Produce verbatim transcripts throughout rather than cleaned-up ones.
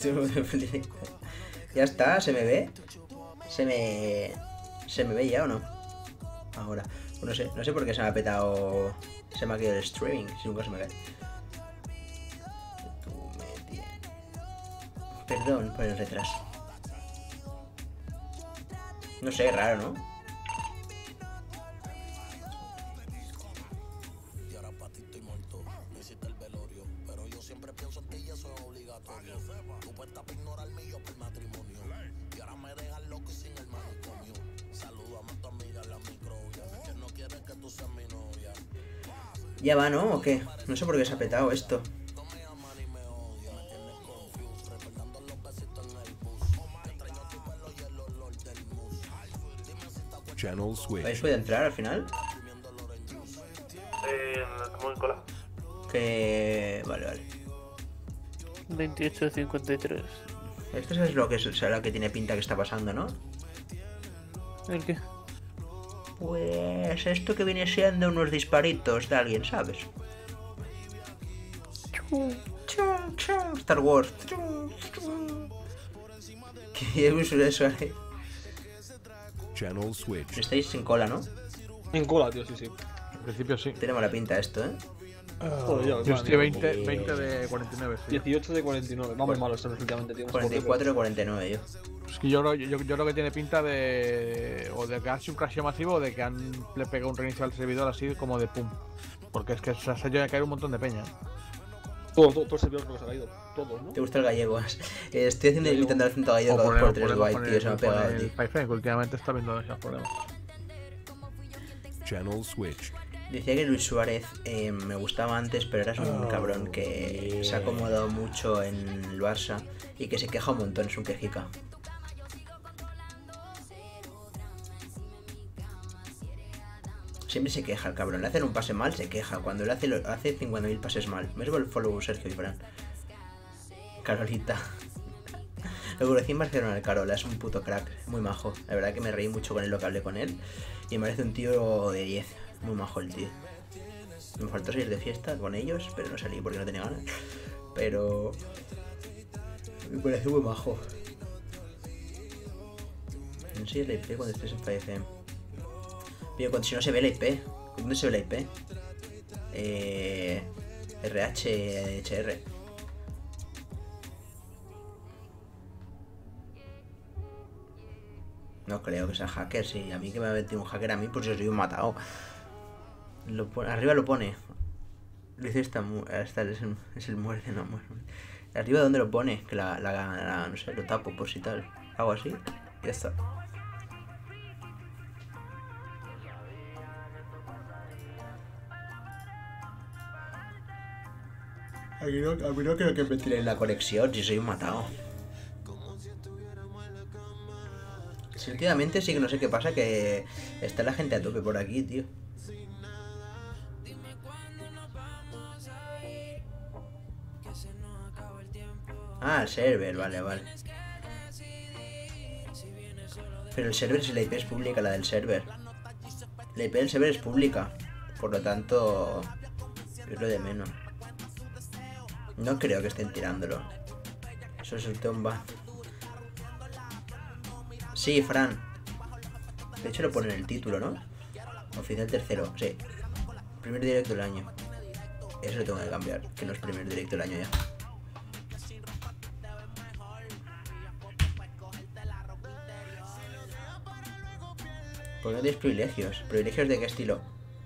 Ya está, ¿se me ve? ¿Se me... ¿Se me ve ya o no? Ahora. Pues no sé, no sé por qué se me ha petado... Se me ha quedado el streaming, si nunca se me cae. Tú me tienes... Perdón por el retraso. No sé, raro, ¿no? Ya va, ¿no? ¿O qué? No sé por qué se ha petado esto. Channel switch. ¿Habéis podido entrar al final? Eh, ¿Cómo en cola? Que... Vale, vale. veintiocho de cincuenta y tres. Esto es lo que, es, o sea, lo que tiene pinta que está pasando, ¿no? ¿El qué? Pues esto que viene siendo unos disparitos de alguien, ¿sabes? Star Wars. ¿Qué es eso, eh? Channel switch. Estáis sin cola, ¿no? En cola, tío, sí, sí. En principio sí. Tenemos la pinta esto, ¿eh? Joder, ya, Yo man, estoy veinte, eh, veinte de cuarenta y nueve, sí. dieciocho de cuarenta y nueve. Vamos malos estos últimamente, tío. No sé por qué, cuarenta y cuatro de cuarenta y nueve yo. Es que yo creo, yo, yo creo que tiene pinta de. O de que ha sido un crash masivo o de que han le pegado un reinicio al servidor así como de pum. Porque es que se ha hecho de caer un montón de peña. pero Todo, todo, todo el servidor creo que se ha caído. Todos, ¿no? ¿Te gusta el gallego? Eh, Estoy haciendo imitando el acento gallego O cada por, dos por el- tres por, guay, con tío. el, Se me ha con pegado, el tío. Python, que últimamente está viendo esos problemas. Channel switch. Decía que Luis Suárez eh, me gustaba antes, pero ahora es un cabrón que se ha acomodado mucho en el Barça y que se queja un montón, es un quejica. Siempre se queja el cabrón, le hacen un pase mal, se queja. Cuando le hace, lo, hace cincuenta mil pases mal. Me el follow Sergio Ibran. Carolita. Lo conocí en Barcelona, el Carola, es un puto crack, muy majo. La verdad que me reí mucho con él, lo que hablé con él. Y me parece un tío de diez, muy majo el tío. Me faltó salir de fiesta con ellos, pero no salí porque no tenía ganas. Pero... me parece muy majo. No sé la I P cuando estés en F M. Pero cuando, si no se ve la I P. ¿Dónde se ve la I P? Eh... R H H R. No creo que sea hacker, sí. A mí que me ha metido un hacker a mí, pues yo soy un matado. Lo pone, arriba lo pone. Lo dice esta, esta es, el, es el muerde, no muerde. Arriba donde lo pone, que la, la, la, no sé, lo tapo por si tal. Hago así y ya está. A mí no, a mí no creo que me tiren la conexión si soy un matado. Sí, últimamente sí que no sé qué pasa, que está la gente a tope por aquí, tío. Ah, el server, vale, vale. Pero el server, si la I P es pública, la del server. La I P del server es pública. Por lo tanto, es lo de menos. No creo que estén tirándolo. Eso es el tomba. Sí, Fran. De hecho lo pone en el título, ¿no? Oficial tercero, sí. Primer directo del año. Eso lo tengo que cambiar, que no es primer directo del año ya. ¿Por qué no tienes privilegios? ¿Privilegios de qué estilo?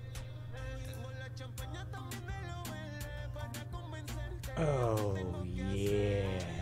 Oh, yeah.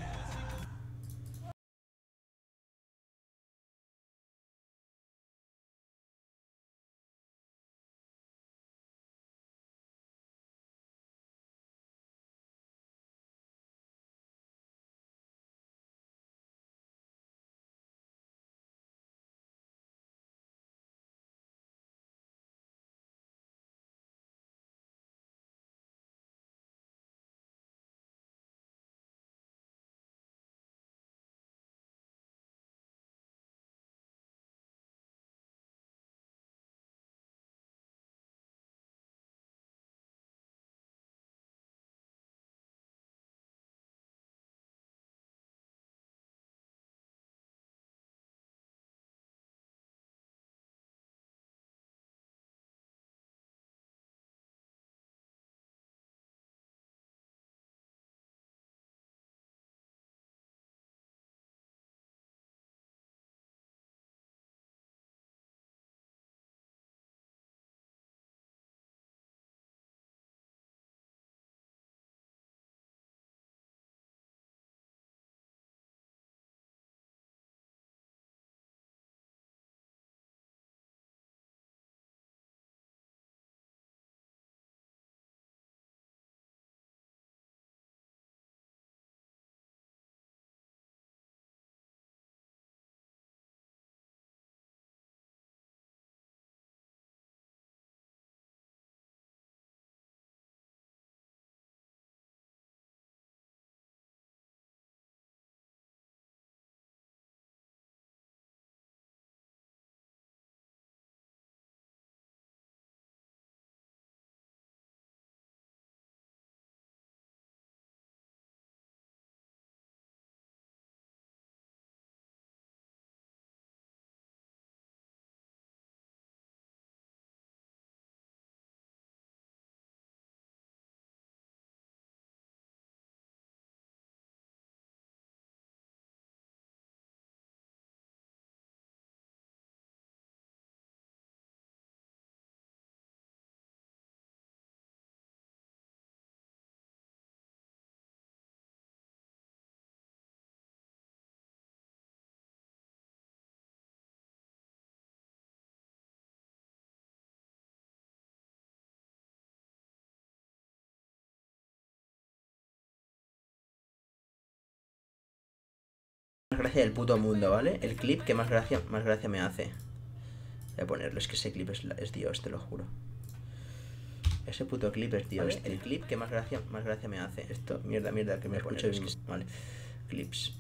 gracia del puto mundo, ¿vale? El clip que más gracia, más gracia me hace. Voy a ponerlo, es que ese clip es, es Dios, te lo juro. Ese puto clip es Dios. ¿Vale? El clip que más gracia, más gracia me hace. Esto, mierda, mierda, que me escucho bien. Es que, vale, clips.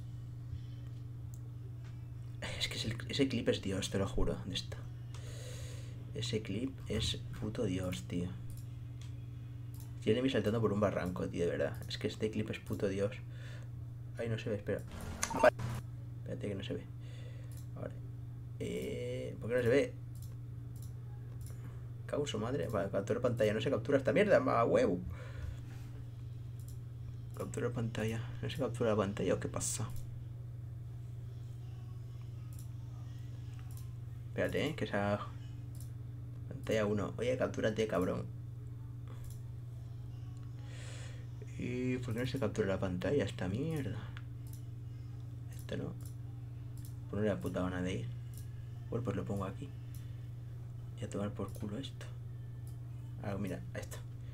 Es que es el, ese clip es Dios, te lo juro. ¿Dónde está? Ese clip es puto Dios, tío. Tiene mi saltando por un barranco, tío, de verdad. Es que este clip es puto Dios. Ay, no se ve, espera. Vale. Espérate que no se ve. Vale. Eh, ¿Por qué no se ve? Causo, madre. Vale, captura pantalla. No se captura esta mierda, más huevo. Captura pantalla. No se captura la pantalla o qué pasa. Espérate, eh, que esa. Pantalla uno. Oye, captúrate, cabrón. ¿Y por qué no se captura la pantalla esta mierda? Esto no. Por la puta gana de ir. Bueno, pues lo pongo aquí. Y a tomar por culo esto. Ah, mira, esto.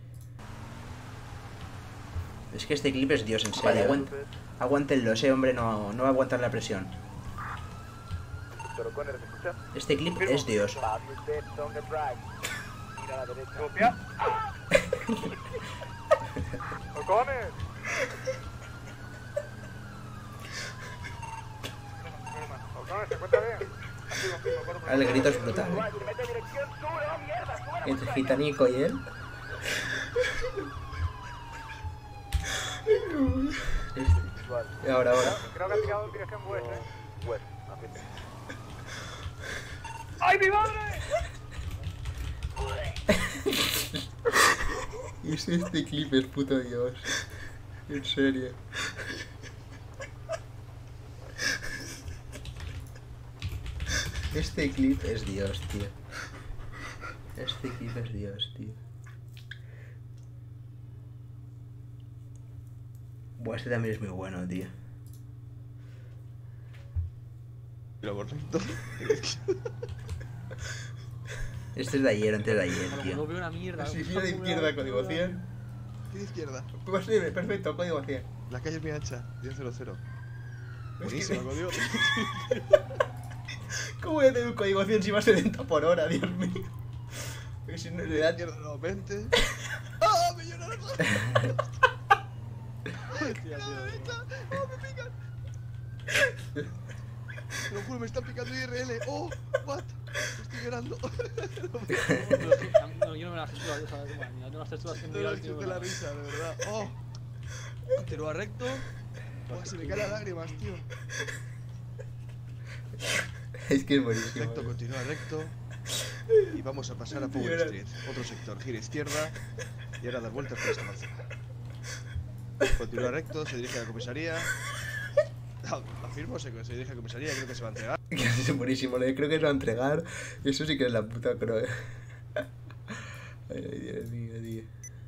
Es que este clip es Dios, en serio. Vale, aguant aguántenlo, ese hombre no, no va a aguantar la presión. Este clip es Dios. ¡Cojones! ¡Cojones, se encuentra bien! El grito es brutal. Entre Gitanico y él. Este. Ahora, ahora. Creo que ha tirado en dirección west, eh. West, ¡ay, mi madre! Y es este clip, es puto Dios. En serio. Este clip es Dios, tío. Este clip es Dios, tío. Buah, este también es muy bueno, tío. Pero correcto. Este es de ayer, antes de ayer, tío. No veo una mierda. Sí, sí, de izquierda, código cien. ¿Qué de izquierda? Pues sí, perfecto, código cien. La calle es bien ancha, cien cero cero. Es Buenísimo, que- código. ¿Cómo voy a tener un código cien si va a setenta por hora, Dios mío? Porque si no le da... Izquierda, no, veinte. ¡Ah! ¡Me llora la cosa! Hostia, ¡No, tío. está! ¡Oh, me pican! Te lo juro, me están picando I R L. ¡Oh! ¿What? Estoy llorando. No, yo no me las texturas, yo sabes, mira, yo no las texturas que me No miran, lo tío, de no la me las- risa, de verdad. ¡Oh! Continúa recto. Oh, se me caen las lágrimas, tío. Es que es buenísimo. Recto, continúa recto. Y vamos a pasar a Power Llora. Street. Otro sector, gira izquierda. Y ahora dar vueltas por esta manzana. Continúa recto, se dirige a la comisaría. Ah, afirmo, se, se dirige a la comisaría, creo que se va a entregar. Es buenísimo, le creo que se va a entregar. Eso sí que es la puta creo. Ay, Dios mío, tío.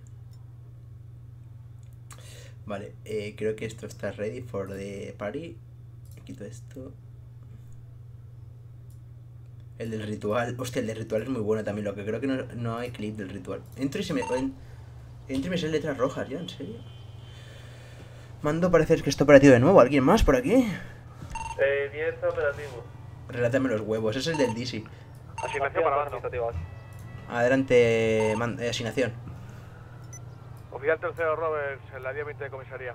Vale, eh, creo que esto está ready for the party. Quito esto. El del ritual. Hostia, el del ritual es muy bueno también. Lo que creo que no, no hay clip del ritual. Entro y se me. en- Entro y me salen letras rojas ya, en serio. Mando, parece que está operativo de nuevo. ¿Alguien más por aquí? Eh, diez operativo. Relátame los huevos. Ese es el del D C. Asignación para abajo. Adelante, man- eh, asignación. Oficial tercero Roberts, en la diez veinte de comisaría.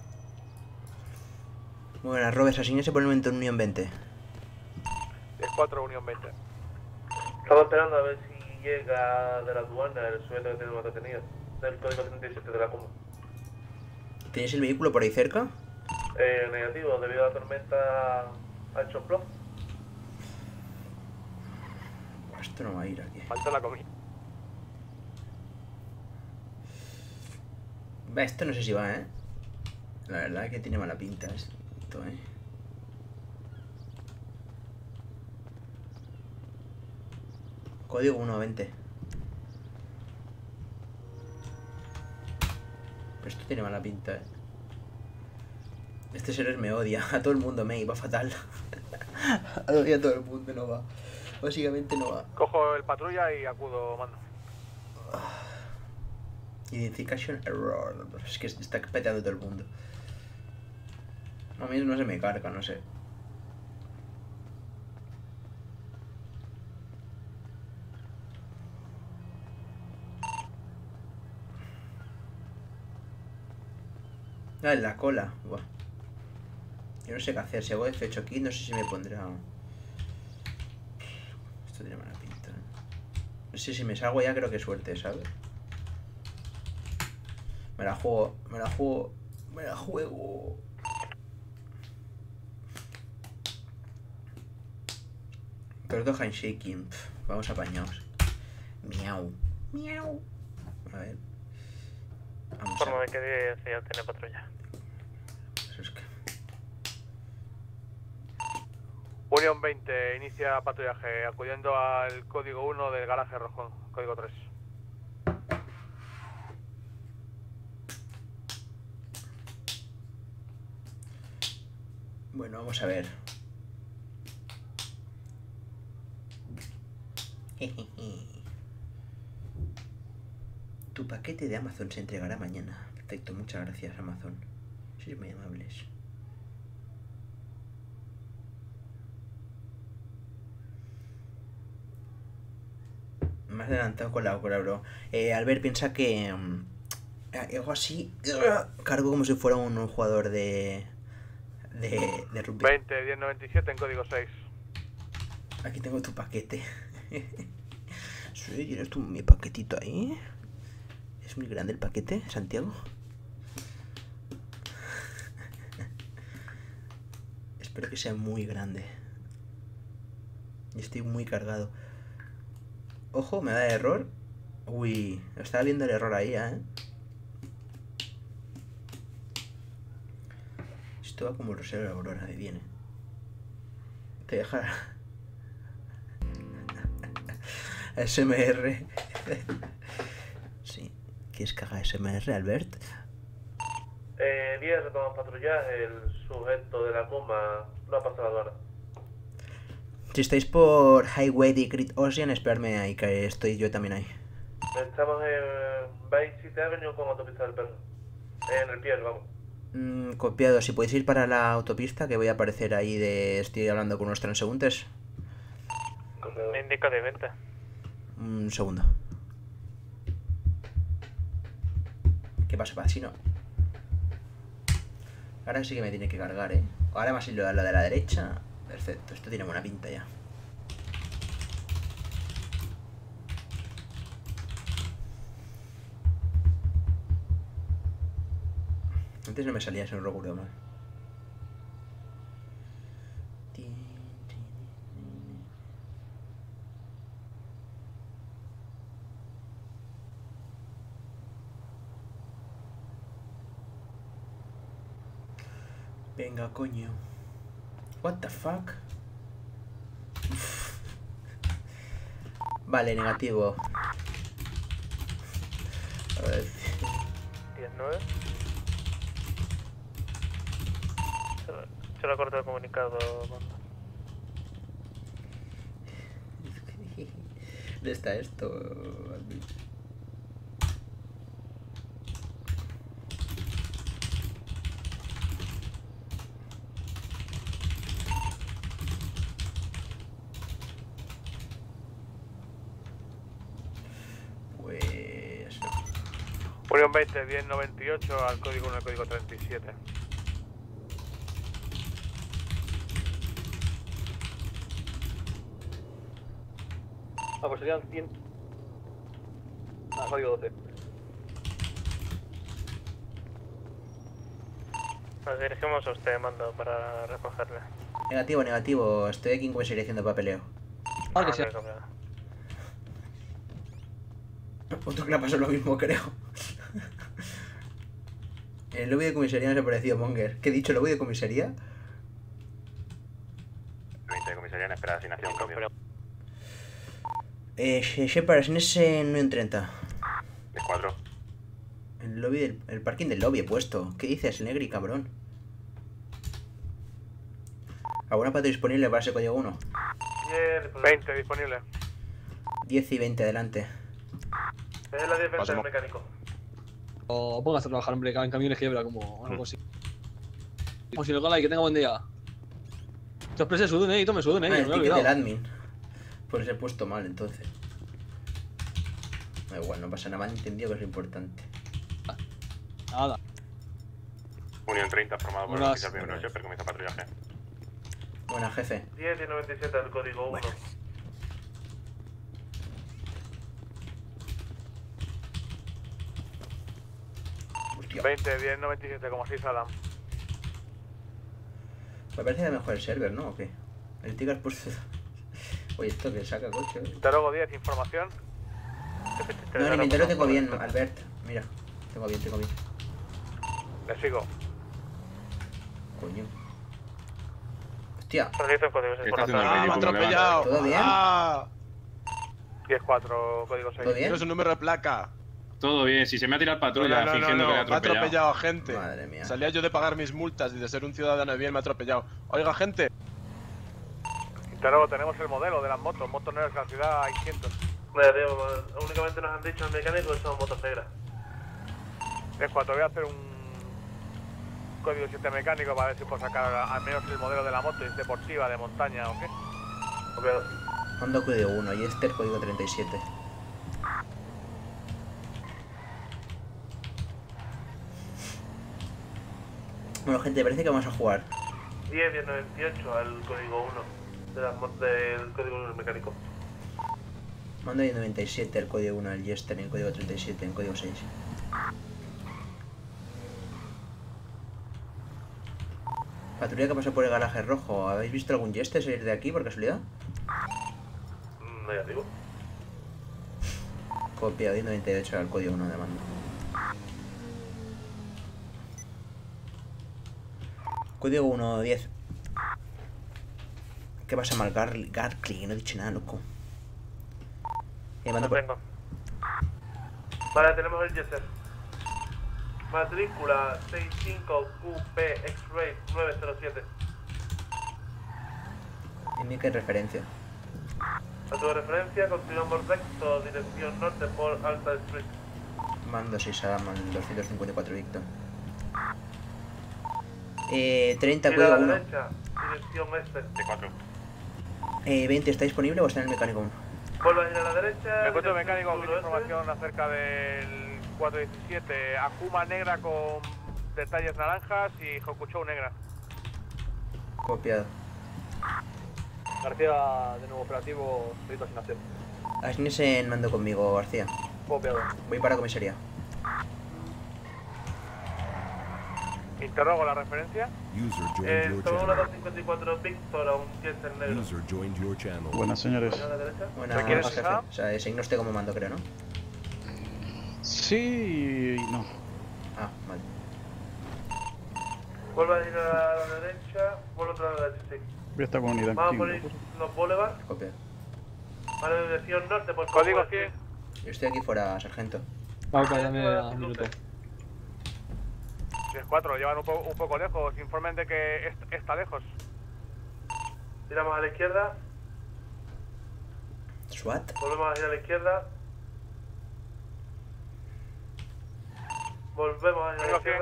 Muy buenas, Robert. Asígnese por el momento en Unión veinte. diez cuatro, Unión veinte. Estamos esperando a ver si llega de la aduana el sueldo que tenemos detenido. Del código treinta y siete de la Coma. ¿Tenéis el vehículo por ahí cerca? Eh, negativo, debido a la tormenta ha hecho plop. Esto no va a ir aquí. Falta la comida. Va, esto no sé si va, ¿eh? La verdad es que tiene mala pinta esto, ¿eh? Código uno veinte. Pero esto tiene mala pinta, ¿eh? Este seres me odia. A todo el mundo me va fatal. Odia a todo el mundo, no va. Básicamente no va. Cojo el patrulla y acudo, mando. Identification error. Es que está peteando todo el mundo. A mí no se me carga, no sé. Ah, en la cola. Buah. Yo no sé qué hacer. Si hago F ocho aquí, no sé si me pondrá... Esto tiene mala pinta. No sé si me salgo ya, creo que suerte, ¿sabes? Me la juego, me la juego, me la juego. Tordo handshaking. Pff, vamos apañados. Miau. Miau. A ver. Vamos Forma a... de que decía tiene patrulla. Eso es que... Unión veinte, inicia patrullaje, acudiendo al código uno del garaje rojo, código tres. Bueno, vamos a ver. Tu paquete de Amazon se entregará mañana. Perfecto, muchas gracias, Amazon. Sois muy amables. Más adelantado con la cola, bro. Eh, Albert piensa que... Um, algo así... Uh, cargo como si fuera un, un jugador de... De, de rugby. veinte, diez noventa y siete en código seis. Aquí tengo tu paquete. Sí, ¿tienes tú mi paquetito ahí? ¿Es muy grande el paquete, Santiago? Espero que sea muy grande. Y estoy muy cargado. Ojo, me da error. Uy, estaba viendo el error ahí, ¿eh? Esto va como el Rosario de la Aurora, me viene. Te deja... A S M R. Sí. ¿Quieres que haga A S M R, Albert? Eh, diez, retoma patrullaje, el sujeto de la coma no ha pasado la aduana. Si estáis por Highway de Great Ocean, esperadme ahí, que estoy yo también ahí. Estamos en Bay City Avenue con autopista del perro. En el piel, vamos. Mm, copiado, si podéis ir para la autopista, que voy a aparecer ahí de... Estoy hablando con unos transeúntes. Me indica de venta. Un segundo. ¿Qué pasa, vecino? Ahora sí que me tiene que cargar, ¿eh? Ahora más ir lo de la de la derecha. Perfecto, esto tiene buena pinta ya. Antes no me salía ese roguro mal. Venga, coño. What the fuck? Uf. Vale, negativo. A ver. diez nueve. Se lo ha cortado el comunicado, mando. ¿Dónde está esto? Pues... Unión veinte, diez noventa y ocho al código uno, código treinta y siete. Ah, pues serían cien. Ah, código doce. Nos dirigimos a usted, mando, para recogerle. Negativo, negativo. Estoy aquí en comisaría haciendo papeleo. Ah, que sí. ok, ok. Otro que le ha pasado lo mismo, creo. En el lobby de comisaría nos ha parecido Monger. ¿Qué he dicho? ¿Lobby de comisaría? veinte de comisaría en espera de asignación, cambio. Eh, Shepard, en ese nueve en treinta. De cuatro. El lobby del... El parking del lobby he puesto. ¿Qué dices, Negri, cabrón? ¿Alguna patrulla disponible para ese código uno? veinte disponible. diez y veinte, adelante. Es la defensa del Pasemos. mecánico. O póngase a trabajar, hombre, en camiones que lleva como algo así. Como si lo cola y que tenga buen día. Te exprese Sudun, eh, y tome Sudun, eh, Ah, me el he ticket del olvidado. admin. Pues he puesto mal, entonces. Da igual, no pasa nada, me han entendido que es lo importante. Nada. Unión treinta formado por el Unas- oficial primero Shepard, comienza patrullaje. Buena, jefe. diez y noventa y siete al código uno. Hostia, veinte, diez, noventa y siete, como seis Alan. me parece que mejor el server, ¿no? ¿O qué? El tío que has puesto... Oye, esto que saca coche. Tarogo diez, información. No, en el inventario tengo bien, Albert. Mira, tengo bien, tengo bien. Le sigo. Coño. Hostia, Registro en códigos. ¿Qué está haciendo el ¡Ah, me ha ridículo? atropellado! ¿Todo bien? ¡Ah! diez cuatro, código seis. ¿todo bien? Quiero su número de placa. Todo bien, si se me ha tirado No, patrulla no, no, fingiendo no, que le ha me ha atropellado. atropellado gente. Madre mía. Salía yo de pagar mis multas y de ser un ciudadano de bien me ha atropellado. Oiga, gente. Tarogo, tenemos el modelo de las motos. Motos negras en la ciudad hay cientos. Negativo, únicamente nos han dicho al mecánico que son motos negras. diez cuatro, voy a hacer un código siete mecánico para ver si puedo sacar al menos el modelo de la moto, es deportiva, de montaña o qué. Copiado. Mando código uno y este el código treinta y siete. Bueno, gente, parece que vamos a jugar. diez, diez, noventa y ocho al código uno. De las motos del código uno del mecánico. Mando diez noventa y siete el código uno, el Jester en el código treinta y siete, en código seis. Patrulla que pasa por el garaje rojo. ¿Habéis visto algún Jester salir de aquí por casualidad? Mm, Negativo. Copia diez noventa y ocho al código uno de mando. Código uno diez. ¿Qué pasa mal? Garly, Garly, no he dicho nada, loco. Eh, mando por... Vengo. Vale, tenemos el Jester. Matrícula sesenta y cinco Q P X-Ray nueve cero siete. Dime qué referencia. A tu referencia, continuamos recto, dirección norte por Alta Street. Mando seis Adam al doscientos cincuenta y cuatro Victor. Eh, treinta, Gira a código la uno. derecha, dirección este. De cuatro. Eh, veinte, ¿está disponible o está en el mecánico uno? Vuelve a ir a la derecha. Me encuentro dirección mecánico con suroeste. información acerca del cuatro diecisiete, Akuma negra con detalles naranjas y Hokuchou negra. Copiado. García, de nuevo operativo, pedido asignación. Asnesen mando conmigo, García. Copiado. Voy para comisaría. Interrogo la referencia. User joined Eh, your toma una channel. dos cincuenta y cuatro Víctor a un Jester negro. User joined your channel. Buenas, señores. A la derecha. Buenas, ¿Requieres jefe. esa? O sea, ese no esté como mando, creo, ¿no? Sí y no. Ah, vale. Vuelve a ir a la derecha. Vuelve otra vez a la derecha, sí. Voy a estar con unidad Vamos a activa. poner los boulevards. Copiado. A la dirección norte, por Código favor. cien. Yo estoy aquí fuera, sargento. Vamos, dame un minuto. diez cuatro, lo llevan un, po un poco lejos. Informen de que est está lejos. Tiramos a la izquierda. SWAT. Volvemos a ir a la izquierda. Volvemos a ir a la Vengo izquierda.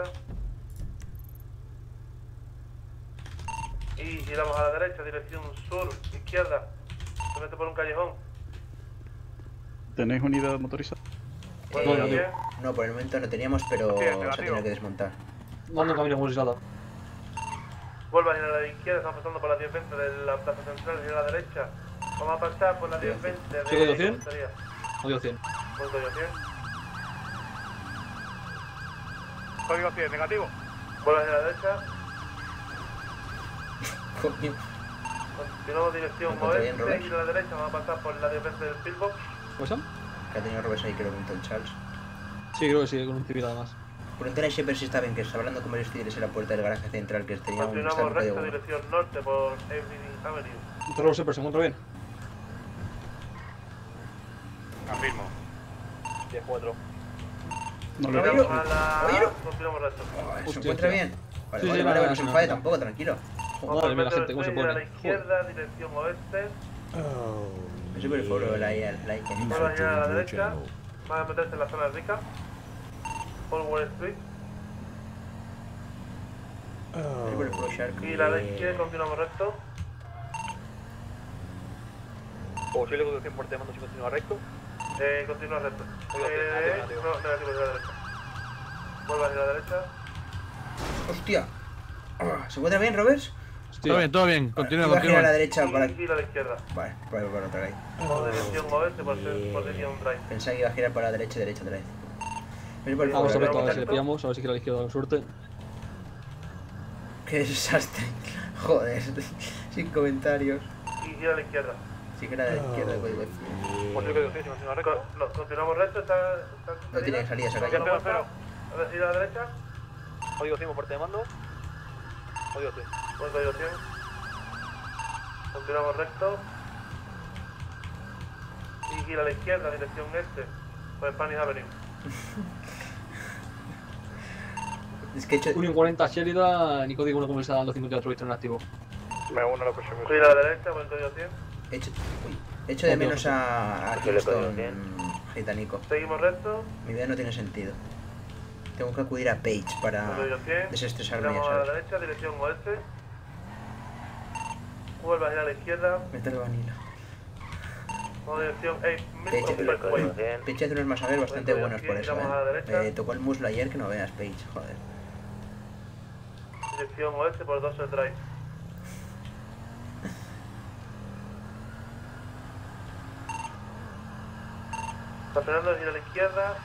Y giramos a la derecha, dirección sur, izquierda. Se mete por un callejón. ¿Tenéis unidad motorizada? Bueno, Eh, bien. no, por el momento no teníamos, pero Sí, se ha negativo. tenido que desmontar. Mando un camino motorizado. Vuelve a ir a la izquierda, estamos pasando por la diez veinte de la plaza central y a la derecha. Vamos a pasar por la diez veinte de ¿Sí, código cien? comisaría. Código cien. Por código cien. Código cien, negativo. Vuelve a ir a la derecha. Coño. Continuamos dirección ¿Me encontré bien, oeste Robert? y a la derecha vamos a pasar por la diez veinte del pillbox. ¿Cómo están? Que ha tenido robes ahí, creo, con el Charles. Sí, creo que sí, con un civil además. Preguntar a Shepard si está bien, que está hablando con varios tigres en la puerta del garaje central, que tenía un Continuamos estado recto, código uno. dirección norte por Evening Avenue. Interrogo siempre, ¿se encuentra bien? Afirmo. diez cuatro. No le Giramos veo. a la... Oye. Continuamos recto. Ah, ¿Se Hostia, encuentra hostia. bien? Vale, Sí, vale, sí, vale, nada, no se nada, enfade nada. tampoco, tranquilo. Vamos Madre mía, la por gente, ¿cómo se metro a la pone? izquierda, dirección oeste. Me sube el foro, la la la Vuelve a User girar a la joined your derecha. channel. Van a meterse en la zona rica. Por Wall Street. Me sube el foro Shark. Y la de eh, izquierda continuamos recto. Posible código cien por te mando si continúa recto. Eh, continúa recto. Oiga, Eh, negativo, negativo. no, negativo, a la derecha. Vuelve a ir a la derecha. Hostia. Ah, ¿se encuentra bien, Roberts? Todo bien, todo bien. Continúa, Iba a girar a la continúa. derecha para... Y giro a la izquierda. Vale, para, para otra vez. O dirección oeste por, ser, por línea un drive. Pensaba que iba a girar para la derecha, derecha otra vez. Ven por el Vamos a fuera. ver, a ver si le pillamos, a ver si gira a la izquierda con suerte. Qué desastre. Joder. Sin comentarios. Y gira a la izquierda. Sí que era de la izquierda, código F. Pues yo creo que sí, continúa recto. Co- no, continuamos recto, está... está No tiene salida esa calle. Cero, cero. A ver, gira a la derecha. Código cien por parte de mando. Código cien. Buen código cien. Continuamos recto. Y gira a la izquierda, dirección este. Por Spanish Avenue. Es que he hecho... uno cuarenta Sheridan y código uno como está dando cincuenta y cuatro Víctor en activo. Me uno a la próxima. Gira a la derecha, buen código cien. He hecho, uy, he hecho de menos a, a Kingston Gitanico. Seguimos recto. Mi vida no tiene sentido. Tengo que acudir a Page para Buen código cien. desestresarme, Giramos a la ¿sabes? derecha, dirección oeste. Vuelve a girar a la izquierda. Meter vanilla. Vamos dirección Page, ocho. Page hace unos masajes bastante Buen buenos código por cien, eso, giramos a la eh. derecha. Me tocó el muslo ayer que no veas, Page, joder. Dirección oeste por dos Drive. Está frenando, gira a la izquierda.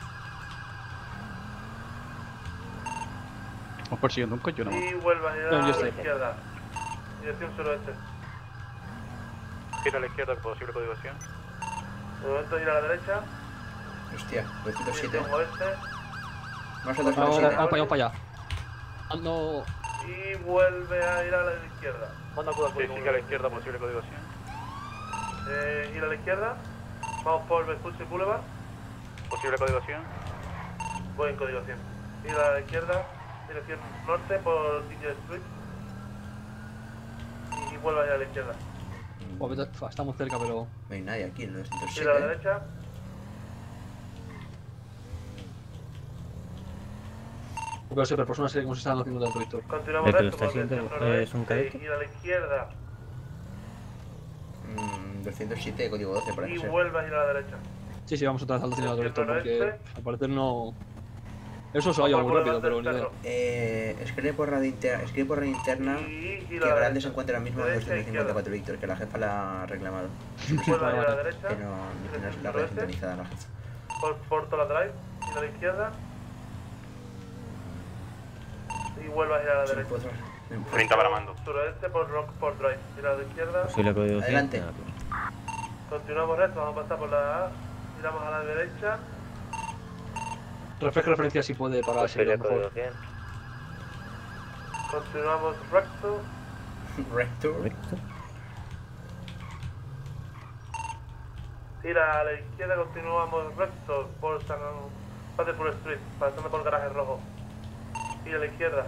Vamos persiguiendo un coche, ¿no? Y vuelve a girar No, a yo la estoy. izquierda. Dirección suroeste. Gira a la izquierda, posible código cien. De momento gira a la derecha. Hostia, doscientos siete. Dirección oeste. Vamos a Vamos, vamos, doscientos siete. vamos para allá, vamos para allá. Ando. Y vuelve a girar a la izquierda. Manda cuidado, sí, sigue a la izquierda, posible código cien. Eh, gira a la izquierda. Vamos por Vespucci Boulevard. Posible código cien. Buen código cien. Gira a la izquierda. Dirección norte por Ginger Street. Y vuelve a girar a la izquierda. Oh, vete- fa, estamos cerca, pero. No hay nadie aquí en el doscientos Gira a la siete. derecha. Pero siempre, por una serie como se está dando cincuenta y cuatro Víctor. Continuamos ¿El que lo recto está por haciendo dirección es noroeste. un cadete? Gira a la izquierda. Mm, doscientos siete, código doce, para Y que sea. vuelve a girar a la derecha. Sí, sí, vamos otra vez al cincuenta y cuatro Víctor porque Noroeste. al parecer no. Eso se va a llevar muy rápido, pero ni idea. Eh, escribe por radio interna, escribe por radio interna Y que gira a la Grande se derecha. encuentra ahora mismo en Derecha, doscientos cincuenta y cuatro izquierda. Víctor, que la jefa la ha reclamado. Vuelve a girar a la derecha. Que no, no tiene la red sintonizada la jefa. Por Portola Drive. Gira a la izquierda. Y vuelve a girar a la Sí, derecha. puedo- no puedo. treinta para mando. Suroeste por Rockport Drive. Gira a la izquierda. Posible código cien. Adelante. Nada, pues. Continuamos recto. Vamos a pasar por la A. Giramos a la derecha. Refresca referencia si puede para seguir mejor. Continuamos recto. Recto. Correcto. Gira a la izquierda. Continuamos recto por San Patterpool Street. Pasando por el garaje rojo. Gira a la izquierda.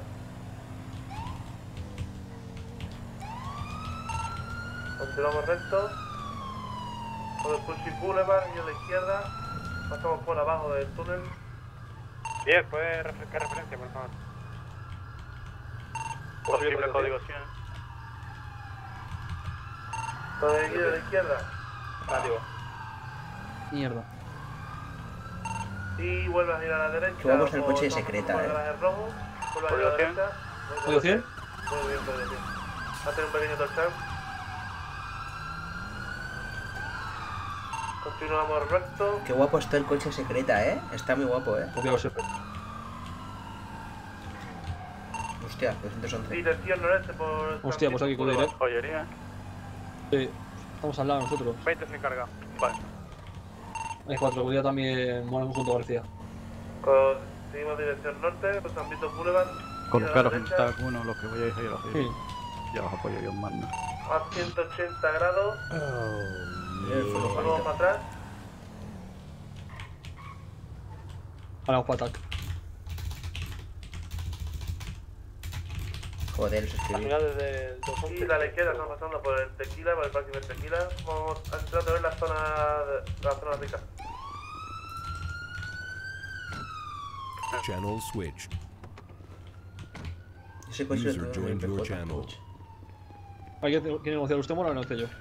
Continuamos recto. Por el Pushy Boulevard. Gira a la izquierda. Pasamos por abajo del túnel. diez, ¿puede refrescar referencia, por favor? Posible código cien. Entonces gira a la izquierda. Negativo. Mierda. Y vuelve a girar a la derecha. Que vamos al por- coche de por- secreta, por el eh. garaje rojo. Vuelve a girar a la ¿Código cien? derecha. ¿Código cien? Muy bien, código cien. Hace un pequeño touchdown. Continuamos recto. Qué guapo está el coche secreta, eh. Está muy guapo, eh. Copiado siempre. Hostia, doscientos once. Dirección noreste por... Hostia, pues aquí con Boulevard. direct. Joyería. Sí. Estamos al lado nosotros. veinte sin carga. Vale. Hay cuatro, podría también molar junto a García. Con- Seguimos dirección norte por San Vito Boulevard. Con Gira los a la caros derecha. está uno, los que voy a ir a la Sí. Ya los apoyo yo más. ¿no? A ciento ochenta grados. Volvemos Juanito. para atrás. Ahora vamos para ataque. Joder, los escribí. desde el Y a la izquierda estamos pasando por el tequila, por el parking del tequila. Vamos a entrar a ver la zona, de- la zona rica. Channel switched. Ese coche User lo tengo en joined el your P J, channel. coche. ¿Hay que quiere negociar usted mola o negocio yo?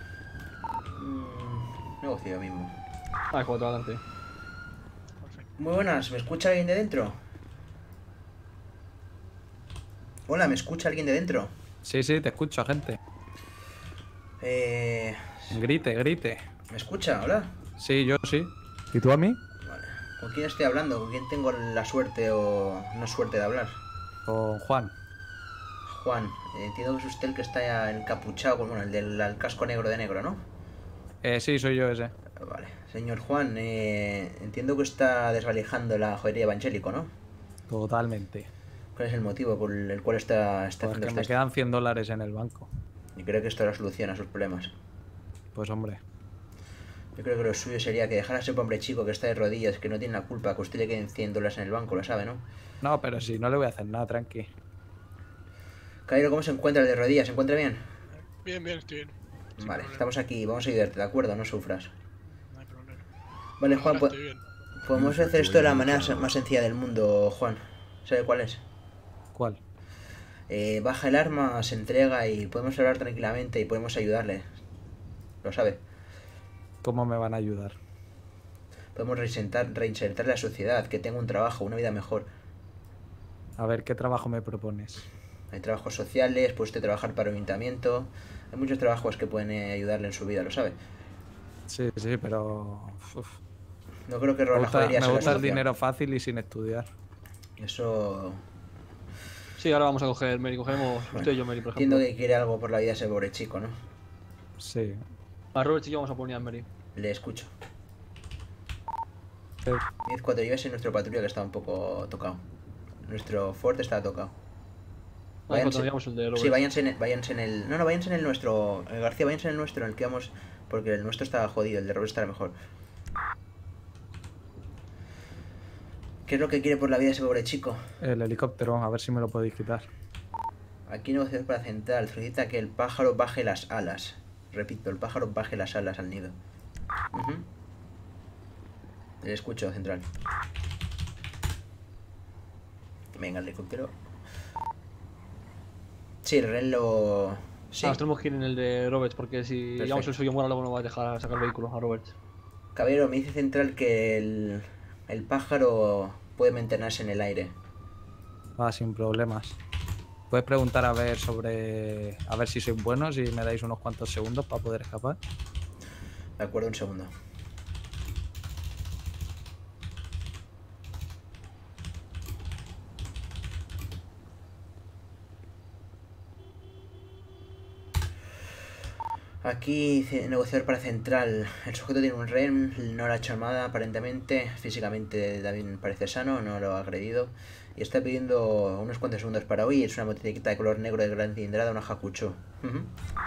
Mm, negocio yo mismo. Ah, cuatro adelante. Muy buenas, ¿me escucha alguien de dentro? Hola, ¿me escucha alguien de dentro? Sí, sí, te escucho, agente. Eh... Grite, grite. ¿Me escucha? Hola. Sí, yo sí. ¿Y tú a mí? Vale. ¿Con quién estoy hablando? ¿Con quién tengo la suerte o no suerte de hablar? Con Juan. Juan, eh, entiendo que es usted el que está encapuchado, con, bueno, el del el casco negro de negro, ¿no? Eh, sí, soy yo ese. Vale. Señor Juan, eh, entiendo que está desvalijando la joyería evangélico, ¿no? Totalmente. ¿Cuál es el motivo por el cual está, está Pues haciendo que usted me esto? quedan cien dólares en el banco. Y creo que esto es la solución a sus problemas. Pues hombre. Yo creo que lo suyo sería que dejara a ese hombre chico que está de rodillas, que no tiene la culpa, que usted le queden cien dólares en el banco, lo sabe, ¿no? No, pero si no le voy a hacer nada, tranqui. Caballero, ¿cómo se encuentra el de rodillas? ¿Se encuentra bien? Bien, bien, estoy bien. Sin Vale, problema. estamos aquí, vamos a ayudarte, ¿de acuerdo? No sufras. No hay problema. Vale, Juan, Ahora pues, estoy bien. podemos hacer esto de la manera más sencilla del mundo, Juan. ¿Sabe cuál es? ¿Cuál? Eh, baja el arma, se entrega y podemos hablar tranquilamente y podemos ayudarle. ¿Lo sabe? ¿Cómo me van a ayudar? Podemos reinsertar, reinsertarle a la sociedad, que tenga un trabajo, una vida mejor. A ver, ¿qué trabajo me propones? Hay trabajos sociales, puede usted trabajar para el ayuntamiento. Hay muchos trabajos que pueden eh, ayudarle en su vida, ¿lo sabe? Sí, sí, pero... Uf. No creo que Me robar la gusta, joyería me sea la gusta el solución. dinero fácil y sin estudiar. Eso... Sí, ahora vamos a coger Mary. Cogemos usted y yo, Mary, por Entiendo ejemplo. que quiere algo por la vida ese pobre chico, ¿no? Sí. A Robert y yo vamos a poner a Mary. Le escucho. Sí. diez cuatro, llévese nuestro patrulla que está un poco tocado. Nuestro Ford está tocado. Ahí cuando veamos el de Robert. Sí, váyanse en, el, váyanse en el... No, no, váyanse en el nuestro. El García, váyanse en el nuestro, en el que vamos... Porque el nuestro está jodido, el de Robert estará mejor. ¿Qué es lo que quiere por la vida ese pobre chico? El helicóptero, a ver si me lo podéis quitar. Aquí negociación para central. Solicita que el pájaro baje las alas. Repito, el pájaro baje las alas al nido. Uh-huh. Le escucho, central. Venga, el helicóptero. Sí, el reloj... Sí. Ah, nos tenemos que ir en el de Roberts, porque si Perfecto. llevamos el suyo muera, luego no va a dejar sacar el vehículo a Roberts. Caballero, me dice central que el, el pájaro puede mantenerse en el aire. Va, sin problemas. Puedes preguntar a ver sobre... A ver si sois buenos y me dais unos cuantos segundos para poder escapar. De acuerdo, un segundo. Aquí dice negociador para central. El sujeto tiene un rehén, no lo ha hecho nada aparentemente. Físicamente también parece sano, no lo ha agredido. Y está pidiendo unos cuantos segundos para huir. Es una motocicleta de color negro de gran cilindrada, una Hakucho. Uh-huh.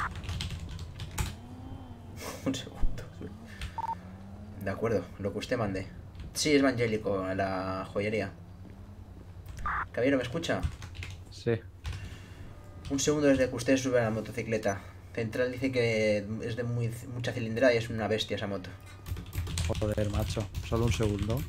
Un segundo. De acuerdo, lo que usted mande. Sí, es evangélico, a la joyería. Caballero, ¿me escucha? Sí. Un segundo desde que usted sube a la motocicleta. Central dice que es de muy, mucha cilindrada y es una bestia esa moto. Joder, macho. Solo un segundo.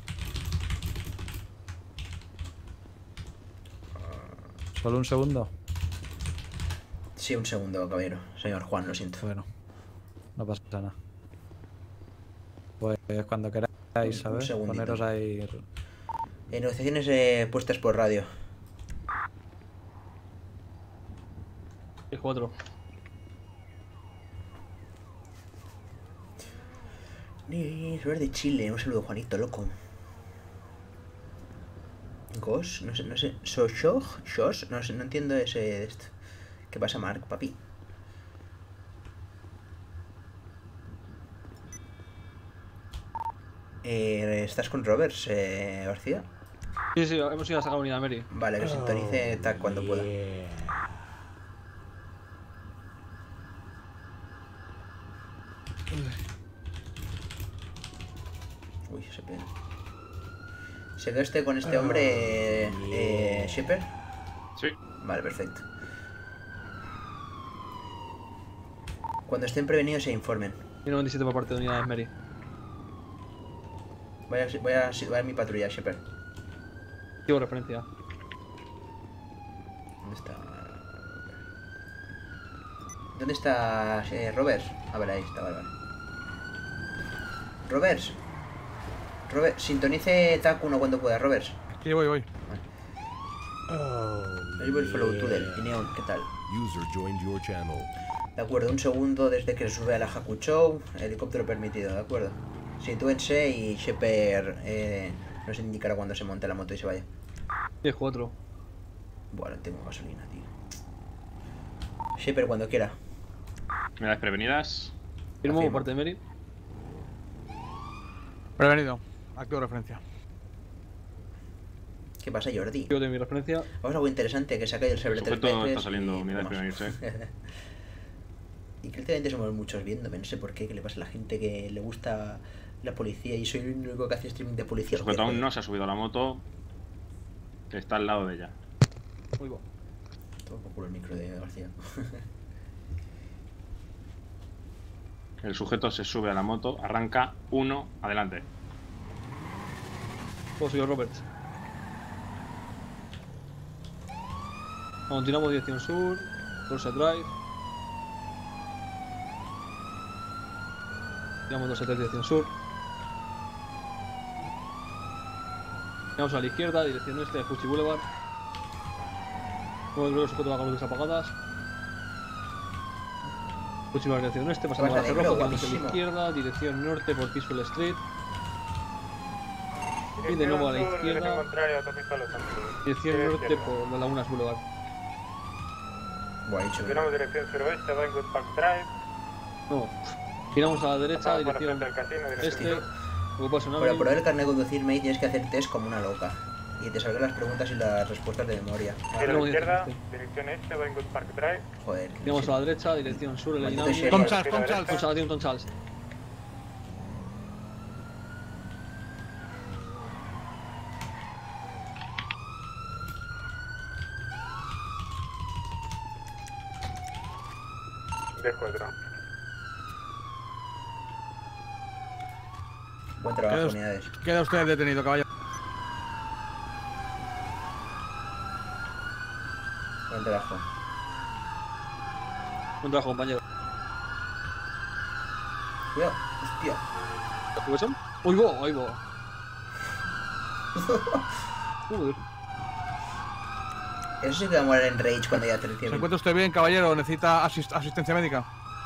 ¿Solo un segundo? Sí, un segundo, caballero. Señor Juan, lo siento. Bueno, no pasa nada. Pues cuando queráis, Un- ¿sabes? un segundito. Poneros ahí... Eh, negociaciones eh, puestas por radio. Es cuatro. Ni de Chile, un saludo, Juanito, loco. Ghost, no sé, no sé. Soshog, Shosh, no sé, no entiendo ese de esto. ¿Qué pasa, Mark, papi? Eh, ¿Estás con Roberts, eh, García? Sí, sí, hemos ido a sacar unidad Mary. Vale, que sintonice tac cuando pueda. Uy, se pega. ¿Se quedó este con este hombre, eh, eh, Shepard? Sí. Vale, perfecto. Cuando estén prevenidos se informen. Y noventa y siete por parte de unidades Mary. Voy a, voy a, voy a mi patrulla, Shepard. Sigo referencia. ¿Dónde está? ¿Dónde está eh, Roberts? A ver, ahí está, vale, vale. Roberts. Robert, sintonice T A C uno cuando pueda, Roberts. Aquí voy, voy. Oh, El follow to del yeah. Neon, ¿qué tal? User joined your channel. De acuerdo, un segundo desde que se sube a la Haku Show, helicóptero permitido, ¿de acuerdo? Sí, tú en C y Shepard eh, nos indicará cuando se monte la moto y se vaya. diez cuatro. Bueno, tengo gasolina, tío. Shepard cuando quiera. ¿Me das prevenidas? Firmo Afirmo. por parte de Mary. Prevenido. Activo referencia. ¿Qué pasa, Jordi? Yo de mi referencia. Vamos a algo interesante, que se ha caído el server El tres sujeto veces está saliendo, y unidades vamos. prevenirse. Y que últimamente somos muchos viéndome, no sé por qué, que le pasa a la gente que le gusta la policía y soy el único que hace streaming de policía. El sujeto Joder, aún no se ha subido a la moto. Está al lado de ella. Uy, va. Toma por culo el micro de García. El sujeto se sube a la moto, arranca uno, adelante. Todo señor Roberts. Continuamos dirección sur. Corsa Drive. Tiramos dos setenta dirección sur. Vamos a la izquierda, dirección oeste de Fuji Boulevard. Luego creo que el sujeto va con luces apagadas. Fuji Boulevard dirección oeste, pasando Guarda a la negro, rojo, girándose a la guapísimo. izquierda, dirección norte por Peaceful Street. Y de nuevo a la izquierda, contraria, autopista Los Ángeles. dirección norte por las Lagunas Boulevard. Buah, dicho. Continuamos dirección suroeste, Vinewood Park Drive. No, giramos a la derecha, Pasamos por dirección frente al casino, dirección este. Ocupas una Para probar el carnet de conducir, May, tienes que hacer test como una loca. Y te salgan las preguntas y las respuestas de memoria. Giro a la izquierda, este. dirección este, Vinewood Park Drive. Joder. Giramos a la derecha, dirección sur, el Maldito Aguinaldo. sheriff. Tom Charles, Tom Charles. Constelación Tom Charles. diez cuatro. Buen trabajo, Queda- unidades. Queda usted detenido, caballero. Buen trabajo. Buen trabajo, compañero. Cuidado, hostia. ¿Qué pasa? ¡Uy, va! ¡Ahí va! Joder. Eso sí que va a morir en Rage cuando ya te ¿Se recibe. encuentra usted bien, caballero? ¿Necesita asist- asistencia médica?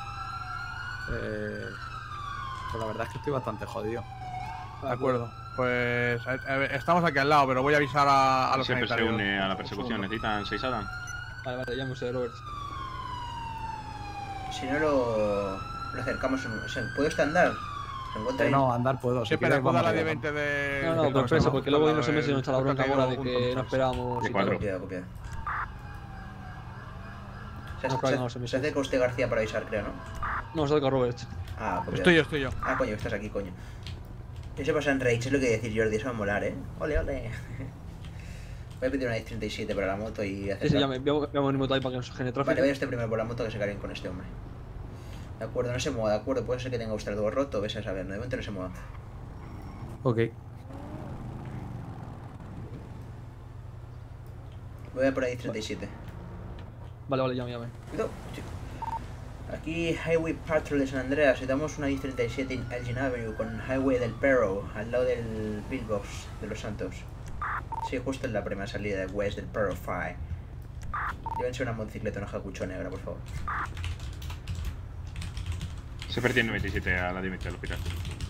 Eh, pues la verdad es que estoy bastante jodido. De acuerdo. Pues a- a ver, estamos aquí al lado, pero voy a avisar a, a los Siempre se sanitarios. une a la persecución. ¿Necesitan seis Adam? Vale, vale, llame usted, Roberts. Si no lo, lo acercamos, en- o sea, ¿puede usted andar? ¿Se encuentra Que bien? no, andar puedo. Si Sí, pero quieres, acuda a vamos la allá. diez veinte de... No, no, de por Torres, preso, ¿no? porque luego Al no se lado me se nos echa la del- bronca del ahora de junto, que no ¿sabes? esperamos De y cuatro. tal. Copiado, copiado. Se, No, se- claro, no, se se, me se acerca usted García para avisar, creo, ¿no? No, salga Roberts. Ah, copiado. Estoy yo, estoy yo. Ah, coño, estás aquí, coño. Eso pasa en Rage, es lo que decir Jordi, eso va a molar, ¿eh? Ole, ole. Voy a pedir una diez treinta y siete para la moto y hacer... Sí, sí, llame. Voy a poner mi moto ahí para que no se genere tráfico. Vale, vaya usted primero por la moto que se carguen con este hombre. De acuerdo, no se mueva, de acuerdo, puede ser que tenga usted algo roto, ves a saber, no, de momento no se mueva. Ok. Voy a por la diez treinta y siete. Vale, vale, llame, llame. Cuidado, chico. Aquí Highway Patrol de San Andreas y damos una diez treinta y siete en Elgin Avenue con Highway del Perro, al lado del Pillbox de Los Santos. Sí, justo en la primera salida de West del Perro cinco. Llévense una motocicleta, una jacucho negra, por favor. Se perdió en noventa y siete a la diez del hospital.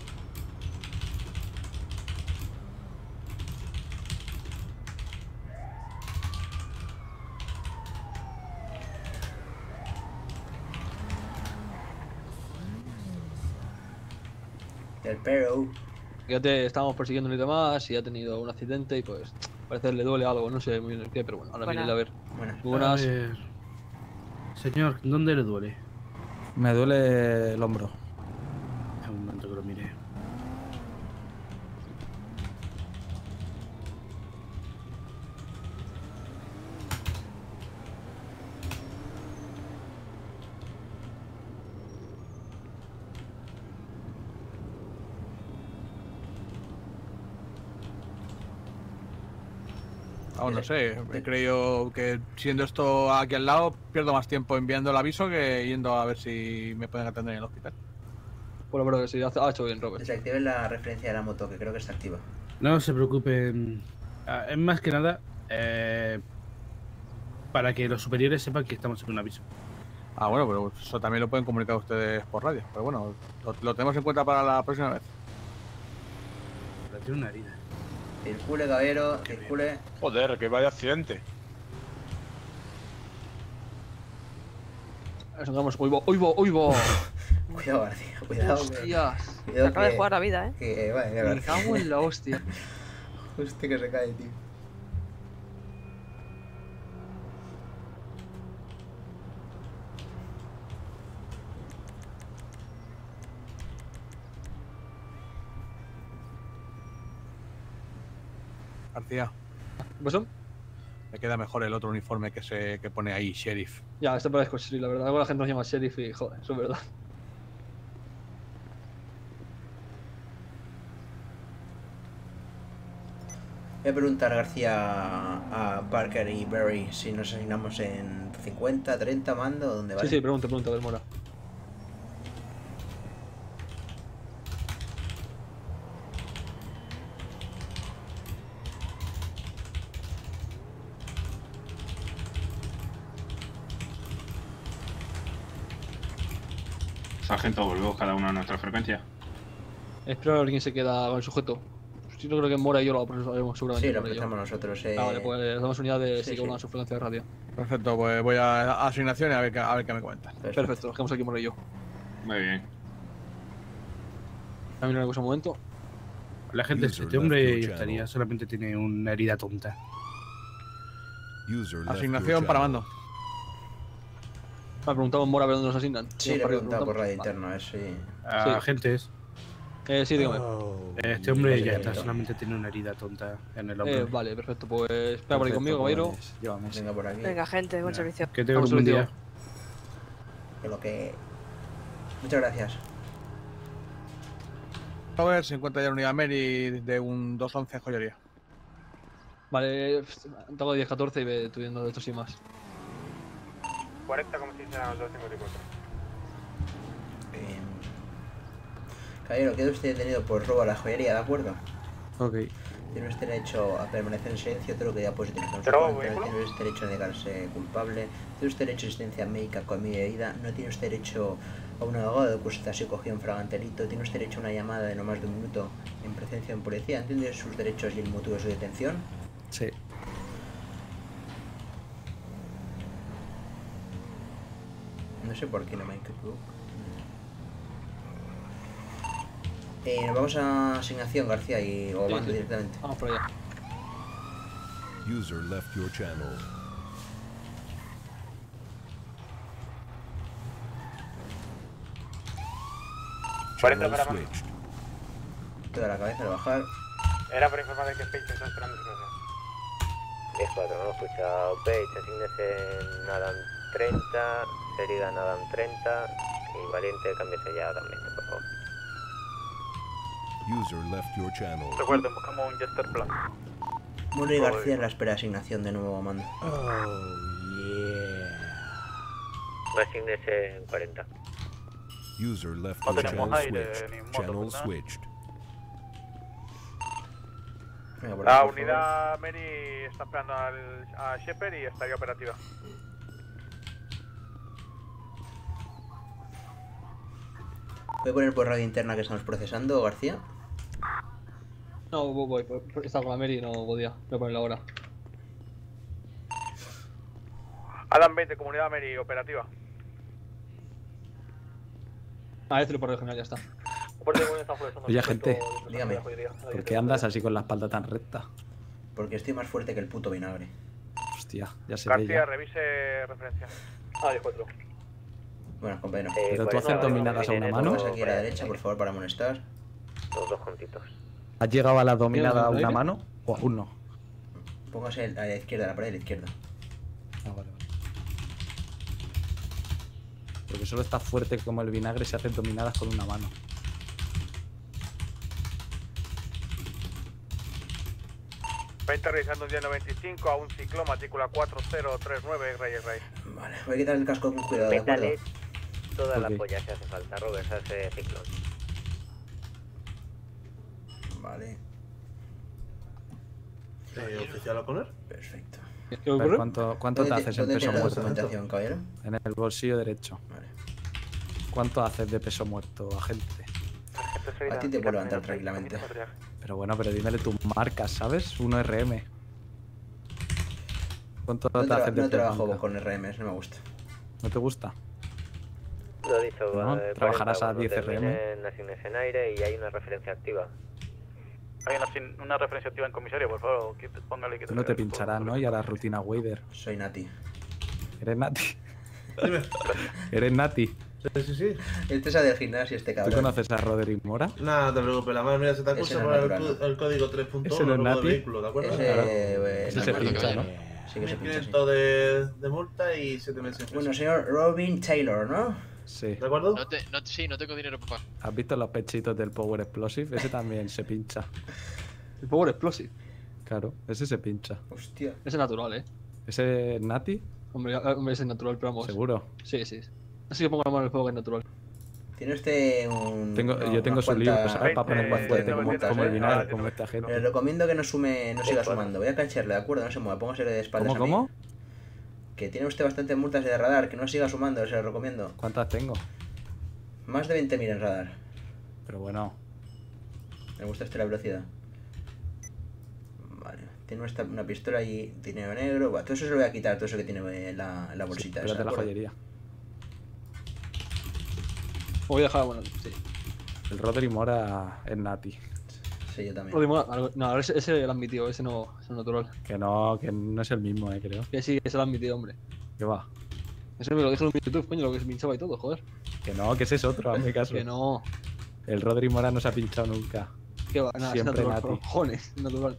Del Perro. Ya te estábamos persiguiendo y demás y ha tenido un accidente y pues parece que le duele algo, no sé muy bien qué, pero bueno, ahora viene a ver. Buenas. Buenas. A ver. Señor, ¿dónde le duele? Me duele el hombro. Un momento que lo mire. Aún no sé, he creído que siendo esto aquí al lado, pierdo más tiempo enviando el aviso que yendo a ver si me pueden atender en el hospital. Por lo menos que sí, ha ha hecho bien, Robert. Desactiven la referencia de la moto, que creo que está activa. No se preocupen. Ah, es más que nada, eh, para que los superiores sepan que estamos en un aviso. Ah, bueno, pero eso también lo pueden comunicar ustedes por radio. Pero bueno, lo, lo tenemos en cuenta para la próxima vez. Pero tiene una herida. Circule, caballero, circule. Joder, que vaya accidente. Eso, vamos, uy, uy, uy, uy. Cuidado, García, cuidado. Hostias. Que, cuidado acaba que, de jugar la vida, eh. Que, vaya, Me García. cago en la hostia. Hostia, que se cae, tío. García. ¿Qué pasó? Me queda mejor el otro uniforme que se que pone ahí, sheriff. Ya, este parezco sí, la verdad. Luego la gente nos llama sheriff y joder, eso es verdad. Voy a preguntar, García, a Parker y Barry si nos asignamos en cincuenta, treinta mando o dónde vale. Sí, sí, pregunta, pregunta, a ver, Mora. Sargento, volvemos cada uno a nuestra frecuencia. Espero a ver quién se queda con el sujeto. Yo creo que Mora y yo lo haremos seguramente. Sí, lo Mora y yo. empezamos nosotros. Eh... Ah, vale, pues les damos unidades Sí, sí, sí. con una su frecuencia de radio. Perfecto, pues voy a asignaciones a ver, qué- a ver qué me cuentan. Perfecto. Perfecto, nos quedamos aquí Mora y yo. Muy bien. También una cosa un momento. La gente, User este hombre left your estaría, channel. solamente tiene una herida tonta. User left your Asignación para channel. mando. Me ha preguntado Mora a ver dónde nos asignan. Sí, le he Para que preguntado por radio preguntamos. interno, eso sí. A Sí. agentes, Eh, sí, dígame. este hombre ya sí, está, sí. solamente tiene una herida tonta en el hombro. Eh, vale, perfecto. Pues espera por ahí conmigo, caballero. Llévame. Venga por aquí. Venga, gente, buen Nah. servicio. Que tenga un Vamos, buen Diego. día. Que lo que... Muchas gracias. A ver si encuentra ya la unidad Mary de un dos once joyería. Vale, tengo diez catorce y ve tú viendo de estos y más. cuarenta como si hicieran los dos cincuenta y cuatro. Eh... Caballero, queda usted detenido por robo a la joyería, ¿de acuerdo? Ok. Tiene usted derecho a permanecer en silencio, todo lo que ya puede tener ¿Te robo, consecuencias. vehículo? Tiene usted derecho a negarse culpable. Tiene usted derecho a asistencia médica con mi bebida. No tiene usted derecho a un abogado que usted así cogido en fragante delito. Tiene usted derecho a una llamada de no más de un minuto en presencia de un policía. ¿Entiende sus derechos y el motivo de su detención? Sí. No sé por qué no me equivoco. Eh, nos vamos a asignación, García, y o Sí, mando sí. directamente. Vamos por allá. User left your channel. cuarenta Channel para más. switched. Toda la cabeza de bajar. Era por informar de que Page está esperando situación. diez cuatro, no lo he escuchado. Page, asígnese en Adam treinta, Sheridan Adam treinta y Valiente, cámbiese ya también, por favor. User left your channel. Recuerden, buscamos un Jester Plan. Muro y Joder. García en la espera de asignación de nuevo a mando. Asígnese en cuarenta. User left No your tenemos channel aire switched. ni moto, Channel ¿verdad? switched. Venga, por La aquí, por favor. unidad Mary está esperando al, a Shepard y estaría operativa. Voy a poner por radio interna que estamos procesando, García. No, voy, voy, voy. Estaba con la Mary y no podía. Voy a ponerla ahora. Adam veinte, comunidad Mary operativa. Ah, este lo por el general, ya está. Oye, gente, Dígame. ¿por qué andas así con la espalda tan recta? Porque estoy más fuerte que el puto vinagre. Hostia, ya se ve García, ya. revise referencia. Ah, diez cuatro. Bueno, compañero. Pero tú haces dominadas a una mano. Vamos aquí a la derecha, por favor, para amonestar. Los dos juntitos. ¿Has llegado a la dominada a ¿Mira, una aire? mano? ¿O aún no? Póngase a la izquierda, a la pared de la izquierda. Ah, vale, vale. Porque solo está fuerte como el vinagre se hacen dominadas con una mano. veinte revisando un día noventa y cinco a un ciclo, matrícula cuatro cero tres nueve, Reyes Rey. Vale, voy a quitar el casco con cuidado, ¿de acuerdo? Métale toda la Ok. polla si hace falta, Robert, se hace ciclón. Vale, Eh, ¿Oficial a poner? perfecto. ¿Qué A ver, ocurre? ¿Cuánto, cuánto te ¿Dónde haces te- en dónde peso tienes la muerto? documentación, caballero? En el bolsillo derecho. Vale. ¿Cuánto haces de peso muerto, agente? A ti te puedo levantar tranquilamente. Pero bueno, pero dímele tus marcas, ¿sabes? uno R M. ¿Cuánto No, te tra- haces de no trabajo banca? con R Ms, no me gusta. ¿No te gusta? Lo dicho, No, eh, trabajarás cuarenta, a diez cuando R M. terminen asignes en aire y hay una referencia activa. Hay una, sin- una referencia activa en comisaría, por favor, quite- póngale que Tú no te pincharás, ¿no? Y a la rutina Wader. Soy Nati. ¿Eres Nati? ¿Eres Nati? Sí, sí, sí. Este es el del gimnasio, este ¿Tú cabrón. conoces a Roderick Mora? Nada, no te preocupes, la madre mía se te Ese acusa no por es el, natural, cu- el código tres punto Ese uno no es robo de Nati. vehículo, ¿de acuerdo? Ese, Claro. eh, Ese se normal. pincha, ¿no? Sí que se pincha, sí. quinientos de, de multa y siete meses. Bueno, señor Robin Taylor, ¿no? Sí. ¿De acuerdo? No te, no, sí, no tengo dinero, papá. ¿Has visto los pechitos del Power Explosive? Ese también se pincha. El Power Explosive. Claro, ese se pincha. Hostia. Ese es natural, ¿eh? ¿Ese es Nati? Hombre, ah, hombre, ese es natural, pero vamos. ¿Seguro? Sí, sí. Así que pongo la mano en el fuego que es natural. Tiene usted un. Tengo, no, yo tengo unas su libro, cuantas- ¿sabes? Para poner más veinte, fuerte como, novecientos, como el eh. vinagre, como esta gente. Le recomiendo que no sume, no siga sumando. Voy a cancharle, ¿de acuerdo? No se mueva, póngase de espaldas ¿Cómo, a mí. cómo? Que tiene usted bastantes multas de radar, que no siga sumando, se lo recomiendo. ¿Cuántas tengo? Más de veinte mil en radar. Pero bueno, Me gusta usted la velocidad. Vale. Tiene esta- una pistola y dinero negro. Bueno, todo eso se lo voy a quitar, todo eso que tiene en la, en la bolsita. esa, espérate ¿de la acuerdo? joyería. Voy a dejar, bueno, sí. El Roderick Mora es Nati. Sí, yo también. Rodri Mora- algo- no, ese, ese lo ha admitido, ese no ese no es natural. Que no, que no es el mismo, eh, creo. Que sí, ese lo ha admitido, hombre. Que va. Eso me lo dijo en YouTube, coño, lo que se pinchaba y todo, joder. Que no, que ese es otro, hazme caso. Que no. El Roderick Mora no se ha pinchado nunca. Que va, nada, es Siempre natural, Nati. cojones, natural.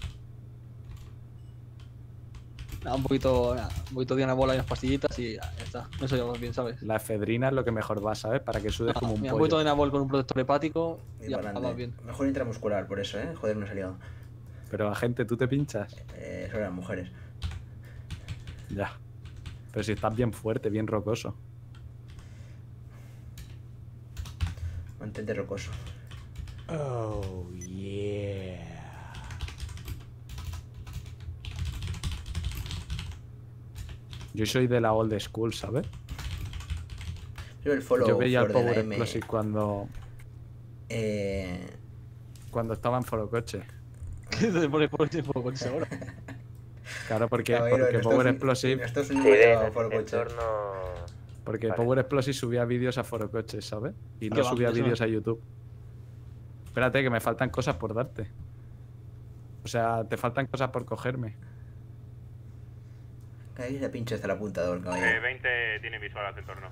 Nada, un poquito, nada, un poquito de una bola y unas pastillitas y ya, ya está. Eso ya vas bien, ¿sabes? La efedrina es lo que mejor va, ¿sabes? Para que sudes Nada, como un mira, un poquito pollo. de Nabol con un protector hepático Y y ya para vas adelante. bien. Mejor intramuscular, por eso, ¿eh? Joder, no ha liado. Pero la gente, ¿tú te pinchas? Eh, eso eran mujeres. Ya. Pero si estás bien fuerte, bien rocoso. Mantente rocoso. Oh, yeah. Yo soy de la old school, ¿sabes? Yo el follow Yo veía el for de la Power M. Explosive cuando, Eh, cuando estaba en Forocoche. ¿Qué te pones por ese fuego con ese ahora? Claro, porque, caballero, porque en Power Estados- Explosive... En Estados Sí, Unidos de lleva en foro ese coche. entorno. Porque Vale. Power Explosive subía vídeos a Forocoche, ¿sabes? Y ¿Qué no va? subía Eso no. vídeos a YouTube. Espérate, que me faltan cosas por darte. O sea, te faltan cosas por cogerme. Cada vez se pincha hasta el apuntador, caballero. Eh, veinte tiene visual a tu entorno.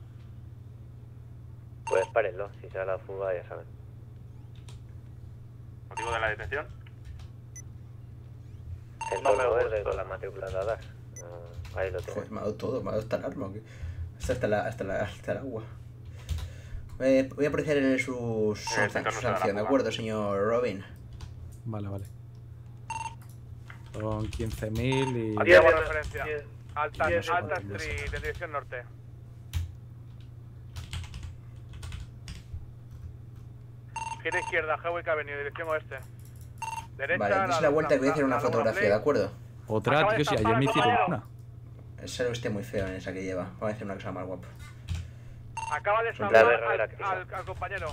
Pues párenlo, si se da la fuga ya saben. ¿Motivo de la detención? Entorno verde con la matrícula dadas. Ah, ahí lo Joder, tienes. me ha dado todo, me ha dado hasta el arma. ¿o qué? Hasta, hasta, la, hasta, la, hasta el agua. Eh, voy a apreciar en su, su, Eh, su entonces no se da la sanción, ¿de fuga. acuerdo, señor Robin? Vale, vale. Son quince mil y... Aquí Diez, damos diez, referencia. diez, Alta, diez, Alta diez. Street, de dirección norte. Gira izquierda, Hawick Avenue, dirección oeste. Derecha, Vale, dice la vuelta que voy a hacer una Laguna fotografía, ¿de Plate. acuerdo? Otra, Acaba de tío, si estampar ayer me al hicieron compañero. una. Sale usted muy feo en esa que lleva. Voy a hacer una cosa más guapa. Acaba de La estampar R R al, activa. al, al compañero.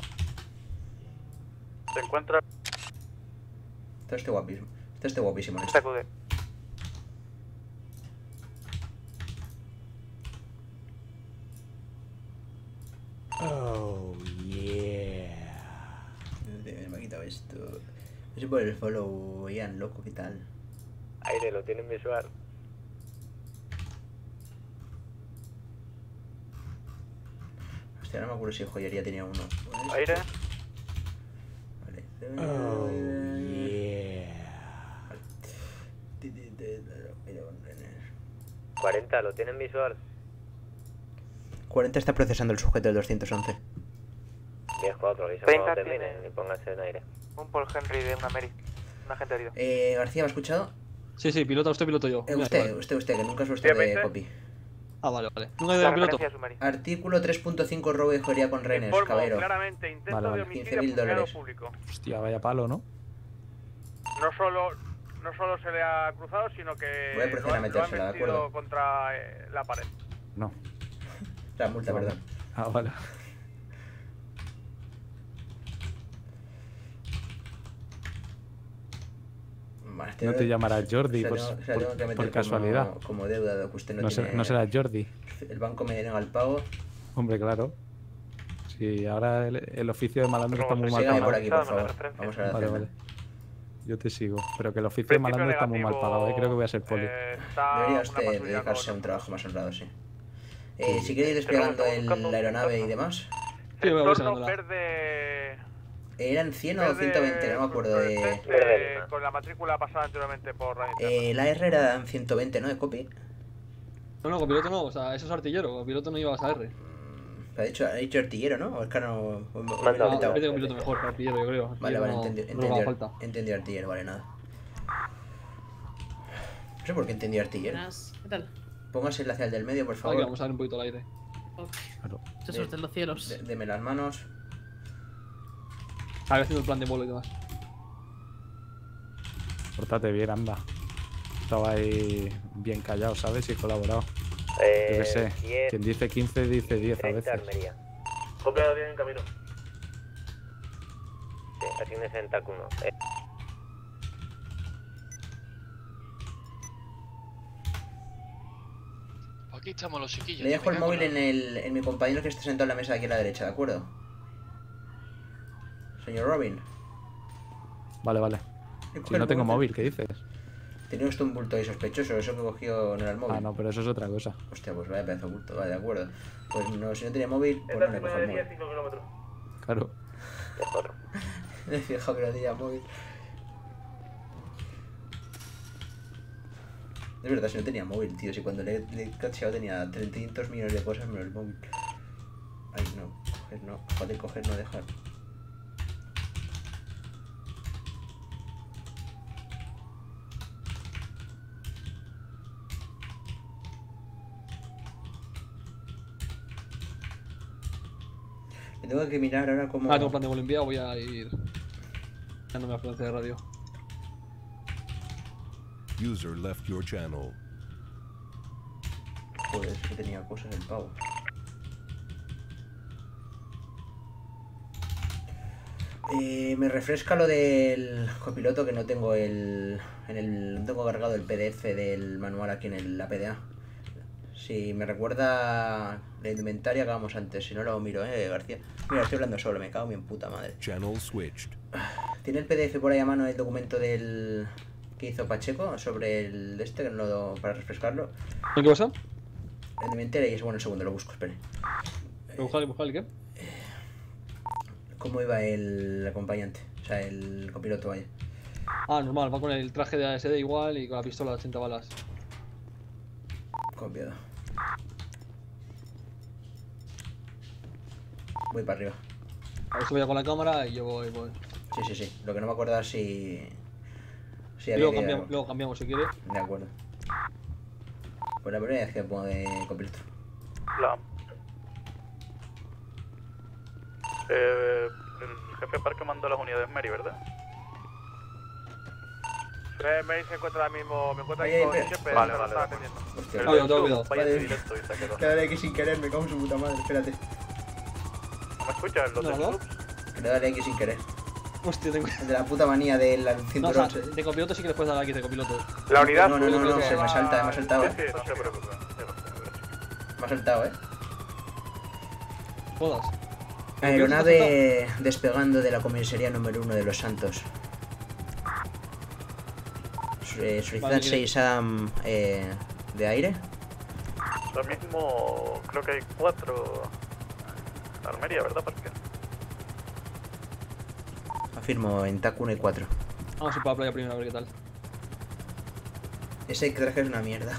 Se encuentra. Está este guapísimo. Está este guapísimo. Se acude. Oh, yeah. Me ha quitado esto. No sé por el follow, Ian, loco, ¿qué tal? Aire, lo tienen visual. Hostia, no me acuerdo si joyería tenía uno. Aire. Vale. Oh, yeah. cuarenta, lo tienen visual. cuarenta está procesando el sujeto del doscientos once. diez cuatro, avisa treinta cuando terminen tiene. y pónganse en aire. Un Paul Henry de una Mary. Un agente herido. Eh, García, ¿me ha escuchado? Sí, sí, pilota usted, piloto yo. Eh, Mira, usted, vale. usted, usted, que nunca es usted de veinte. copy. Ah, vale, vale. Nunca he La ido piloto. referencia a su Mary. Artículo tres punto cinco, robo y joyería con rehenes, Informo caballero. claramente intento Vale, de vale. homicidio quince mil a funcionario dólares. público. Hostia, vaya palo, ¿no? No solo no solo se le ha cruzado, sino que Voy a proceder lo, a ha- lo ha metérsela, ¿de metido acuerdo? contra eh, la pared. No. La multa, Vale. perdón. Ah, vale. Vale, No te llamarás Jordi se la por, tengo- se la por- tengo que meter por como- casualidad. Como, deuda, de que usted no, No, tiene... ser- no será Jordi. El banco me denega el pago. Hombre, claro. Sí, ahora el, el oficio de malandro está muy mal Sígame por pagado. aquí, por favor. Vamos a la Vale, celda. vale. Yo te sigo. Pero que el oficio de malandro está muy mal pagado, ¿eh? Creo que voy a ser poli. Debería usted dedicarse a un trabajo más honrado, sí. Eh, si quiere ir desplegando el, la aeronave y demás. Sí, me voy Entorno sacándola. verde... ¿Eran cien o verde ciento veinte? No me acuerdo de... fluorescente, con la matrícula pasada anteriormente por radio interna. Eh, la R era ciento veinte, ¿no? De copy. No, no, copiloto no, o sea, eso es artillero, copiloto no llevas a R. Ha dicho, ha dicho artillero, ¿no? O es que no... o- o- me he No, inventado. vete copiloto mejor, artillero, yo creo. Vale, Artillero vale, no- entendi- no le haga entendido, falta. entendido artillero, vale, nada. No sé por qué entendí artillero. Buenas, ¿qué tal? Póngase el hacia el del medio, por favor. Aquí vamos a ver un poquito al aire. Ok. Claro. Mucha suerte en los cielos. De- deme las manos. Ahora haciendo el plan de vuelo y demás. Pórtate bien, anda. Estaba ahí bien callado, ¿sabes? Y he colaborado. Eh, Yo qué sé. diez, Quien dice quince dice diez a treinta veces. Armería. Copia bien en camino. Sí, asígnese en T A C uno. Eh, Aquí estamos los chiquillos. Le dejo me el cago móvil en la- en, el, en mi compañero que está sentado en la mesa de aquí a la derecha, ¿de acuerdo? Señor Robin. Vale, vale. ¿Le coge Si el no tengo móvil? móvil, ¿qué dices? Tenía usted un bulto ahí sospechoso, eso que cogió no era el móvil. Ah, no, pero eso es otra cosa. Hostia, pues vaya pedazo de bulto, vale, de acuerdo. Pues no, si no tenía móvil, pues Esta no le cojo primera el de diez, móvil. cinco kilómetros. Claro. Me he fijado que no tenía móvil. Es verdad, si no tenía móvil, tío. Si cuando le, le he cacheado tenía trescientos millones de cosas menos el móvil. Ay, no. Coger no. Joder, coger no dejar. Me tengo que mirar ahora como... Ah, tengo plan de vuelo enviado, voy a ir dándome la frecuencia de radio. User left your channel. Joder, es que tenía cosas el pavo. Eh, me refresca lo del copiloto, que no tengo el, en el no tengo cargado el P D F del manual aquí en el, la P D A. Si me recuerda la indumentaria que hagamos antes, si no lo miro, eh, García. Mira, estoy hablando solo, me cago en mi puta madre. Channel switched. ¿Tiene el P D F por ahí a mano el documento del que hizo Pacheco sobre el este, que no lo para refrescarlo? ¿En qué pasa? La indumentaria y es bueno el segundo, lo busco, espere. ¿Buscar, buscar el qué? ¿Cómo iba el acompañante? O sea, el copiloto, vaya. Ah, normal, va con el traje de A S D igual y con la pistola de ochenta balas. Copiado. Voy para arriba. A ver si voy a con la cámara y yo voy, voy. Sí, sí, sí. Lo que no me acuerdo es si... Si Y había luego, que- cambiamos, luego cambiamos si quiere. De acuerdo. Pues la primera vez que pongo de copiloto. La... Eh, el jefe Parque mandó las unidades Mary, ¿verdad? Fred May se encuentra ahora mismo, me encuentra Ay, aquí ay, con espera. Shepard, Vale, pero vale, está vale. atendiendo. Hostia, El Vale, tengo Zoom, cuidado. vaya Vale. directo y se quedó. Cada vez que sin querer me cago en su puta madre, espérate. ¿No me escuchas? Los No, de ¿no? Zoom. Que le dale X sin querer. Hostia, tengo... El de la puta manía del No, o cinturón. sea, de copiloto sí que les puedes dar aquí de copiloto. La unidad... No, no, no, no, que se me va- salta, me ha saltado, Sí, eh. sí, no se preocupe. Ya lo sé, gracias. Me ha saltado, eh. Todas. Aeronave despegando de la comisaría número uno de Los Santos. Eh, solicitan Vale, seis Adam eh, de aire. Ahora mismo creo que hay cuatro... Armería, ¿verdad, Parque? Afirmo, en T A C uno y cuatro. Vamos a ir para la playa primero a ver qué tal. Ese traje es una mierda.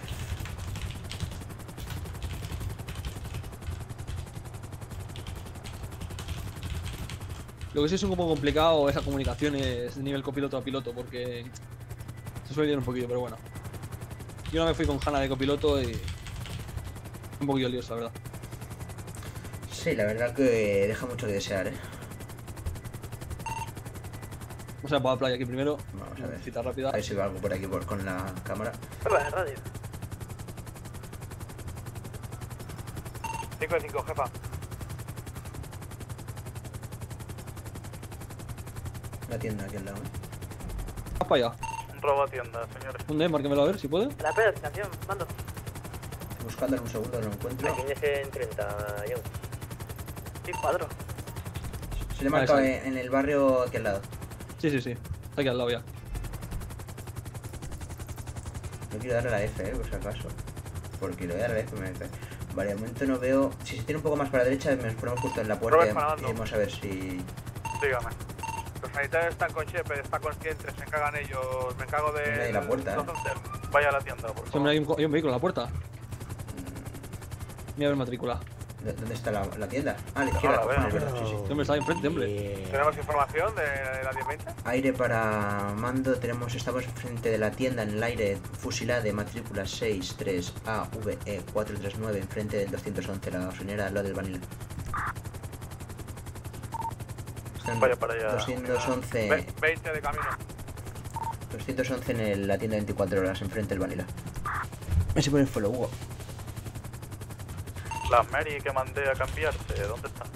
Lo que sí es un poco complicado esa comunicación es de nivel copiloto a piloto porque se suele liar un poquito, pero bueno. Yo no me fui con Hanna de copiloto y un poquillo lioso, la verdad. Sí, la verdad que deja mucho que desear, eh. Vamos a ir por la playa aquí primero. Vamos a ver. Cita rápida. A ver si va algo por aquí por, con la cámara. Hola, radio. cinco de cinco, jefa. La tienda aquí al lado, ¿eh? Vas para allá. Robo a tienda, señores. ¿Dónde? Márquemelo a ver si puede. La penetración, mando. Buscando en un segundo, no lo encuentro. Aquí es en treinta, John. Sí, cuadro. Se le Vale, marca sale. en el barrio aquí al lado. Sí, sí, sí. Está aquí al lado ya. No quiero darle la F, eh, por si acaso. Porque le voy a dar la F, me F. Vale, de momento no veo. Si se tiene un poco más para la derecha, nos ponemos justo en la puerta Robert y Fernando. vamos a ver si. Dígame. Los sanitarios están con Shepard, están conscientes, se encargan ellos. Me encargo de. Mira ahí la puerta, eh. Vaya a la tienda, por Sí, favor. hombre, hay un, co- hay un vehículo en la puerta. Mira a ver matrícula. ¿Dó- ¿Dónde está la, la tienda? Ah, a la izquierda. Ah, la veo. Ah, es verdad, sí, sí. Hombre, está ahí enfrente, hombre. ¿Tenemos información de, de la diez veinte? Aire para mando, tenemos, estamos frente de la tienda en el aire, fusilada de matrícula seis tres A V E cuatro tres nueve, enfrente del doscientos once, la gasolinera al lado del Vanilla. Están Vaya para allá. doscientos once, Ve- veinte de camino. doscientos once en el- la tienda veinticuatro horas, enfrente del Vanilla. Me se pone el follow, Hugo. Las Mary que mandé a cambiarse, ¿dónde están?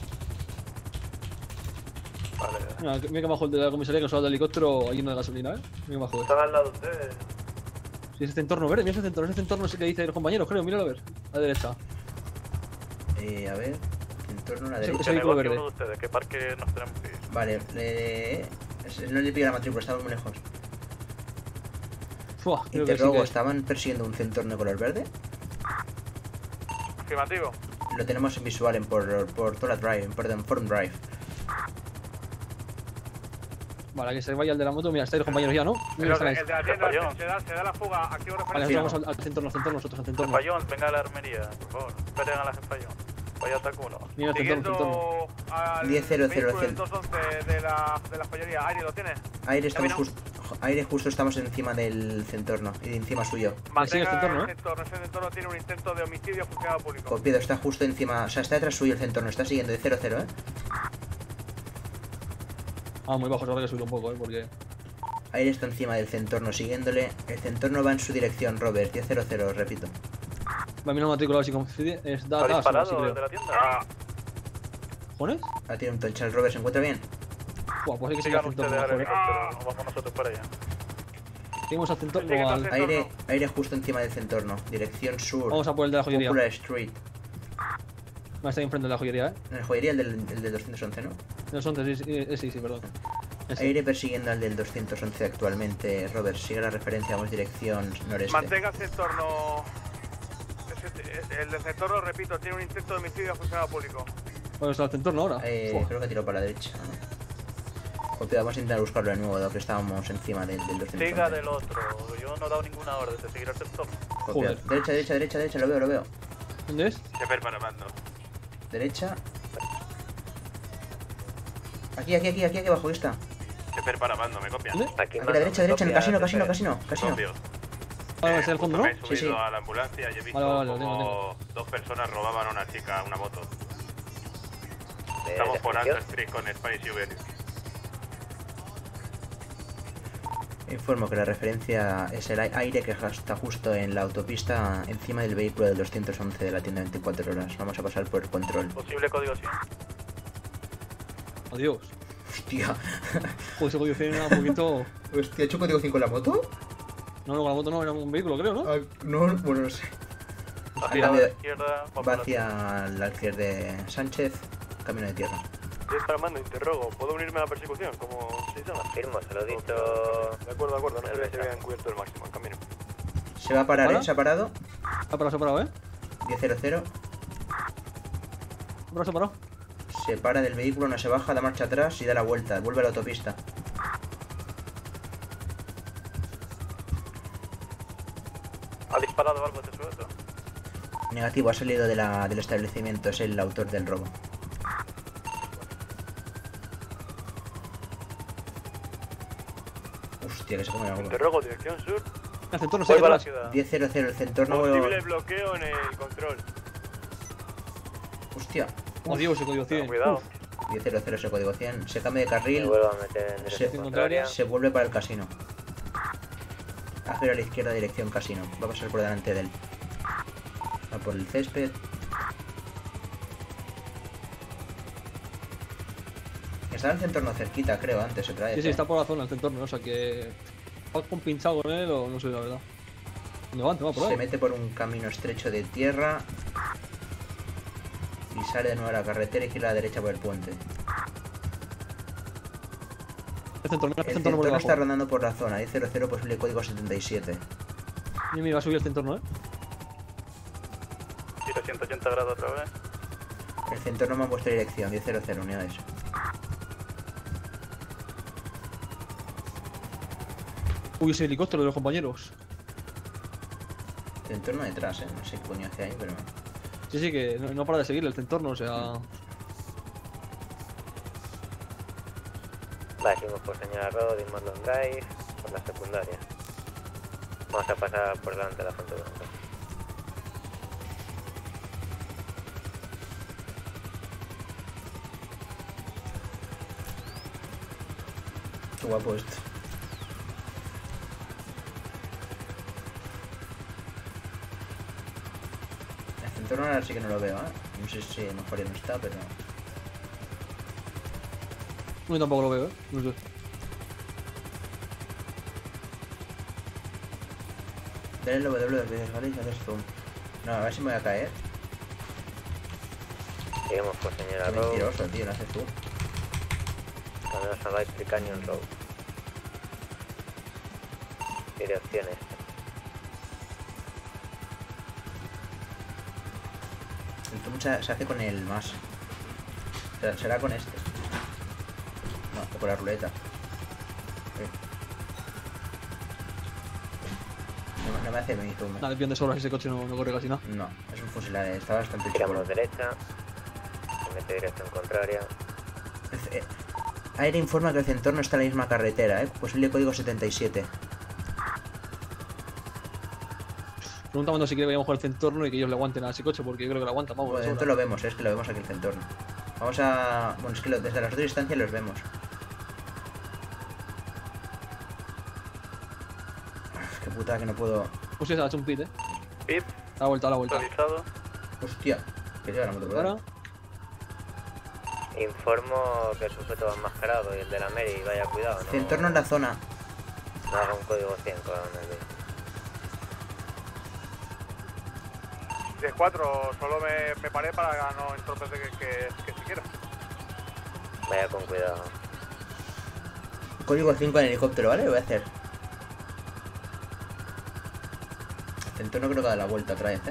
Vale. Mira, que- mira que bajo el de la comisaría que nos ha dado el helicóptero ahí en la gasolina, ¿eh? Mira que bajo. Están al lado de ustedes. Sí, es este entorno, verde, mira ese entorno, ese entorno sí que dice los compañeros, creo, míralo a ver. A la derecha. Eh, a ver, entorno a la Ese- derecha. ese vehículo negocio verde. uno de ustedes, ¿qué parque nos tenemos que ir? Vale, le... es- no le pido la matrícula, estamos muy lejos. Fua, creo que sí Interrogo, que... ¿estaban persiguiendo un centorno de color verde? Afirmativo. Lo tenemos en visual en por, por Tola Drive, perdón, Forum Drive. Vale, que se vaya el de la moto, mira, estáis los compañeros ya, ¿no? El, Mira, de- estáis. el de la tienda Fallón. se da, se da la fuga, activo Vale, referencia. nosotros vamos al, al centro, al centro, nosotros al centro. Fallón, venga a la armería, por favor. Esperen a la Fallón. Vaya ataque uno. Mira el centro, el centro. Siguiendo al diez cero cero vehículo del doscientos once de la, de la joyería. Aire, ¿lo tiene? Aire, estamos Camino. justo, aire justo estamos encima del centorno y encima suyo. Mantenga el centorno, el centorno. Ese centorno tiene un intento de homicidio a funcionario público. Copiado, está justo encima, o sea, está detrás suyo el centorno, está siguiendo de cero cero, eh. Ah, muy bajo, ahora que subir un poco, ¿eh? Porque... Aire está encima del centorno siguiéndole. El centorno va en su dirección, Robert, diez cero cero, repito. Va a mirar matrícula a ver si coincide. Es da ¿Ha gas, disparado sí, creo. desde la tienda? Ah, ¿Jones? Ah, tiene un toncha el Robert, ¿se encuentra bien? Buah, pues hay que seguir Sigan al centro. ustedes al mejor, ¿eh? helicóptero, vamos nosotros para allá. Seguimos al centro, Sigue no al al... centro. Aire, aire justo encima del centorno, dirección sur. Vamos a por el de la joyería. Popular Street. Va a estar enfrente de la joyería, ¿eh? En la joyería el del, el del doscientos once, ¿no? No son sí, sí, eh, sí, sí, perdón. Ese. Aire persiguiendo al del doscientos once actualmente. Robert, sigue la referencia, vamos dirección noreste. mantenga el centorno. Ese- El del centorno, repito, tiene un intento de homicidio a funcionario público. Bueno, está el centro ahora. Eh, Fua. creo que tiró para la derecha. Copiado, vamos a intentar buscarlo de nuevo, dado que estábamos encima del, del doscientos once. Siga del otro, yo no he dado ninguna orden de seguir el sector. Copiado. Joder. Derecha, derecha, derecha, derecha, lo veo, lo veo. ¿Dónde es? Shepard para mando. Derecha. Aquí, aquí, aquí, aquí, aquí abajo, aquí está. Shepard para mando, me copian. ¿Dónde? Aquí Aquí a la derecha, derecha, en el casino, casino, casino, casino. Copio. Vale, está al fondo, ¿no? Me he subido Sí, sí. a la ambulancia y he visto Vale, vale, lo como tengo, dos personas robaban a una chica, una moto. ¿De Estamos por Alta descripción? Street con Spanish Uber. Informo que la referencia es el aire que está justo en la autopista encima del vehículo del doscientos once de la tienda veinticuatro horas. Vamos a pasar por el control. Posible código cien. Adiós. Hostia. Joder, ese código cien era un poquito... Hostia, ¿he hecho código cinco en la moto? No, no, con la moto no, era un vehículo, creo, ¿no? Ah, no, bueno, no sé. A Cambio la de- izquierda, Va hacia el alquiler de Sánchez, camino de tierra. diez para mando, interrogo. ¿Puedo unirme a la persecución? Como se llama? Afirmo, se lo he dicho. De acuerdo, de acuerdo. No El se ve si retraso. habían cubierto el máximo en camino. Se va a parar, ¿Para? ¿eh? Se ha parado. Ha parado, se ha parado, ¿eh? diez cero cero. Ha parado, se ha parado. Se para del vehículo, no se baja, da marcha atrás y da la vuelta. Vuelve a la autopista. ¿Ha disparado algo este sujeto? Negativo, ha salido de la, del establecimiento. Es el autor del robo. Hostia, que se come la boca. Interrogo, dirección sur. El centro no Voy se para la atrás. ciudad. diez cero cero, el centorno. Posible bloqueo en el control. Hostia. Adiós, ese código cien. Cuidado. Uf. diez cero cero ese código cien. Se cambia de carril. Me vuelvo a meter en Se, dirección contraria. se vuelve para el casino. A girar a la izquierda, dirección casino. Va a pasar por delante de él. Va por el césped. Estaba en el centro cerquita, creo, antes otra vez. Sí, sí, ¿eh? está por la zona, el entorno, o sea que... ¿Va compinchado con él o no sé la verdad? ¿Dónde va? ¿Dónde va por ahí? Se mete por un camino estrecho de tierra. Y sale de nuevo a la carretera y gira a la derecha por el puente. El centro, mira, El el centro por centro debajo. está rondando por la zona. diez cero cero posible código setenta y siete. Mira, mira, va a subir el centro, ¿eh? Giro ciento ochenta grados otra vez. El centro no me ha puesto dirección. diez cero cero, unidades. Uy, ese helicóptero de los compañeros. El entorno detrás, eh. No sé qué coño hace ahí, pero... Sí, sí, que no, no para de seguirle el entorno, o sea... Vale, seguimos por señora Road y Marlon Drive, por la secundaria. Vamos a pasar por delante de la Fuente Blanca. Qué guapo esto. El centro ahora sí que no lo veo, ¿eh? No sé si mejor ya no está, pero... Yo tampoco lo veo, ¿eh? No sé. Dale el W del vídeo, ¿vale? Y haces zoom. No, a ver si me voy a caer. Seguimos por señora Qué Road. mentiroso, tío, no haces zoom. Camino a Vice Canyon Road. Dirección este. El zoom se, se hace con el más. Será, será con este. No, o con la ruleta. Eh. No, no me hace mi zoom. Nada, bien de sobra, ese coche no, no corre casi nada. No, es un fusilar, está bastante chulo. Giramos derecha. Se mete dirección contraria. Eh, Aire informa que el centro está en la misma carretera, ¿eh? Posible código setenta y siete. Preguntando si quiere que vayamos con el centorno y que ellos le aguanten a ese coche, porque yo creo que lo aguantan, vamos. Bueno, de dentro sobra. lo vemos, ¿eh? Es que lo vemos aquí el centorno. Vamos a... Bueno, es que lo- desde las dos distancias los vemos. Uf, qué puta que no puedo... Pues sí, se ha hecho un pit, eh. Pit. A la vuelta, a la vuelta. Actualizado. Hostia, que lleva la moto por Ahora. ahí. Informo que el sujeto va enmascarado y el de la Mary vaya cuidado, ¿no? Centorno en la zona. No haga un código cien con el vídeo. diez cuatro, solo me, me paré para no entorpecer que, que, que siquiera. Vaya con cuidado. Código cinco en helicóptero, ¿vale? Lo voy a hacer. El centorno creo que da la vuelta otra vez, ¿eh?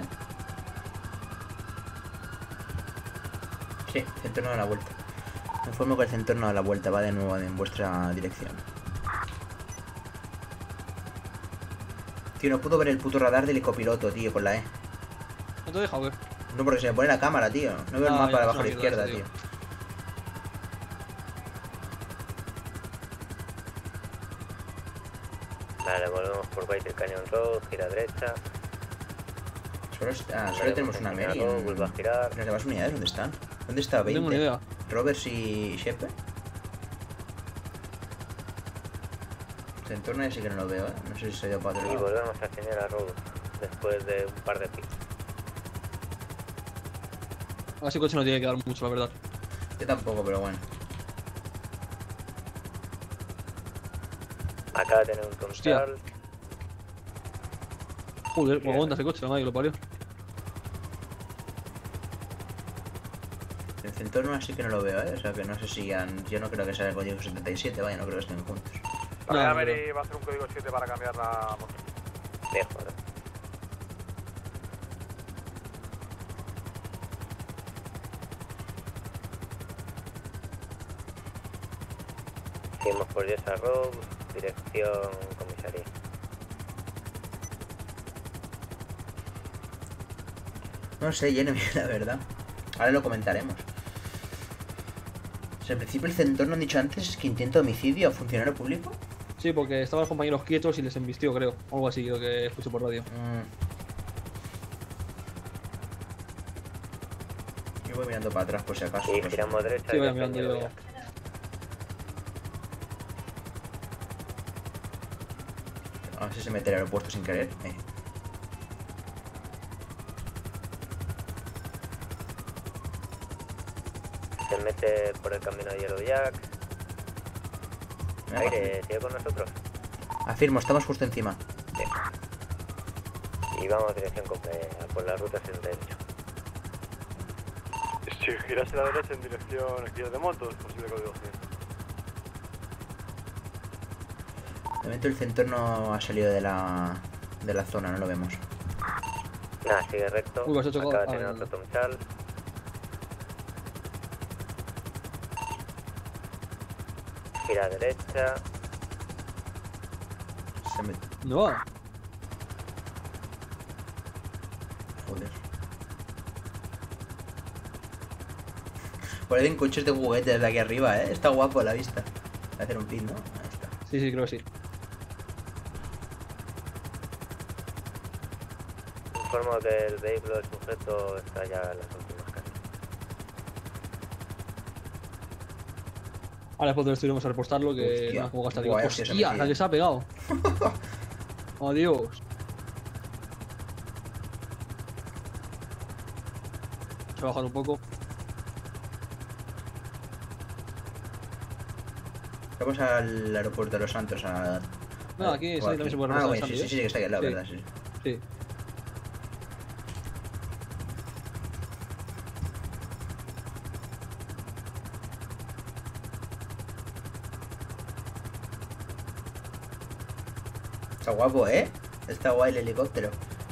Sí, el centorno da la vuelta. Informo que el centorno da la vuelta, va de nuevo en vuestra dirección. Tío, no puedo ver el puto radar del copiloto, tío, con la E. ¿No te deja o qué? No, porque se me pone la cámara, tío. No veo el Ah, mapa ya, de es abajo a una la mierda izquierda, eso, tío. Vale, volvemos por White Canyon Road, gira derecha. Solo, es- ah, solo Veremos tenemos en una Señora Mary. Road, En... vuelve a girar. ¿Las demás unidades dónde están? ¿Dónde está No veinte? tengo ni idea. Roberts y Shepard. El entorno ya sí que no lo veo, ¿eh? No sé si se ha ido para otro Y lado. volvemos a Señora Road después de un par de pits. A ese coche no tiene que dar mucho, la verdad. Yo tampoco, pero bueno. Acaba de tener un Hostia. control. Joder, pues aguanta ese coche, la madre que lo parió. El entorno así que no lo veo, ¿eh? O sea que no sé si han... Yo no creo que sea el código setenta y siete, vaya, no creo que estén juntos. Para No, la no Mary va a hacer un código siete para cambiar la moto. Viejo, ¿no? Seguimos por Yesa Road, dirección comisaría. No sé, Jeremy, la verdad. Ahora lo comentaremos. O sea, en principio el centro, ¿no han dicho antes que intento homicidio a funcionario público? Sí, porque estaban los compañeros quietos y les embistió, creo. Algo así, lo que escuché por radio. Mm. Yo voy mirando para atrás por si acaso. Y giramos derecha. Sí, voy dirección mirando yo. Yellow Jack. A ver si se mete el aeropuerto sin querer. Eh. Se mete por el camino de Yellow Jack. Aire, sigue con nosotros. Afirmo, estamos justo encima. Bien. Y vamos dirección completa por la ruta sesenta y ocho. Si giras a la derecha en dirección alquiler de motos, posible código cien. De momento el centro no ha salido de la, de la zona, no lo vemos. Nada, sigue recto. Uy, vas a chocar. Acaba de tener Ah, otro Tom Charles. Gira a derecha. Se me... ¿Dónde va? Joder. Parecen coches de juguete desde aquí arriba, ¿eh? Está guapo la vista. Voy a hacer un pin, ¿no? Ahí está. Sí, sí, creo que sí. Informo que el vehículo del sujeto está ya en las últimas calles. Ahora después de esto iremos a repostarlo, que Hostia, no como gastar. guay, hostia, Hostia, se la me que se ha pegado. Adiós. Voy a bajar un poco. Vamos al aeropuerto de Los Santos a... No, aquí sí, también se puede Ah, repostar bueno, el sí, Sandy, sí, ¿eh? sí, que está aquí al lado, Sí. ¿verdad? Sí. Sí. Está guapo, ¿eh? Está guay el helicóptero.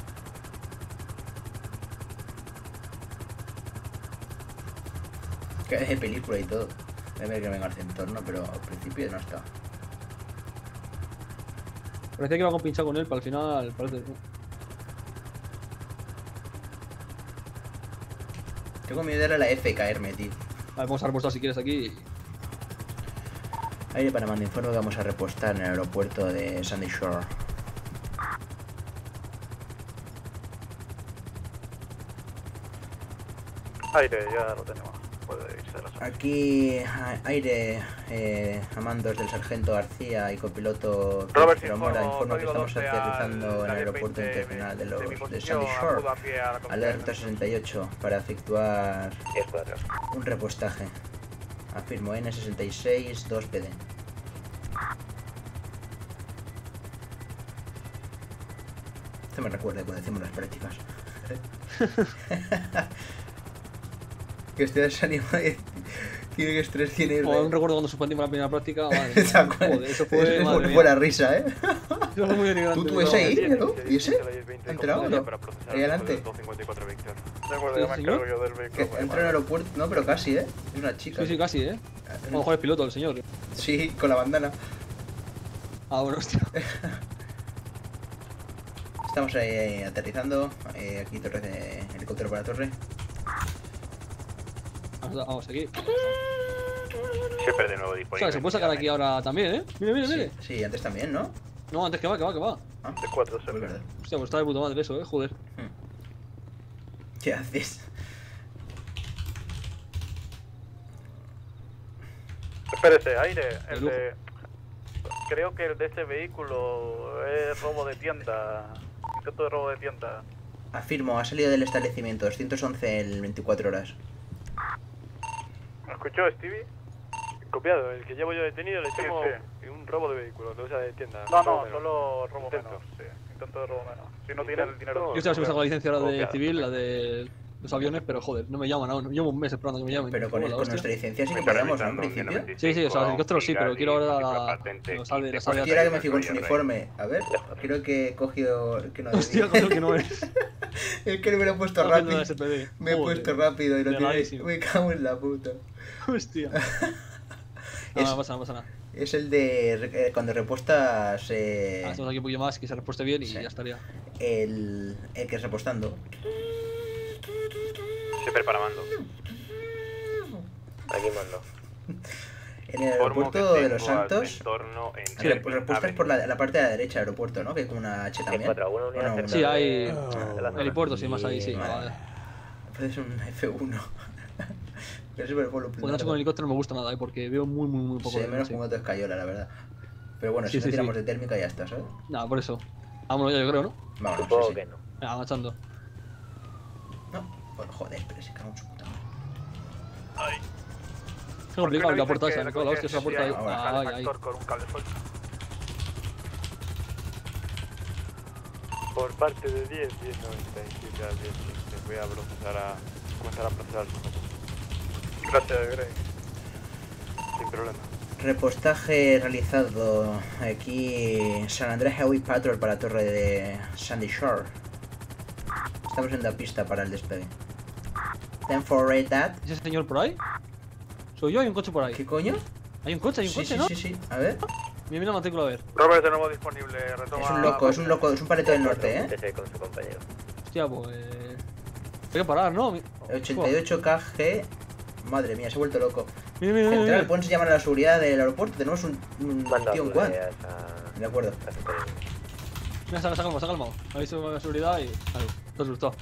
Que es de película y todo. Voy a ver que venga el entorno, pero al principio no está. Parecía que iba a compinchar con él, pero al final parece. Tengo miedo de la F caerme, tío. Vale, vamos a repostar si quieres aquí. Aire Panamá, informo que vamos a repostar en el aeropuerto de Sandy Shore. Aire, ya lo tenemos. Puede irse de la zona. Aquí, a- aire, eh, a mandos del sargento García y copiloto Robert, Pedro Mora, informo, informo que código estamos doce aterrizando al- en el al aeropuerto veinte internacional de, de los, mi de posición, Sandy Shore, acudo a pie a la comisaría. alerta sesenta y ocho, para efectuar diez cuatro. un repostaje. Afirmo, N sesenta y seis, dos P D. Esto me recuerda cuando decimos las prácticas. Que estoy desanimado y tiene que estrés tiene. O aún recuerdo cuando suspendimos la primera práctica. Madre mía. ¿Se acuerdan? Joder, eso fue. Eso madre fue mía. buena risa, ¿eh? Eso fue muy denigrante. ¿Tú, tú ese ahí? diez, ¿No? ¿Y ese? veinte, ¿Ha entrado o no? para procesar Ahí el adelante. dos cincuenta y cuatro Víctor. De acuerdo, ¿Sí, ya me señor? encargo yo del Que vehículo. entra en el aeropuerto. No, pero casi, ¿eh? Es una chica. Sí, sí, casi, ¿eh? A lo mejor es piloto el señor. Sí, con la bandana. Ah, bueno, hostia. Estamos ahí, ahí aterrizando. Eh, aquí torre de helicóptero para la torre. Vamos, vamos aquí. Siempre de nuevo O disponible. sea, se puede sacar aquí ahora también, ¿eh? Mire, mire, mire. Sí, sí, antes también, ¿no? No, antes que va, que va, que va. Ah, De cuatro, pues verdad. Hostia, pues está de puta madre eso, ¿eh? Joder. ¿Qué haces? Espérese, aire. El El lujo. de... Creo que el de este vehículo es robo de tienda. Intento de robo de tienda. Afirmo, ha salido del establecimiento. doscientos once en veinticuatro horas. ¿Me escuchó, Stevie? Copiado, el que llevo yo detenido le Sí, llamo sí. un robo de vehículo, o sea, de tienda. No, robo no, menos. solo robo Intento. menos. Sí, intento de robo menos. Si no tiene el dinero. Yo estoy a sacar la licencia ahora de Copiado. civil, la de los aviones, pero joder, no me llaman aún. Llevo un mes esperando que me llamen. Pero con, Joder, con hostia. nuestra licencia sí que Me está podemos, ¿no? En revisando un principio. Sí, sí, o sea, los helicópteros sí, pero quiero ahora la. No sale, la sale Hostia, que me fijo en su uniforme. A ver, creo que he cogido. Que no Hostia, debía. creo que no es. Es que me lo he puesto Está haciendo rápido. la S P D. Me he Joder. puesto rápido y lo tiene. Legalísimo. Me cago en la puta. Hostia. No, Es- no pasa, no pasa nada. Es el de eh, cuando repostas eh, Ahora estamos aquí un poquillo más, que se reposte bien y Sí. ya estaría. el, el que es repostando. Siempre para mando. Aquí mando. En el Informo que aeropuerto de Los tengo al Santos. entorno en Sí, Termin repostas Avenue. por la, la parte de la derecha del aeropuerto, ¿no? Que hay como una H también. cuatro, una unidad Bueno, cerca Sí, hay de la zona. helipuertos y más ahí, sí. Vale. Vale. Puede ser un F uno. Pero sí, pero fue lo Cuando con el helicóptero no me gusta nada, ¿eh? Porque veo muy, muy, muy poco. Sí, menos con moto escayola, la verdad. Pero bueno, Sí, si sí, no tiramos sí. de térmica ya está, ¿sabes? Nada, por eso. Vámonos ya, yo creo, ¿no? Vámonos, Supongo sí, sí. que no. Venga, marchando. No, bueno, joder, pero se cago en su puta madre. Ay. Es complicado abrir la puerta esa, me cago en la hostia, esa puerta ahí. Ay, ay. Con un cable suelto. Por parte de diez, diez noventa y siete a diez quince. Voy a procesar a... comenzar a procesar el sujeto. Gracias, Grey. Sin problema. Repostaje realizado aquí San Andrés Highway Patrol para la torre de Sandy Shore. Estamos en la pista para el despegue. ten four rate that. ¿Es ese señor por ahí? ¿Soy yo? Hay un coche por ahí. ¿Qué coño? Hay un coche, hay un Sí, coche, sí, ¿no? sí, sí. A ver. Mira, mira la matrícula, a ver. Robert, de nuevo disponible. Retoma. Es un loco, es un loco, es un paleto del norte, ¿eh? Júntese con su compañero. Hostia, pues... Hay que parar, ¿no? ochenta y ocho K G. Madre mía, se ha vuelto loco. Mira, mira, mira, Central, mira. ¿puedes llamar a la seguridad del aeropuerto? Tenemos un, un Manda tío en a quad. a- De acuerdo. Mira, se ha calmado, se ha calmado. Ha visto la seguridad y... Vale, te has asustado.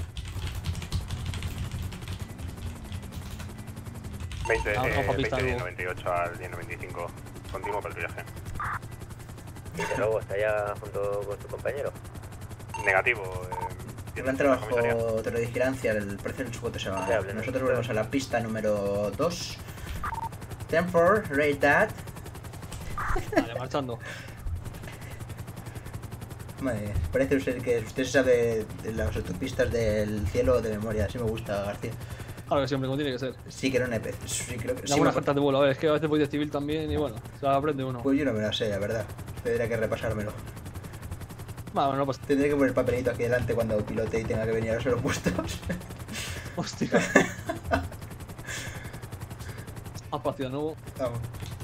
veinte, Ah, eh, ojo, pista, veinte, diez, luego. noventa y ocho al diez, noventa y cinco. Continuo para el viaje. Y luego está ya junto con su compañero. Negativo. Eh, Gran trabajo, televigilancia, el precio del sujeto se va. Sí, hable, Nosotros no. volvemos a la pista número dos. ten four, rate that. Vale, marchando. Madre, parece ser que usted sabe de las autopistas del cielo de memoria. Así me gusta, García. Claro que siempre, como tiene que ser. Sí que era un E P. Sí, creo que Da sí. buenas me- cartas de vuelo, a ver, es que a veces voy de civil también y bueno, se la aprende uno. Pues yo no me la sé, la verdad. Tendría que repasármelo. Bueno, no pasa. Tendré que poner el papelito aquí delante cuando pilote y tenga que venir a los aeropuertos. Hostia. Espacio de nuevo. Vamos.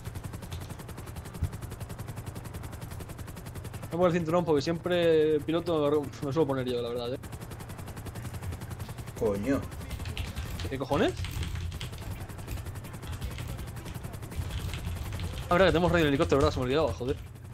Me pongo el cinturón porque siempre piloto me suelo poner yo, la verdad, ¿eh? Coño. ¿Qué cojones? Ah, verdad que tenemos radio de helicóptero, ¿verdad? Se me olvidaba, joder.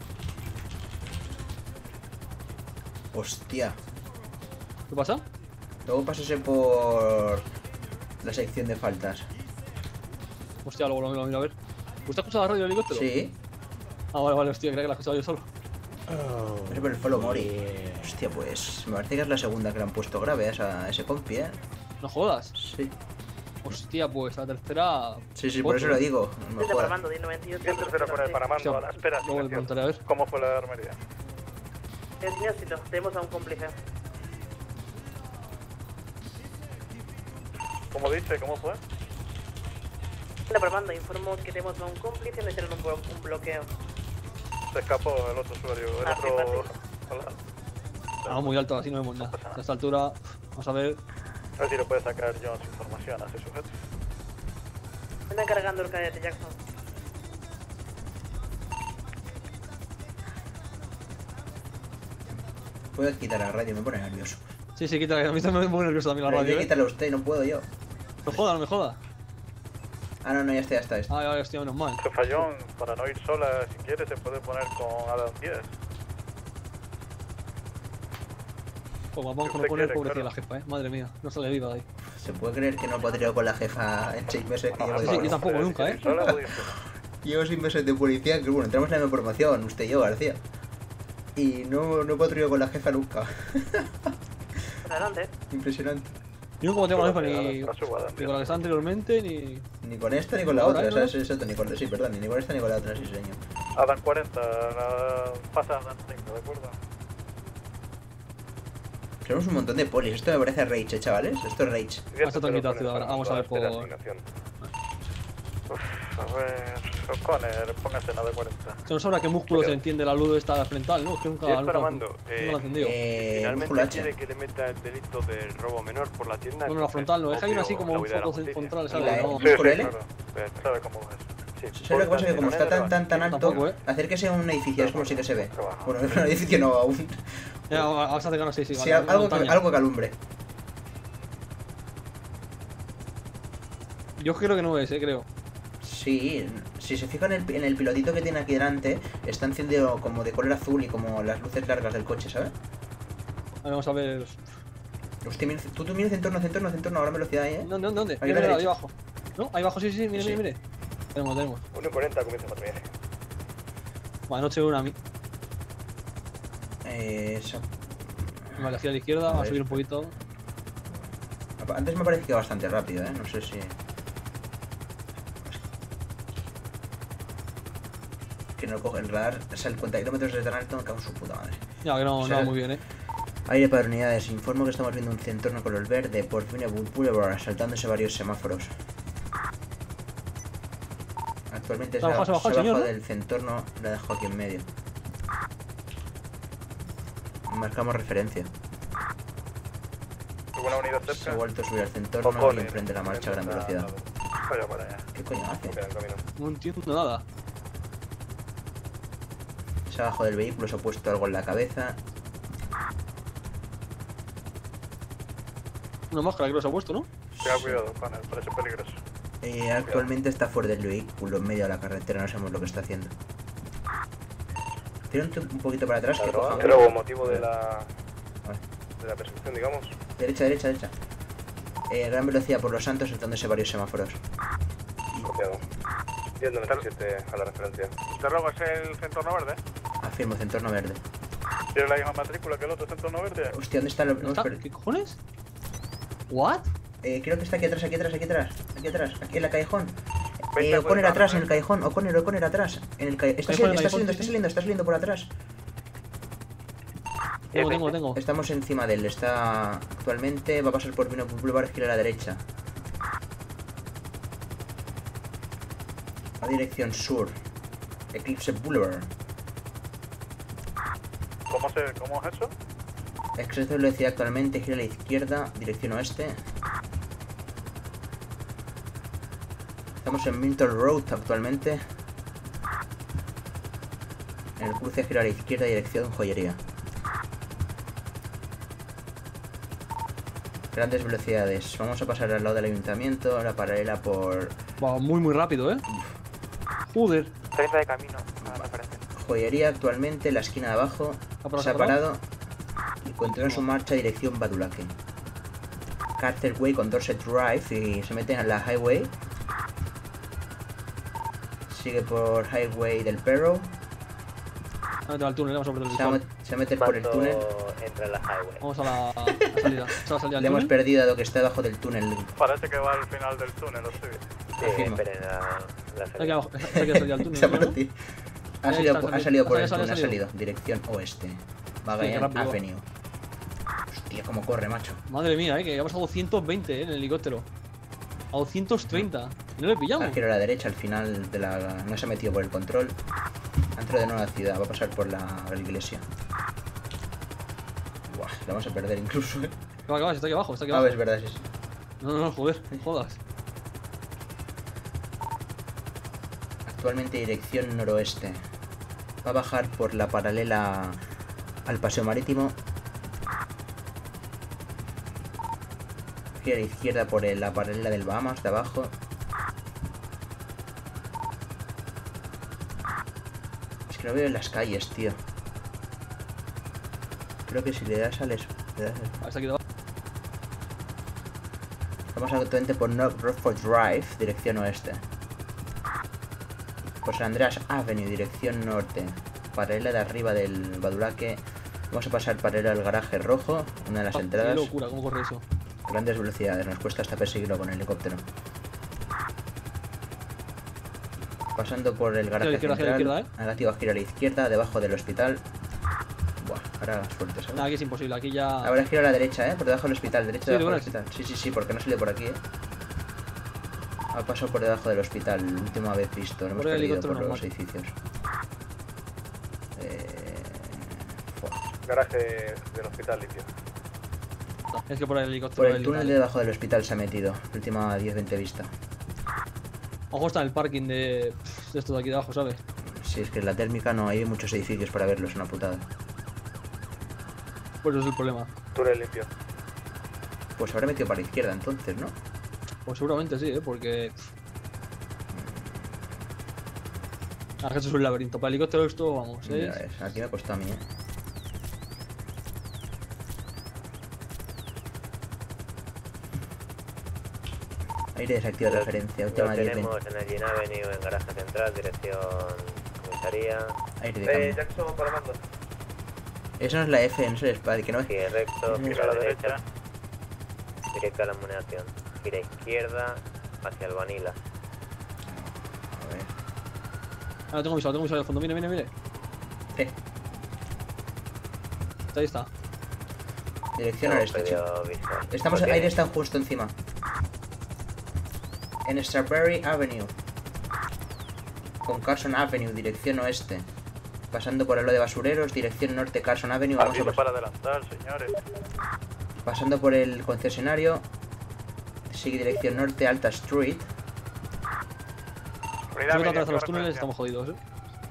Hostia. ¿Qué pasa? Luego pásese por la sección de faltas. Hostia, luego lo miro, lo miro a ver. ¿Usted ha escuchado la radio del helicóptero? Sí. Ah, vale, vale, hostia, creía que la he escuchado yo solo. Es por el follow Mori. Hostia, pues me parece que es la segunda que le han puesto grave a, esa, a ese compi, ¿eh? ¿No jodas? Sí. Hostia, pues la tercera... Sí, sí, por eso lo digo. No me jodas. Paramando, diez noventa y ocho. Bien tercero con el Paramando, a la espera. Luego le preguntaré a ver. ¿Cómo fue la armería? Es éxito, tenemos a un cómplice. ¿Cómo dice? ¿Cómo fue? Le Paramando, informo que tenemos a un cómplice y metieron un, blo- un bloqueo. Se escapó el otro usuario, el Ah, sí, otro... Hola. Ah, muy alto, así no vemos nada. A esta altura, vamos a ver. A ver si le puede sacar Jones información a ese sujeto. Anda cargando el cadete Jackson. Puedo quitar la radio, me pone nervioso. Sí, sí, quita, a mí también me pone nervioso también la Pero radio, ¿eh? quítalo usted, no puedo yo. No joda, no me joda. Ah, no, no, ya está, ya está. ya está. Ay, ay, hostia, menos mal. Jefa Jones, para no ir sola, si quiere, se puede poner con Adam diez. Pues vamos Si a usted poner quiere, pobrecilla claro. la jefa, eh. Madre mía, no sale viva de ahí. ¿Se puede creer que no podría con la jefa en seis meses que llevo Sí, de sí, yo tampoco, nunca, eh. Sola podía ser. Llevo seis meses de policía, que bueno, entramos en la misma promoción, usted y yo, García. Y no, no he patrullo con la jefa nunca. Adelante. Impresionante. Yo como tengo la jefa ni, La suba, Adam ni diez. con la que estaba anteriormente, ni... Ni con esta ni con la Ahora, otra, ¿no? ¿sabes? Exacto, ni con, sí, perdón, ni con esta ni con la otra, sí, señor. Adam cuarenta, la... pasa Adam cinco, ¿de acuerdo? Tenemos un montón de polis, esto me parece Rage, ¿eh, chavales? Esto es Rage. Ah, está tranquila la ciudad ahora. Vamos a ver por... Uf, a ver... O'Connor, póngase en la de cuarenta. Se nos sabrá qué músculo se entiende la luz esta frontal, ¿no? Es que nunca, diez nunca, Paramando, nunca eh, la he entendido. Eh, Finalmente músculo H. quiere que le meta el delito de robo menor por la tienda. Bueno, la frontal no, es que hay una así obvio, como la un huida de la foco justicia. frontal, ¿Y ¿sabes? la E? No, Sí, ¿Músculo sí, L? claro. Eh, ¿Sabe cómo es? Sí. ¿Sabes lo que pasa? Que como está tan, tan, tan alto, Tampoco, ¿eh? acérquese a un edificio, es como si que se ve. Bueno, un edificio no, aún. Ya, vamos a hacer ganas, sí, sí. Sí, vale, algo, montaña. algo que alumbre. Yo creo que no es, eh, creo. Sí, si se fijan en el, en el pilotito que tiene aquí delante, está encendido como de color azul y como las luces largas del coche, ¿sabes? Vale, vamos a ver. Usted, mira- tú, tú miras entorno, entorno, entorno, ahora velocidad ahí, ¿eh? ¿Dónde, dónde? Aquí a Mira, la mira, ahí derecha. abajo. No, ahí abajo, sí, sí, mire, Sí. mire, mire. Tenemos, tenemos. uno cuarenta comienza patrullaje. Vale, no tengo una a mí. Eh, esa- Vale, hacia la izquierda, va a subir un poquito. Antes me parece que iba bastante rápido, ¿eh? No sé si... Que no coge el radar, o sea, el cuenta kilómetros de tránsito me cago en su puta madre. Ya, que no, O sea, no, muy bien, eh. Aire para unidades, informo que estamos viendo un centorno color verde por Finewood Boulevard, saltándose varios semáforos. Actualmente Se ha bajado, se ha bajado el se señor, baja ¿no? del centorno, la dejo aquí en medio. Marcamos referencia. ¿Alguna unidad Se ha cerca? vuelto a subir al centorno y Cojones. emprende la marcha a gran velocidad. Vaya para allá. ¿Qué coño hace? Queda en camino. No entiendo nada. Se ha bajado del vehículo, se ha puesto algo en la cabeza. Una máscara creo que se ha puesto, ¿no? Tenga cuidado, panel, parece peligroso. Eh, actualmente está fuera del vehículo, en medio de la carretera, no sabemos lo que está haciendo. Tira un, un poquito para atrás que coja. Pero como motivo de la, Vale. de la persecución, digamos. Derecha, derecha, derecha. Eh, gran velocidad por los Santos, saltándose varios semáforos. Copiado. diez noventa y siete a la referencia. Te ruego, ¿es el centorno verde? Afirmo, centorno verde. ¿Tiene la misma matrícula que el otro centro no verde? Hostia, ¿dónde está? Lo, ¿Dónde está? ¿Qué cojones? ¿What? Eh, creo que está aquí atrás, aquí atrás, aquí atrás. Aquí atrás, aquí en la callejón. Vete Eh, por O'Connor el atrás, barrio, en el callejón. O'Connor, O'Connor atrás. En el calle. Está, Callejón, saliendo, está callejón, saliendo, sí, está sí. saliendo, está saliendo por atrás. Tengo, tengo, tengo. Estamos encima de él, está actualmente, va a pasar por Vino Boulevard, gira a la derecha. A dirección sur. Eclipse Boulevard. ¿Cómo, se, ¿Cómo es eso? Exceso de velocidad actualmente, gira a la izquierda, dirección oeste. Estamos en Milton Road actualmente. En el cruce gira a la izquierda, dirección joyería. Grandes velocidades. Vamos a pasar al lado del ayuntamiento, ahora paralela por Va muy, muy rápido, eh. Joder. treinta de camino, a la referencia. joyería actualmente, la esquina de abajo. ¿Ha parado, Se ha se ha parado? parado y continúa su marcha dirección Badulaque. Carter Way con Dorset Drive y se mete en la highway. Sigue por highway del Perro. Vamos al túnel, vamos a perder el Se va a visual. met- se va a meter por el túnel. Entra en la highway. Vamos a la, a la salida. Se va a salir al Le hemos túnel. perdido dado que está debajo del túnel. Parece que va al final del túnel, lo sé. Sí, Afirmo. esperen la, la Está aquí salida. abajo, está aquí a salir al túnel. Se ha ¿no? partido. Ha Ahí salido, está, por- ha ha salido por el salido, túnel, ha ha salido. salido. Dirección oeste. qué Magallanes rápido va. Avenue. Hostia, cómo corre, macho. Madre mía, eh, que vamos a doscientos veinte eh, en el helicóptero. A doscientos treinta. ¿Y no le pillamos? Ha girado a la derecha al final de la... No se ha metido por el control. Ha entrado de nuevo a la ciudad. Va a pasar por la, la iglesia. Buah, la vamos a perder incluso, eh. Que va, que va, está aquí abajo, está aquí Ah, abajo. es verdad, sí, sí. No, no, no, joder, no jodas. Actualmente dirección noroeste. Va a bajar por la paralela al paseo marítimo. Gira a la izquierda por el- la paralela del Bahamas de abajo. Es que no veo en las calles, tío. Creo que si le das al eso. le das al- Ah, está aquí debajo. Vamos actualmente por North Rockford Drive, dirección oeste. Por San Andreas Avenue, dirección norte. Paralela de arriba del Badulaque. Vamos a pasar paralela al garaje rojo, una de las Ah, entradas. Qué locura, ¿cómo corre eso? Grandes velocidades, nos cuesta hasta perseguirlo con el helicóptero. Pasando por el garaje izquierda, gira a la central. izquierda, Negativo, gira a la izquierda, debajo del hospital. Buah, ahora suerte, ¿sabes? Nada, aquí es imposible, aquí ya... Ahora gira a la derecha, ¿eh? Por debajo del hospital, derecha Sí, debajo del de hospital. Sí, sí, sí, porque no sale por aquí, ¿eh? Ha pasado por debajo del hospital, última vez visto, lo hemos Por el perdido helicóptero por los normal. edificios. Eh... buah. Garaje del hospital limpio. Es que por el helicóptero... Por el el- túnel de debajo del hospital se ha metido, última diez veinte vista. Ojo, está en el parking de... de esto de aquí debajo, ¿sabes? Si es que en la térmica no hay muchos edificios para verlo, es una putada. Pues eso es el problema. Túnel limpio. Pues habrá metido para la izquierda entonces, ¿no? Pues seguramente sí, ¿eh? Porque... Ah, que esto es un laberinto. Para el helicóptero esto, vamos, Ya ¿eh? ves, aquí me ha costado a mí, ¿eh? Aire desactiva Lo- referencia. Lo Última diez. tenemos en el Gin Avenue, en garaje central, dirección comisaría. Aire de Eh, cambio. Jackson para mando. Eso no es la F, no es el SPAD, que no es. Sigue recto, Mm. gira a la derecha. Directa a la amuniación. Gira izquierda hacia el Vanilla. A ver. Ah, lo tengo visual, lo tengo visual al fondo. Mire, mire, mire. ¿Qué? Ahí está. Dirección No, oeste. pedido chico. visual. Estamos, ¿Por qué? aire está justo encima. En Strawberry Avenue. Con Carson Avenue, dirección oeste. Pasando por el lo de basureros, dirección norte Carson Avenue. Vamos a Aviso pas- para adelantar, señores. pasando por el concesionario. Sigue dirección norte Alta Street. Si meto otra vez a los túneles, estamos jodidos, eh.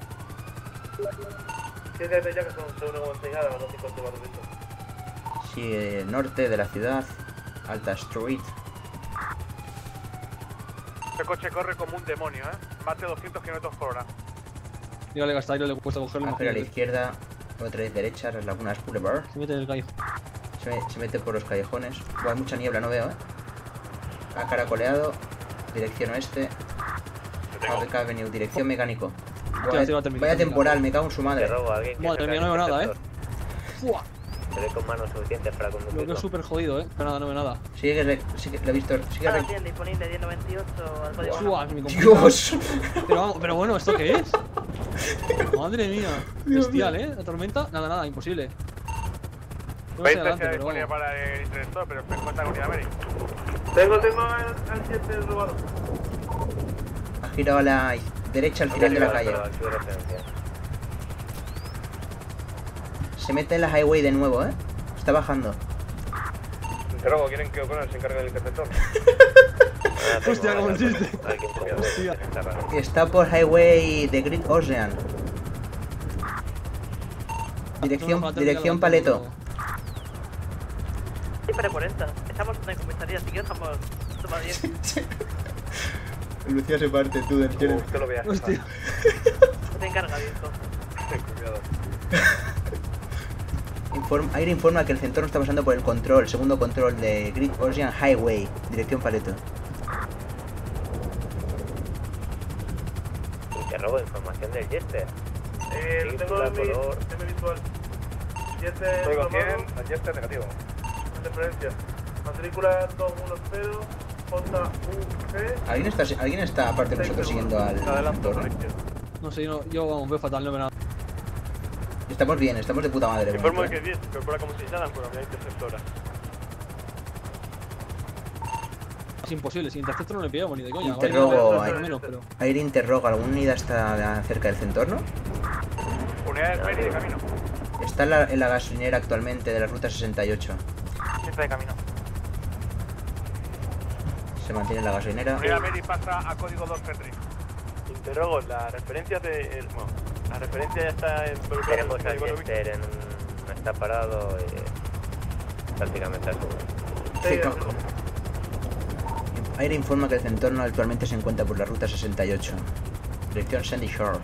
Sí, de Jackson, seguro como enseñada, no sé cuánto va a visto. Sigue norte de la ciudad. Alta Street. Este coche corre como un demonio, ¿eh? Más de doscientos kilómetros por hora. Dígale que hasta ahí le cuesta cogerlo. Ángel a la imagínate. izquierda. Otra vez derecha, las lagunas Boulevard. Se mete en el callo. Se, me- se mete por los callejones. Buah, hay mucha niebla, no veo, eh. Ha caracoleado. Dirección oeste. Fábrica Avenue, dirección mecánico. Buah, Hostia, tío, la térmica, vaya térmica. temporal, me cago en su madre. Te robo a alguien que Madre saca mía, el no veo nada, eh. interceptor. Fua. Se ve con manos suficientes para Lo veo conducirlo. súper jodido, eh. Pero nada, no veo nada. Sigue, re- sigue, lo he visto. Sigue, re- cien disponible, diez noventa y ocho al código. Fua, mi computa. Dios. Pero, vamos, pero bueno, ¿esto qué es? Madre mía. Dios Bestial, eh. La tormenta, nada, nada, imposible. No sé veinte adelante, se pero disponía vamos. para el interceptor, pero se encuentra con América. Tengo, tengo al siete robado. Ha girado a la derecha al final de la calle. Activo referencia. Se mete en la highway de nuevo, eh. Está bajando. Interrogo, ¿quieren que O'Connor se encargue del interceptor? Ahora tengo Hostia, como el alguien chiste. con- alguien con- Hostia. está raro. Está por highway de Great Ocean. Dirección, No, no, dirección no, Paleto. Sí, para cuarenta. Estamos en comisaría, así que estamos. Toma bien. Lucía se parte tú del Usted lo vea. Hostia. Se encarga, viejo. Cuidado. Inform- Aire informa que el centro está pasando por el control, segundo control de Great Ocean Highway, dirección Paleto. Interrogo, información del Jester. Eh, lo tengo en mi, color. en mi visual. Jester Código robado, cien, al Jester negativo. referencia. Matrícula dos uno cero J U G. ¿Alguien está, ¿Alguien está aparte de nosotros siguiendo al Adelanto, entorno? por la izquierda. No sé, yo, no, yo vamos, veo fatal, no veo nada. Estamos bien, estamos de puta madre. de Informo de momento, que diez, incorpora como señalan con la unidad interceptora. Es imposible, sin interceptor no le pillamos ni de coña. Interrogo, Vale, hay- menos, pero... ¿eh? Aire interroga, ¿alguna unidad está cerca del centro? Unidad de Mary de camino. Está en la, en la gasolinera actualmente de la ruta sesenta y ocho. Siempre de camino. Se mantiene en la gasolinera. Unidad Mary pasa a código dos Henry. Interrogo, la referencia de. El, bueno, la referencia ya está en. Tenemos al Jester en un... está parado y prácticamente azul. Sí, coco. Aire informa que el centro actualmente se encuentra por la ruta sesenta y ocho. Dirección Sandy Shore.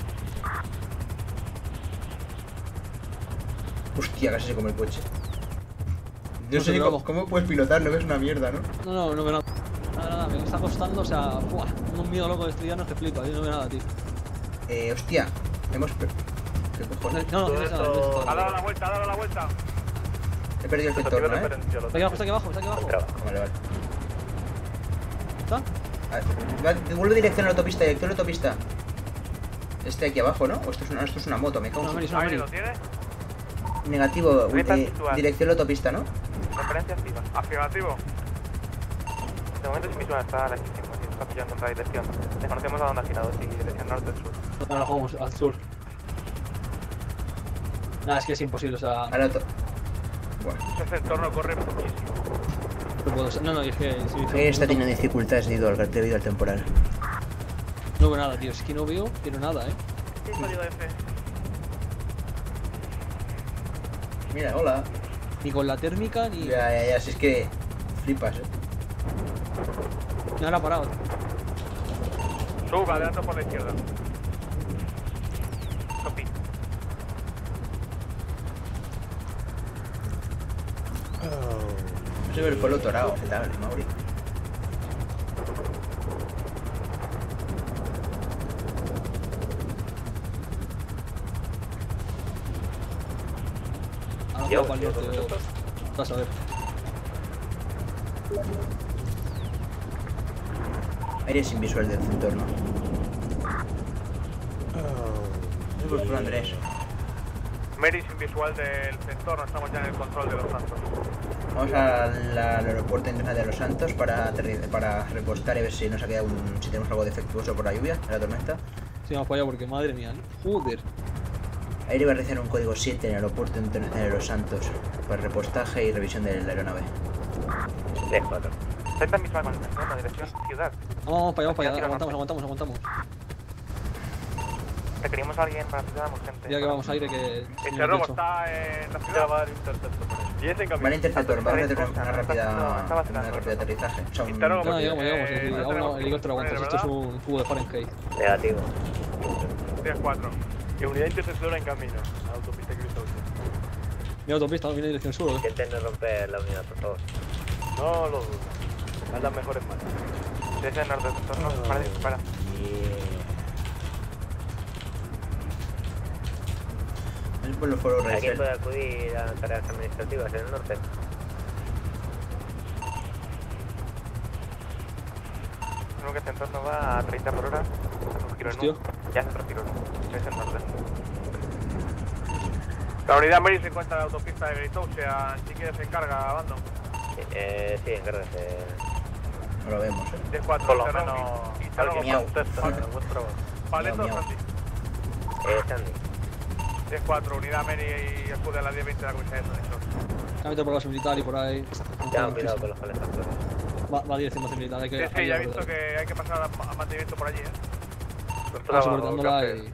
Hostia, casi se come el coche. No, No sé sé, ni pero cómo, vamos. cómo puedes pilotarlo, que es una mierda, ¿no? No, no, no veo nada. Nada, nada, me está costando, o sea, buah, un miedo loco de estudiarnos que flipa, yo no veo nada, tío. Eh, hostia, hemos... per- ¿Qué cojones? No, no, no tienes nada, no tienes Ha nada. dado la vuelta, ha dado la vuelta. He perdido el Activo centro, ¿eh? referencia, lo Está aquí abajo, está aquí abajo, está aquí abajo. Vale, vale. ¿Está? A ver, va- devuelve dirección a la autopista, dirección a la autopista. Este aquí abajo, ¿no? O esto es una, esto es una moto, me cago No, en Mary, su... es una Mary, Mary. ¿lo tiene? Negativo, Ahorita eh, situar. dirección a la autopista, ¿no? Referencia activa. Afirmativo. De momento su visual está a la X cinco, si está pillando otra dirección. Desconocemos a dónde ha girado, si dirección norte o sur. No la jugamos al sur. Nada, es que es imposible, o sea, A la auto... Bueno, Ese entorno corre muchísimo. no puedo ser. No, no, y es que. Sí, Aire está teniendo dificultades debido al, debido al temporal. No veo nada, tío, es que no veo, pero nada, eh. Sí, código F. Mira, hola. Ni con la térmica ni. Ya, ya, ya, si es que flipas, eh. Ni ahora parado. Suba, adelanto por la izquierda. Copy. No se ve el polo torado, aceptable, Mauri. Ahora para el norte. Vas a ver. Aire sin visual del entorno. Es por tú, Andrés. Mary sin visual del entorno, estamos ya en el control de los Santos. Vamos al, al aeropuerto internacional de Los Santos para, para repostar y ver si nos ha quedado un, si tenemos algo defectuoso por la lluvia, la tormenta. Sí, vamos para allá porque madre mía, ¿no? Joder. Aire va a realizar un código siete en el aeropuerto internacional de Los Santos para repostaje y revisión de la aeronave. diez cuatro. Está en la misma contestación, la dirección ciudad. Vamos, vamos para allá, vamos para allá. Aguantamos, aguantamos, aguantamos. Requerimos a alguien para ciudad urgente. Ya que vamos a aire que... Este robo está en la ciudad. Va a haber interceptor por ahí. Y ese en cambio. Vale, interceptor, vamos a hacer una rápida, una rápida aterrizaje. O sea, un... No, no, llegamos, llegamos. El, el helicóptero aguanta. Esto es un cubo de Fahrenheit. Negativo. diez cuatro. Y unidad interceptora en camino. A la autopista Cristo. Mi autopista, viene en dirección sur. Intenten no romper la unidad, por favor. No lo dudo. Haz las mejores manos. Desde el norte del entorno, para disparar. El pueblo foro ¿Alguien Raizel. puede acudir a tareas administrativas en el norte? Uno que este entorno va a treinta por hora. Un giro en Hostia. uno. Ya se retiró. Es el norte. La unidad Mary se encuentra en la autopista de Great Ocean. Si quieres se encarga, Abando. Eh, sí, encárgate. No lo vemos, eh. diez cuatro. Por lo menos alguien Miau. contesta. Buen trabajo. Paleto, Miau, miau. Sandy. Eh, Sandy. diez cuatro, unidad Mary y acude a la diez veinte de la comisaría de Sonidos. Cámbiate por la base militar y por ahí. Ya, cuidado con los calefactores. Va, va a dirección base militar, hay que... Sí, sí, ya he visto que hay que pasar a, a mantenimiento por allí, eh. Estamos soportándola y...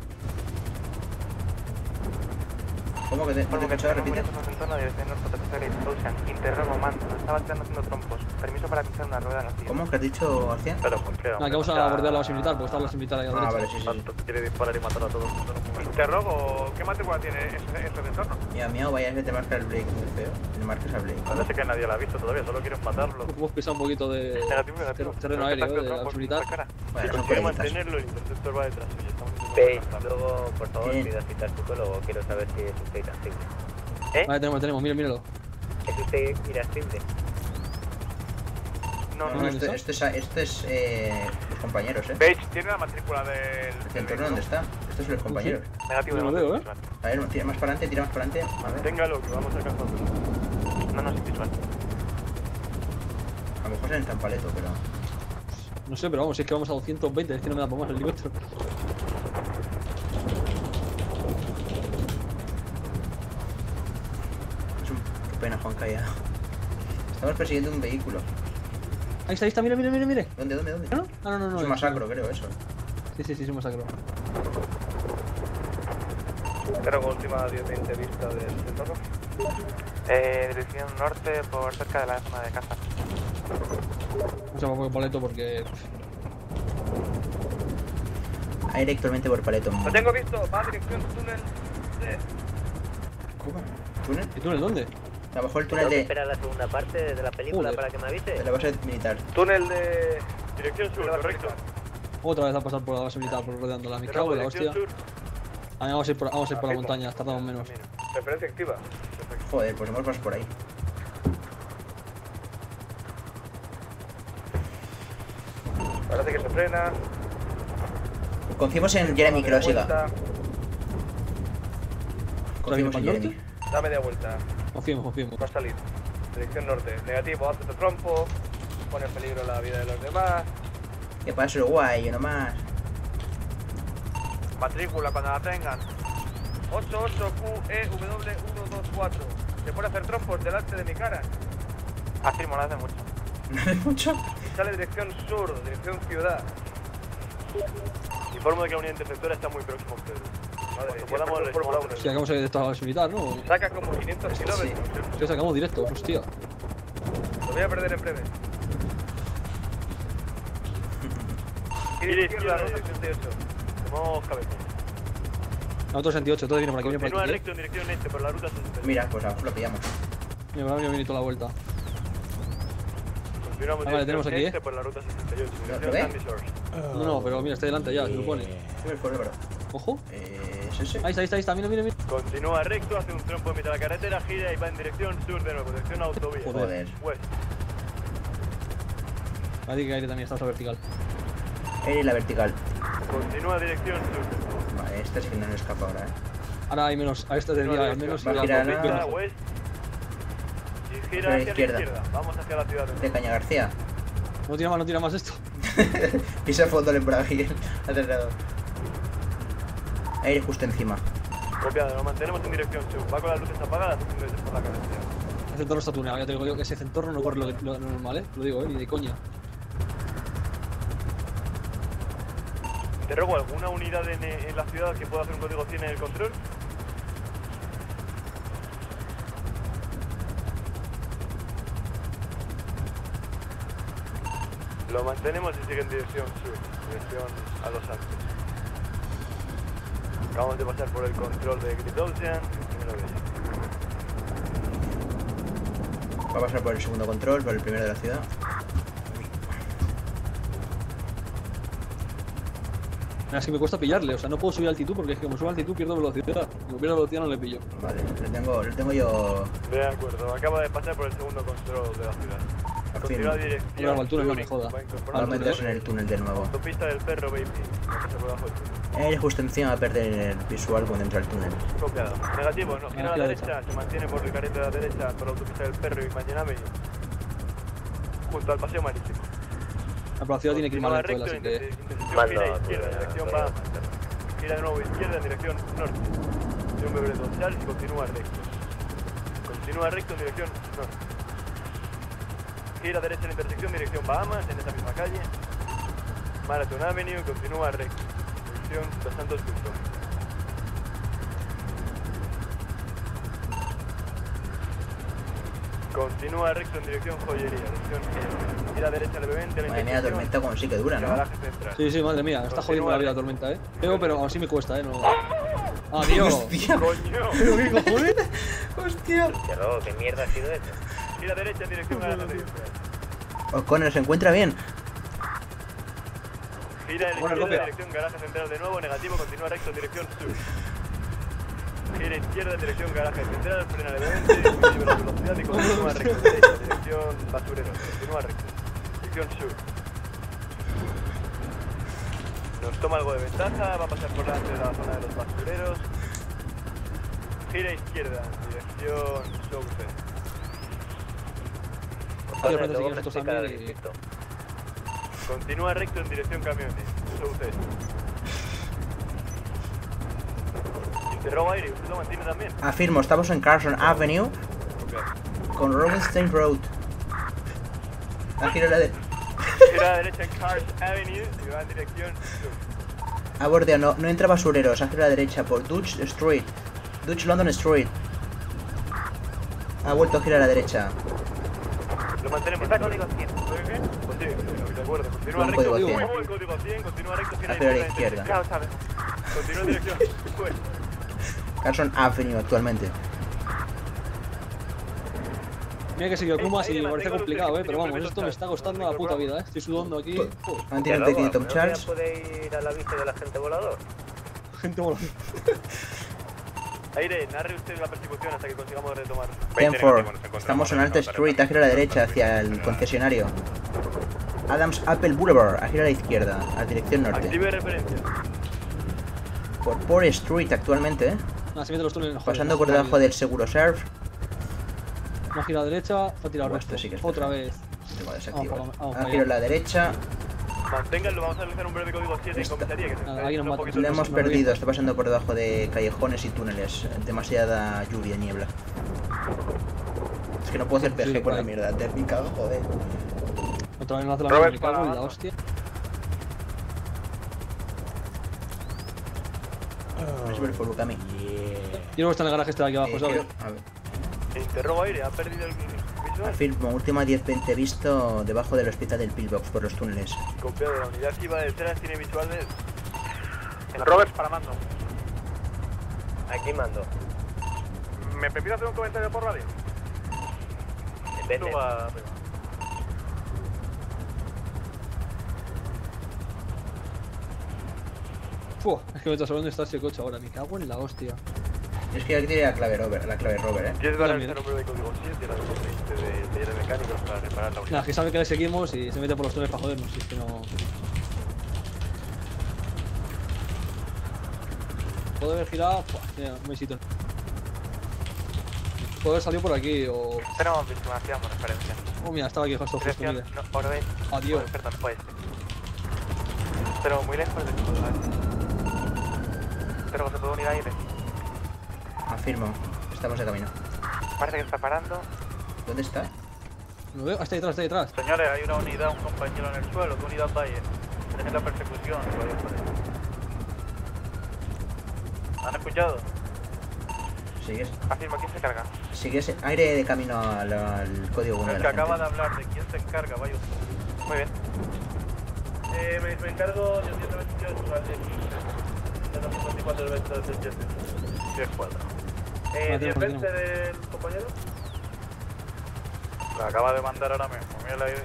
¿Cómo que te, no te cacho? Repite. Interrogo, man. Estaba haciendo trompos. Permiso para pisar una rueda en la silla. ¿Cómo que has dicho, García? Pero ¿por qué? No, que vamos a bordear la base militar, porque está la base militar ahí a la Ah, derecha. vale, sí, sí. Quiere disparar y matar a todos. Interrogo, ¿qué matrícula tiene ese, ese entorno? Mira, miau, vaya que te marca el break muy feo. Le marcas al break. Parece que nadie la ha visto todavía, solo quieren matarlo. Hemos pisado un poquito de Negativo, negativo. terreno aéreo, de la base militar. Bueno, Si son consigue coleguitas. mantenerlo, el interceptor va detrás suyo. Estamos Page, luego, por favor, Bien. pida cita al psicólogo. Quiero saber si es usted irascible. ¿Eh? Vale, tenemos, tenemos, mira, míralo. ¿Es usted irascible? No, No, no, no, esto, esto es, esto es eh, los compañeros, eh. Page, ¿tiene la matrícula del... ¿El entorno dónde está? Estos son los compañeros. Negativo, No lo veo, ¿eh? A ver, tira más para adelante, tira más para adelante. A ver. Téngalo, que vamos a alcanzar. No, no, es visual. A lo mejor es en Tampaleto, pero. No sé, pero vamos, si es que vamos a doscientos veinte, es que no me da para más el helicóptero. Es un... Qué pena, Juanca, ya. Estamos persiguiendo un vehículo. Ahí está, ahí está, mira, mira, mira, mira. ¿Dónde, dónde, dónde? ¿No? Ah, no, no, no. Es un masacro, creo, eso. Sí, sí, sí, es un masacro. Cargo última diez veinte vista del entorno. Eh, dirección norte por cerca de la zona de casa. No se va por paleto porque... Aire actualmente por Paleto. Lo tengo visto, va a dirección túnel de... ¿Cómo? ¿Túnel? ¿Y túnel dónde? Abajo el ¿Tengo túnel que de, esperar la segunda parte de la película Joder. para que me avise? de la base militar. Túnel de... Dirección sur, correcto. Otra vez a pasar por la base militar, por rodeándola. Me cago en la hostia. Dirección sur. Ah, vamos a ir por, vamos a ir por la montaña, tardamos menos. Referencia activa. Joder, pues hemos pasado por ahí. Parece que se frena. Confiemos en Jeremy que lo siga. Vuelta. Confiemos en ¿Para el Jeremy. Da media vuelta. Confiemos, confiemos. Va a salir. Dirección norte. Negativo, hace tu trompo. Pone en peligro la vida de los demás. Que pase lo guay, yo nomás. Matrícula cuando la tengan. ocho ocho Q E W uno dos cuatro. Se pone a hacer trompos delante de mi cara. Afirmo, no hace mucho. ¿No hace mucho? Y sale dirección sur, dirección ciudad. Informo de que la unidad interceptora está muy próximo a ustedes. Madre, Cuando podamos por responder. uno. Si acabamos de ir de esta base militar, ¿no? Saca como quinientos kilómetros. Que sacamos directo, hostia. Lo voy a perder en breve. Y Mire, dirección la izquierda, ruta sesenta y ocho. Tomamos cabeza. Nosotros sesenta y ocho, todo viene por aquí, viene por Continúa aquí. ¿eh? recto en dirección este, por la ruta sesenta y ocho. Mira, pues a lo mejor lo pillamos. Mira, me ha venido toda la vuelta. Continuamos Ah, vale, tenemos aquí, este eh. por la ruta sesenta y ocho, ¿Lo dirección ve? Sandy Shores. No, no, pero mira, está delante ya, se supone. Sí, el forever. Ojo. Eh, es ese. Ahí está, ahí está, ahí está, mira, mira, mira. Continúa recto, hace un trompo en mitad de la carretera, gira y va en dirección sur de nuevo, dirección autovía. Joder. West. Ahí que aire también, está vertical. Él y la vertical. Continúa dirección sur. Vale, este sí que no le escapa ahora, eh. Ahora hay menos, a esta desvía al menos y Va a la girar autopista. a- West. Y Hacia gira la hacia la izquierda. izquierda. Vamos hacia la ciudad. De Caña García. No tira más, no tira más esto. Pisa fondo el embrague acelerado. Aire justo encima. Copiado, lo mantenemos en dirección sur. Va con las luces apagadas, haciendo veces por la carretera. Ese entorno está tuneado, ya te digo yo que ese entorno no corre lo, que- lo normal, eh. Lo digo, eh, ni de coña. Te ruego, ¿alguna unidad en, en la ciudad que pueda hacer un código cien en el control? Lo mantenemos y sigue en dirección sur, dirección a Los Ángeles. Acabamos de pasar por el control de Great Ocean. Va a pasar por el segundo control, por el primero de la ciudad. Es que me cuesta pillarle, o sea, no puedo subir altitud porque es que como subo altitud pierdo velocidad. Como pierdo velocidad no le pillo. Vale, le tengo, le tengo yo. De acuerdo, acaba de pasar por el segundo control de la ciudad. Continúa Afirmo. dirección. Mira, al túnel no me joda. Va incorporando Va a meterse en el túnel de nuevo. Autopista del Perro, baby. No pasa por abajo del túnel. Aire justo encima va a perder el visual cuando entra al túnel. Copiado. Negativo, no. Gira a la gira derecha, se mantiene por el carril de la derecha, por la autopista del Perro y Mañana Avenue. Junto al paseo marítimo. La velocidad tiene que ir más Continúa lento, recto, así que. intersección Mando, gira izquierda, pues, dirección pues, Bahamas. Gira de nuevo izquierda en dirección norte. De un bebé dorsal y continúa recto. Continúa recto en dirección norte. Gira derecha en la intersección, dirección Bahamas, en esa misma calle. Marathon Avenue, continúa recto. Dirección Los Santos Cruz. Continúa recto en dirección Joyería, dirección Este. Gira derecha levemente. la Madre mía, la intersección, tormenta como sí que dura, ¿no? garaje central. Sí, sí, madre mía, está jodiendo la vida la tormenta, eh. Veo, pero aún así me cuesta, eh. No. Adiós. ¡Hostia! ¡Coño! ¿Pero qué cojones? ¡Hostia! Hostia, luego, ¿qué mierda ha sido eso? Gira derecha en dirección garaje central. O'Connor se encuentra bien. Gira en Bueno, izquierda, copia. dirección garaje central de nuevo, negativo, continúa recto en dirección sur. Gira izquierda en dirección garaje central, frena levemente, disminuye la velocidad y continúa recto, derecha, dirección basurero, continúa recto, dirección sur. Nos toma algo de ventaja, va a pasar por delante de la zona de los basureros. Gira izquierda, dirección south. Vale, Joder, pero luego si me nosotros explica también el y- distrito. Continúa recto en dirección camiones, south. Interroga aire, usted lo mantiene también. Afirmo, estamos en Carson Avenue con Robinstein Road. A girar a la de... Gira a la derecha en Cars Avenue y va en dirección sur. Ha bordeado, no, no entra basureros. Ha girado a la derecha por Dutch Street. Dutch London Street. Ha vuelto a girar a la derecha. Lo mantenemos. Está código cien. Pues sí, de acuerdo. Continúa Buen recto. código Muy cien. buen código cien. Continúa recto. Gira Ha girado a la izquierda. izquierda. Claro, sabes. Continúa en dirección. Pues. Carson Avenue actualmente. Mira que seguido Kuma y me parece complicado, eh. Pero vamos, esto me está costando la puta vida, eh. Estoy sudando aquí. Joder. Mantiene un Hostia, pequeño luego, Tom ¿no Charles. puede ir a la vista del agente volador? Gente mola. Aire, narre usted la persecución hasta que consigamos retomar. ten cuatro. Estamos en Alta Street. Ha girado a la derecha hacia el concesionario. Adams Apple Boulevard. Ha girado a la izquierda, a dirección norte. Active referencia. Por Port Street actualmente, ¿eh? Nada, se mete los túneles. joder, Pasando no, por joder. debajo del Seguro Surf. Una gira a la derecha, ha tirado Oh, recto. esto sí que es Otra vez. Tengo desactivado. Vamos, vamos, Ha vamos, girado a la derecha. Manténganlo, vamos a realizar un breve código siete en Esta- comisaría. Que se Ah, está ahí nos yendo un mata. poquito Le el hemos ritmo. perdido. Está pasando por debajo de callejones y túneles. Demasiada lluvia, niebla. Es que no puedo hacer P G Sí, por por la ahí. mierda. Te he picado, joder. Otra vez no hace la Robert, misma, me cago en para- la hostia. Es ver Furukami. Quiero que está en el garaje este de aquí abajo, Eh, ¿sabes? quiero- a ver. Interrogo aire, ha perdido el visual. Afirmo, última diez veinte visto debajo del hospital del Pillbox por los túneles. Copiado de la unidad que iba detrás, tiene visual de él. Roberts para mando. Aquí mando. ¿Me permite hacer un comentario por radio? Vete. Suba arriba. Uf, es que me está dónde está ese coche ahora. Me cago en la hostia. Es que aquí tiene la clave Rover, la clave Rover, eh. ¿Quieres dar el número de código siete y la de, de, de taller de mecánicos para reparar la unidad? Nada, que sabe que le seguimos y se mete por los túneles para jodernos. Si es que no. Puede haber girado. Buah, mira, un besito. Puede haber salido por aquí o. Tenemos vigilancia por referencia. Oh, mira, estaba aquí justo justo. Mira. No, oeste. Adiós. Oh, perdón, oeste. Pero muy lejos de todo, ¿vale? Tenemos toda unidad aire. Afirmo, estamos de camino. Parece que está parando. ¿Dónde está? Lo veo, está detrás, está detrás. Señores, hay una unidad, un compañero en el suelo. ¿Qué unidad Valle? Dejen la persecución. ¿Han escuchado? ¿Sigues? Afirma, ¿quién se carga? Sigues aire de camino al, al código uno de El la que acaba gente. de hablar de quién se encarga, vaya usted. Muy bien. Eh, me, me encargo del ciento veintiocho al diez quince. ciento cincuenta y cuatro del veinte del diez cuatro. Eh, diez veinte del compañero. La acaba de mandar ahora mismo. Mira la idea.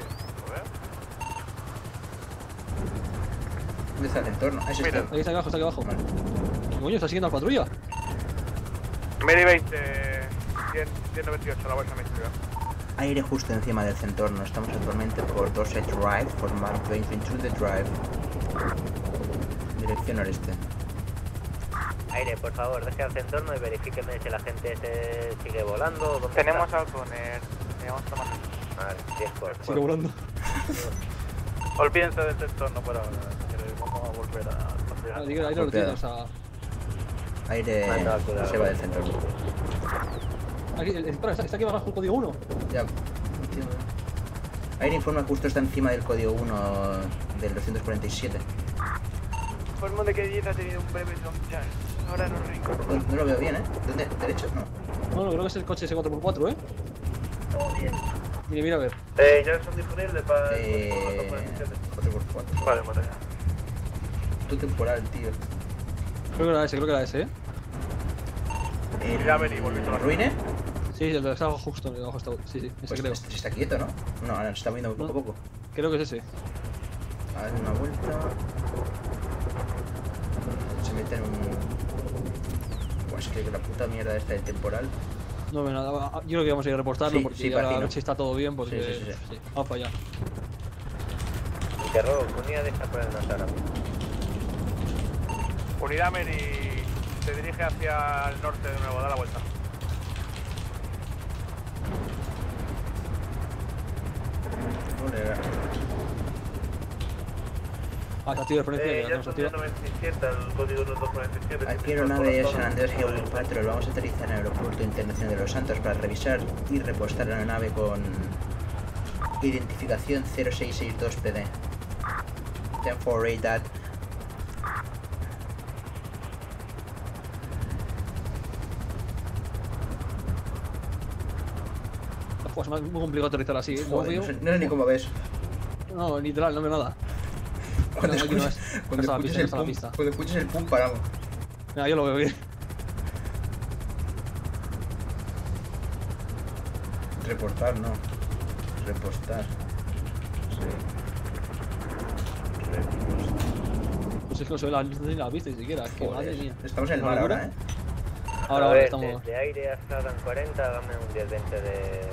¿Dónde está el entorno? Ah, ese Mira, está. ahí está aquí abajo, está aquí abajo. Vale. ¿Qué coño? ¿Está siguiendo a la patrulla? Medi veinte, ciento veintiocho, la bolsa mística. Aire justo encima del centorno. Estamos actualmente por Dorset Drive, formando veintidós de Drive. Dirección noreste. Aire, por favor, deje el entorno y verifíqueme si la gente se sigue volando. ¿Dónde Tenemos está? algo con el. Vamos tomando. Vale, diez por Sigue volando. Olvídense de este entorno por ahora. Que vamos a volver a. Ah, digo, aire lo tiene, o sea. Aire Manda, cuidado. se va del centro. Aquí, el- espera, está, está aquí abajo el código uno. Ya, entiendo. Aire informa que justo está encima del código uno del doscientos cuarenta y siete. Informo de que diez ha tenido un breve launch. Ahora no rico. No, no lo veo bien, ¿eh? ¿Dónde? ¿Derecho? No. No, no, creo que es el coche ese cuatro por cuatro, ¿eh? Oh, bien. Mira, mira a ver. Eh, ya son disponibles para el Eh, cuatro por cuatro. Vale, vale. Tu temporal, tío. Creo que era ese, creo que era ese, ¿eh? El... Ya vení, volví a la ¿Ruine? Sí, el de estaba justo debajo está. Sí, sí, ese Pues creo. este está quieto, ¿no? No, ahora se está moviendo poco a poco. Creo que es ese. A dar una vuelta. Se mete en un... Pues que la puta mierda esta del temporal. No ve nada. Yo creo que vamos a ir a reportarlo Sí, porque sí, ahora a vacilo. ver si está todo bien porque. Sí, sí, sí. Vamos para allá. Terror, unidad está por el norte ahora mismo. Unidad Medi se dirige hacia el norte de nuevo, da la vuelta. Joder. Ah, se activa el frente, Eh, que ya tenemos son activa. ciento veintisiete, el código doscientos cuarenta y siete. Aquí aeronave San Andrés G V Patrol. Vamos a aterrizar en el aeropuerto internacional de Los Santos para revisar y repostar la nave con identificación cero seis seis dos P D. ten cuatro eight that. Pues es muy complicado aterrizar así, ¿eh? No Joder, veo. no sé, no sé ni cómo ves. No, literal, no veo nada. Cuando No, aquí no escuches, es. cuando No está la escuches pista, el no está la pum, pista. cuando escuches el pum, paramos. Mira, yo lo veo bien. Reportar, no. Repostar. Sí. Pues es que no se ve la, no sé ni la vista ni siquiera. Es que Joder, madre mía. estamos en el ¿Una mar locura? ahora, ¿eh? Ahora, a ahora ver, estamos. desde aire hasta Dan cuarenta, hágame un diez veinte de...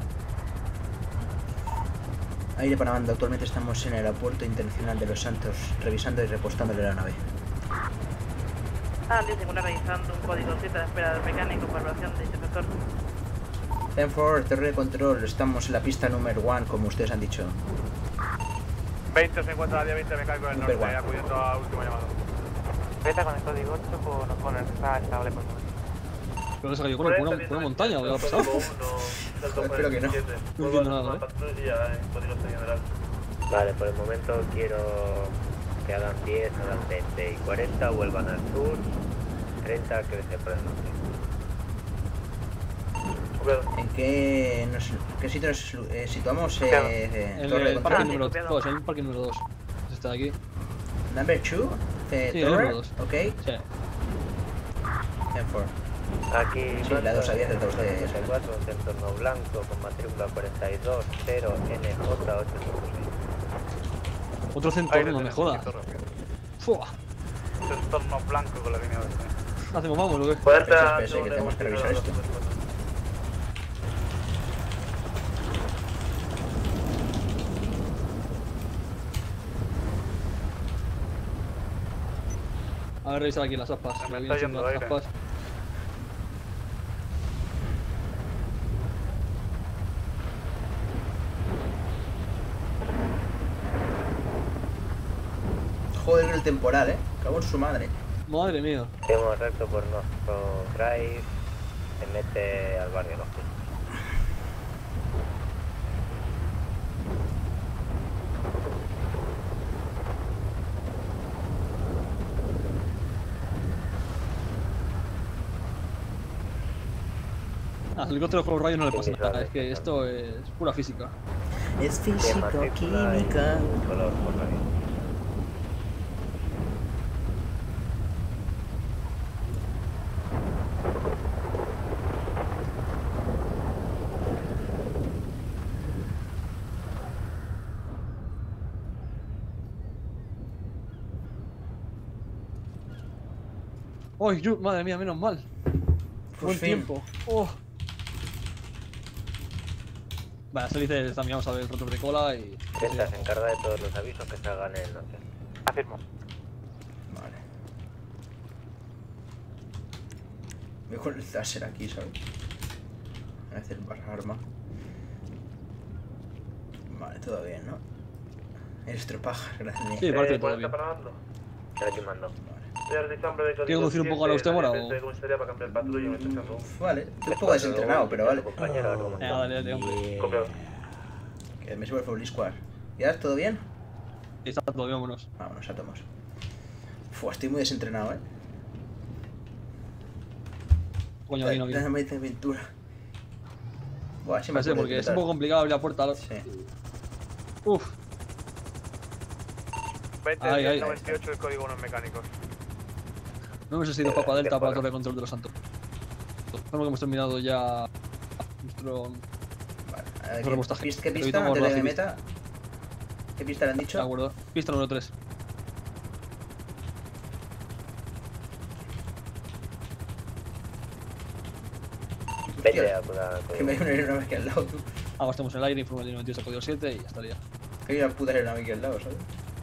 Aire Panamá, actualmente estamos en el aeropuerto internacional de Los Santos, revisando y repostándole la nave. Ah, dice una revisando un código siete de espera del mecánico por evaluación de dicho sector. ten cuatro, torre de control, estamos en la pista número uno, como ustedes han dicho. veinte se encuentra la día veinte mecánico del Super norte, guay. acudiendo a último llamado. Veta con el código ocho con, con el está estable por favor. ¿Pero que se cayó con una, con una montaña o qué ha pasado? Espero que no. No entiendo nada, ¿eh? Patrulla en código general. Vale, por el momento quiero que hagan diez, hagan veinte y cuarenta, vuelvan al sur, treinta, crece por el norte. ¿En qué, nos, qué sitio nos eh, situamos? Eh, eh, En torre de el parque control. número dos, en el parque número dos. Está aquí. Number two, eh, Sí, el torre, número dos. ok. Sí. ten cuatro. Aquí Sí, la dos había acertado usted. treinta y cuatro, un entorno blanco con matrícula cuarenta y dos, cero N J ocho cinco seis. Otro centro, no me jodas. Fua. trastorno blanco con la línea verde. ¿Hacemos vamos o qué? Espera, espera, que tenemos que revisar esto. A ver, revisar aquí las aspas. Me Me está vienen siendo yendo las aire. aspas. Joder, el temporal, eh. Cago en su madre. Madre mía. Seguimos recto por nuestro drive. Se mete al barrio Los Pinos. Ah, el helicóptero con los rayos no le pasa nada, es que esto es pura física. Es físico-química. Color por radio. ¡Uy, yo- madre mía, menos mal! Por Buen fin. tiempo. Oh. Vale, se dice también vamos a ver el rotor de cola y... Delta se encarga de todos los avisos que salgan en el norte. Afirmo. Vale. Voy con el láser aquí, ¿sabes? Voy a hacer barra arma. Vale, todo bien, ¿no? Eres tropaja, gracias. Sí, parece Eh, todo ¿cuál bien. está parando? Estoy aquí mando. Voy a realizar un breve ¿Quiere conducir un poco a la usted ahora o...? de comisaría para cambiar patrulla mientras tanto. Vale, estoy un poco desentrenado, pero vale. Compañero, algo Venga, dale, dale, hombre. Copiado. Que me subo el Full Squad. ¿Ya? ¿Todo bien? Sí, está todo bien, vámonos. Vámonos, átomos. Fua, estoy muy desentrenado, eh. Coño, vino, vino. Dame de aventura. Buah, sí me No sé, acuerdo porque de es un poco pilotar. complicado abrir la puerta. Lo... Sí. Uf. veinte, Ahí, ahí. noventa y ocho el código unos mecánicos. No hubiese sido Papa Delta para la torre de control de los santos. Creo que hemos terminado ya nuestro... A ver, nuestro repostaje. ¿qué, ¿Qué pista Evitamos antes de que me ruedas meta? ¿Qué pista le han De dicho? acuerdo. Pista número tres. Vete a la... Que me hay una aeronave aquí al lado, tú. Ahora estamos en el aire, informe del noventa y ocho código siete y ya estaría. Que hay una puta aeronave aquí al lado, ¿sabes?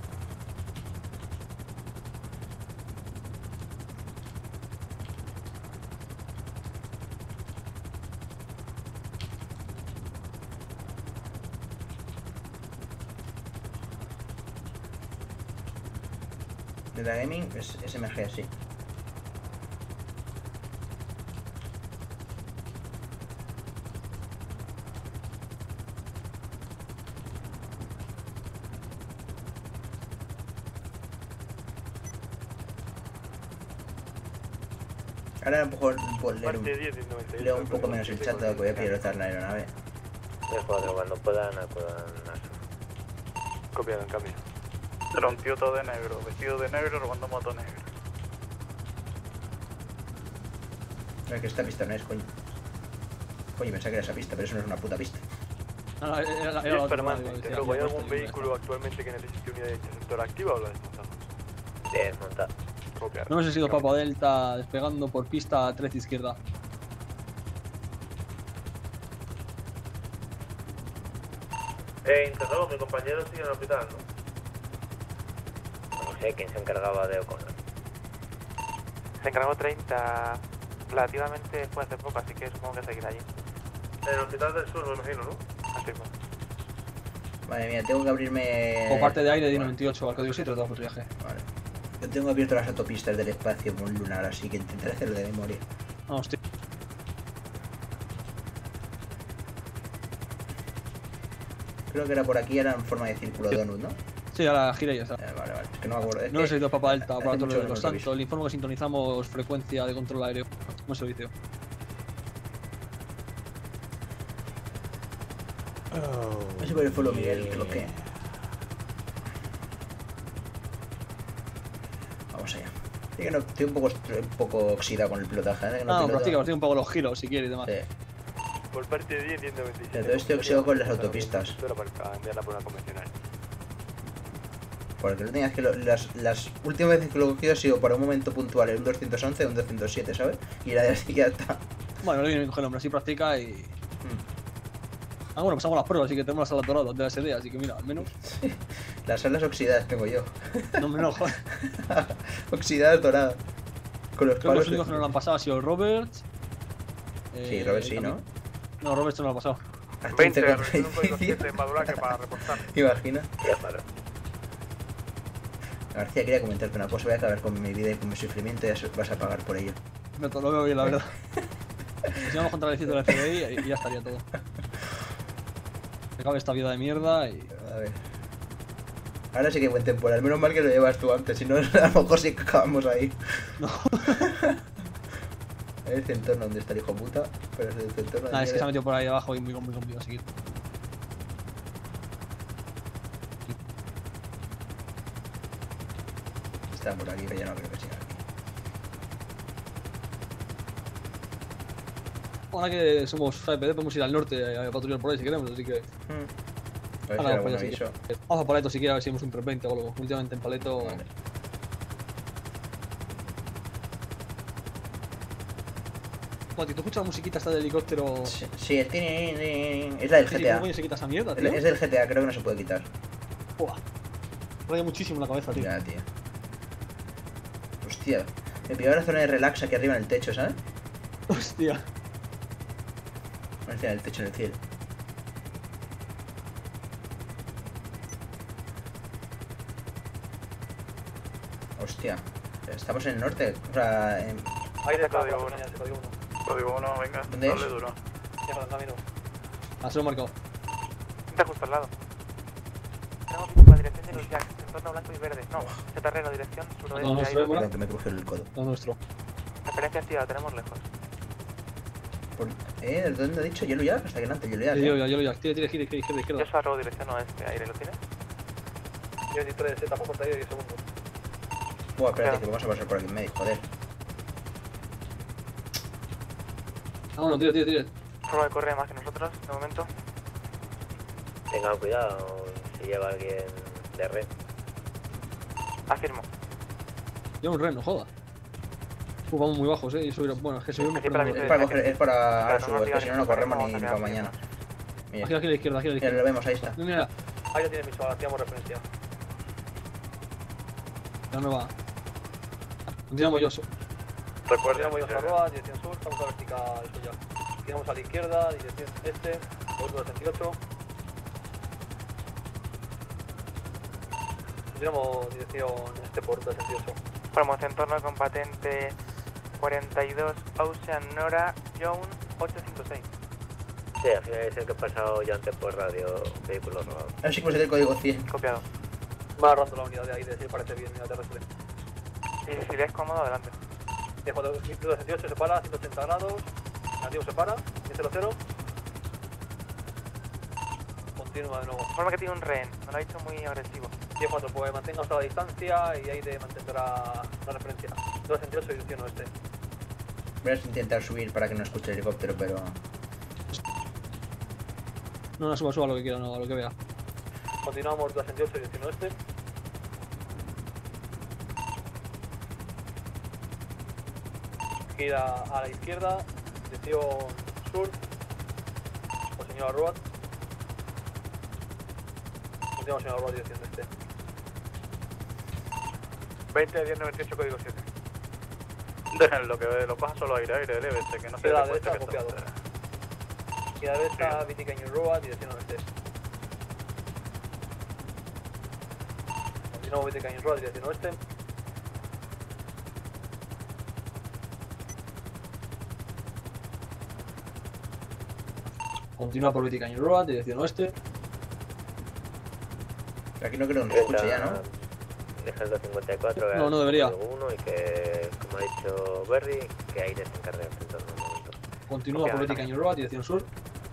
De la gaming es S M G, sí. Ahora a lo mejor puedo leer un, Marte diez y noventa y ocho, leo un poco menos el chat de lo que voy a pilotar la aeronave. El cuadro, cuando puedan, acudan a... Copiado en cambio. Era un tío todo de negro, vestido de negro, robando moto negra. No es que esta pista no es, coño. Coño, pensaba que era esa pista, pero eso no es una puta pista. No, no, era, era, Y era es otro, permanente. vale, decía, Luego, ¿hay había algún puesto y ya vehículo actualmente que necesite unidad de interceptor activa o la desmontamos? Desmontar. Copiado. No hubiese sido Papa Delta despegando por pista tres izquierda. Eh, internado, mi compañero sigue en el hospital, ¿no? No sé quién se encargaba de O'Connor. Se encargó treinta relativamente fue hace poco, así que supongo que seguirá allí. En el hospital del sur, me imagino, ¿no? Afirmo. Madre mía, tengo que abrirme... Como parte de aire de noventa y ocho al código siete, tratamos por viaje. Vale. Yo tengo abierto las autopistas del espacio muy lunar, así que intentaré hacerlo de memoria. No, hostia. Creo que era por aquí, era en forma de círculo donut, ¿no? Sí, ahora gira y ya está. Eh, vale, vale, es que no me acuerdo. Es No que he sido Papa Delta, hace para mucho todo que de no los lo reviso. santos. Le informo que sintonizamos frecuencia de control aéreo. Buen servicio. A ver si por el follow Miguel, creo que... Vamos allá. Sí que no, estoy un poco, un poco oxidado con el pilotaje, ¿eh? Que no Ah, piloto. practica, practica un poco los giros si quieres y demás. Sí. Por parte de diez, diez noventa y siete. Pero todo estoy oxidado con las autopistas. Espera para enviarla por una convencional. Porque la última vez que lo- las, las últimas veces que lo he cogido ha sido para un momento puntual, en un doscientos once o un doscientos siete, ¿sabes? Y era de así ya está. Bueno, no viene a coger el hombre, así practica y. Mm. Ah, bueno, pasamos las pruebas, así que tenemos las salas doradas de la S D, así que mira, al menos. Las alas oxidadas tengo yo. No me enojo. Oxidadas doradas. Con los Creo que palos. los únicos que no lo han pasado ha sido Robert. Sí, Robert sí, ¿no? No, Robert no lo ha pasado. veinte, recibir un código siete en Badulaque para reportar. Imagina. Ya para. García, quería comentarte una cosa. Voy a acabar con mi vida y con mi sufrimiento y ya se- vas a pagar por ello. Me lo veo bien, la verdad. Si vamos contra el edificio del F B I y ya estaría todo. Se acabe esta vida de mierda y. A ver. Ahora sí que buen temporal. Menos mal que lo llevas tú antes. Si no, a lo mejor sí que acabamos ahí. No. El centorno donde está el hijo puta. Pero es el centorno. Nada, es que se ha metido por ahí abajo y muy, muy complicado seguir. Está por aquí, pero ya no creo que siga aquí. Ahora que somos F P D podemos ir al norte a patrullar por ahí si queremos, así que. A ver si Ahora era vamos bueno para allá, si aviso. quieres. Vamos a Paleto si quieres, a ver si hemos un tres veinte o algo. Últimamente en Paleto. Vale. Joder, ¿tú escuchas la musiquita esta del helicóptero? Sí, sí, el tini- es la del Sí, sí, G T A. ¿cómo coño se quita esa mierda, El- tío? Es del G T A, creo que no se puede quitar. Raya muchísimo la cabeza, tío. Ya, tío. Hostia. Me pillaba la zona de relax aquí arriba en el techo, ¿sabes? Hostia. Encima del techo en el cielo. Hostia. Estamos en el norte. O sea, en... Aire Código código uno. uno. Código uno. Código uno, venga, ¿Dónde dale es? duro. Llega en camino. Ah, se lo he marcado. Está justo al lado. Tenemos la dirección de los jacks, entorno blanco y verde. No, ese terreno, dirección suroeste. No, no, ahí se ve, donde- Perdón, que me cogió el codo. Lo nuestro. Referencia activa, tenemos lejos. Por... ¿Eh? ¿Dónde he dicho? Yellow Jack, hasta que antes Yellow Jack. Sí, ¿eh? yo, yo, yo, yo. Tire, tire, gire, gire, izquierda, izquierda. Yo suarro dirección oeste, aire, ¿lo tienes? Yo veintitrés, Z por portario, diez segundos. Buah, espérate, que vamos a pasar por aquí en medio, joder. Ah, bueno, tire, tire, tire. Prueba de correr más que nosotros, de momento. Tengan cuidado si lleva alguien de red. Afirmo. Lleva un ren, no joda. Uh, vamos muy bajos, eh. Y subir, bueno, es que subimos Aquí pero para no- mí Es para, coger, es para ahora Claro, subo, no es que si no, no digas corremos que ni, ni vamos a para quedar mañana. Mira, Aquí, aquí a la izquierda, aquí a la mira, izquierda. lo vemos, ahí está. Mira, mira. Ahí ya tiene visual, hacíamos referencia. Ya me va. Continuamos yo. Recuerda, voy a Jarroa, dirección sur, estamos a vertical, eso ya. Tiramos a la izquierda, dirección este, por doscientos sesenta y ocho. Continuamos dirección este por doscientos sesenta y ocho. Ponemos entorno con patente cuarenta y dos, Ocean Nora, Joan ochocientos cincuenta y seis. Sí, al final es el que he pasado yo antes por radio, vehículo robado. Ahora sí que pusiste el código cien. Copiado. Va agarrando la unidad de aire, si parece bien, unidad terrestre. Y si lees cómodo, adelante. De doscientos sesenta y ocho se para, ciento ochenta grados. Nativo se para, cien cero. Continúa de nuevo. Forma que tiene un rehén, me lo ha dicho muy agresivo. diez cuatro, pues mantenga usted la distancia y aire mantendrá la referencia. doscientos sesenta y ocho, dirección oeste. Voy a intentar subir para que no escuche el helicóptero, pero... No, no, suba, suba lo que quiera, no, a lo que vea. Continuamos doscientos sesenta y ocho, dirección oeste. Gira a la izquierda, dirección sur. Por señor Road. Continuamos señor Road, dirección este. veinte, diez, noventa y ocho, código siete. Déjenlo, que lo coja solo aire, aire, lévese, que no se De la dé cuenta derecha, que copiado. está... Gira derecha, Viticaño Road, dirección oeste. Continuamos Viticaño Road, dirección oeste. Continúa por Viticaño Road, dirección oeste. Aquí no creo que nos escuche ya, ¿no? Deja el doscientos cincuenta y cuatro. No, no debería. Uno y que, como ha dicho Berry, que aire se encargue del entorno un momento. Continúa por Viticaño Road, dirección sur.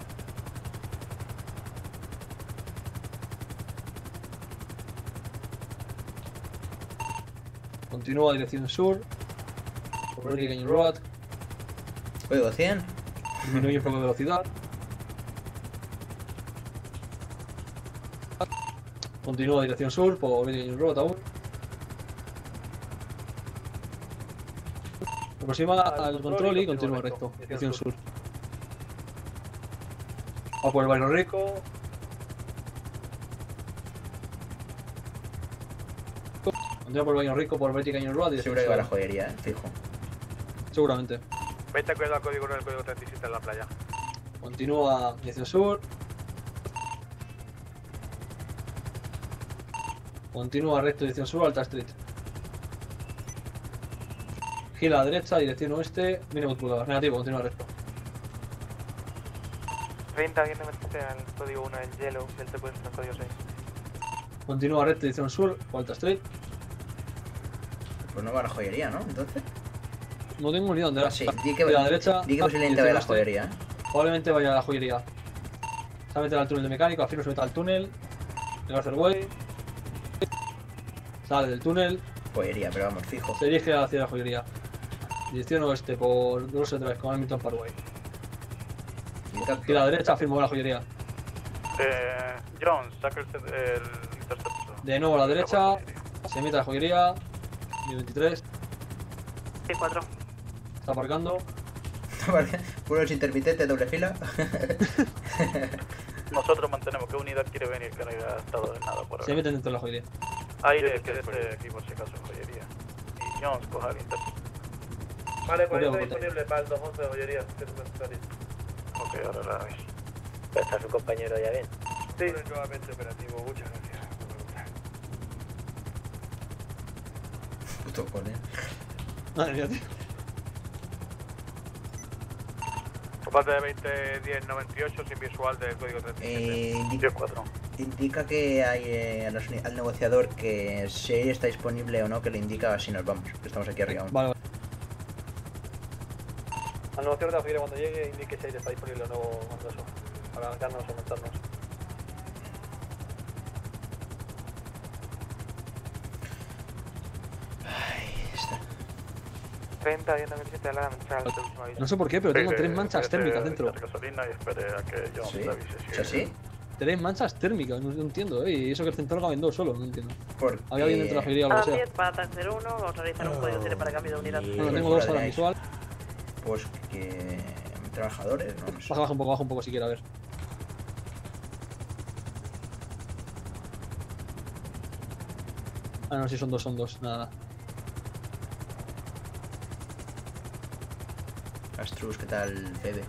Continúa dirección sur. Por Viticaño Road. Código cien. Disminuye un poco de velocidad. Continúa dirección sur por Virgin Road aún. Aproxima al control y continúa recto. Dirección sur. Va por el Barrio Rico. Continúa por el Barrio Rico por Vertical Union Road. Seguro que va a la joyería, eh, fijo. Seguramente. veinte cuidado al código el código treinta y siete en la playa. Continúa dirección sur. Continúa recto dirección sur, Alta Street. Gira a la derecha, dirección oeste, mínimo Boulevard. Negativo, continúa recto. treinta, alguien me mete al código uno en Yellow, y él te puede estar al código seis. Continúa recto, dirección sur, Alta Street. Pues no va a la joyería, ¿no? Entonces. No tengo ni idea dónde va. Ah, sí, di que, de la derecha. di que posiblemente vaya a la joyería, ¿eh? Probablemente vaya a la joyería. Se va a meter al túnel de mecánico, al fin se mete al túnel. El Way. Sale del túnel. Joyería, pero vamos, fijo. Se dirige hacia la joyería. Dirección oeste por Dorset Drive con Hamilton Parkway. Y a la derecha afirmó la joyería. Eh, Jones, saca el, el intercepto. De nuevo a la derecha. Se mete a la joyería. veintitrés. cuatro. Está aparcando. Puros intermitentes, doble fila. Nosotros mantenemos. ¿Qué unidad quiere venir? Que no haya estado en nada por ahora. Se meten dentro de la joyería. Aire, que esté aquí por si acaso en joyería. Y Jones, coja el intercepto. Vale, cuarenta disponible para el doscientos once de joyería. ¿Qué es necesario? Ok, ahora la veis. ¿Está su compañero ya bien? Sí. Nuevamente operativo, muchas gracias. Puto pone. Madre mía, tío. Por parte de veinte diez noventa y ocho, sin visual del código treinta y siete. Eh, indica, cuatro. indica que hay eh, a los, al negociador que si está disponible o no, que le indica si nos vamos, que estamos aquí arriba. Vale, vale. Al negociador de la joyería cuando llegue indique si está disponible o no cuando eso. Para arrancarnos o montarnos. treinta, viendo que se te la mancha del último aviso. No sé por qué, pero tengo Sí, tres que- manchas que térmicas se- dentro. que gasolina y espere a que Jones ¿Sí? te avise si ¿O sea, sí? Tres manchas térmicas, no, no entiendo, eh. Y eso que el central cabe en dos solo, no entiendo. Porque... Había alguien dentro de la joyería o A lo que sea. diez para Tac cero uno, vamos a realizar un código siete para cambio de unidad. Y- Bueno, tengo fuera dos de ahora ahí. visual. Pues que... Trabajadores, no, no sé. Baja, baja un poco, baja un poco si quiere, a ver. Ah, no, si son dos, son dos, nada, nada. Astrus, ¿qué tal, Fede?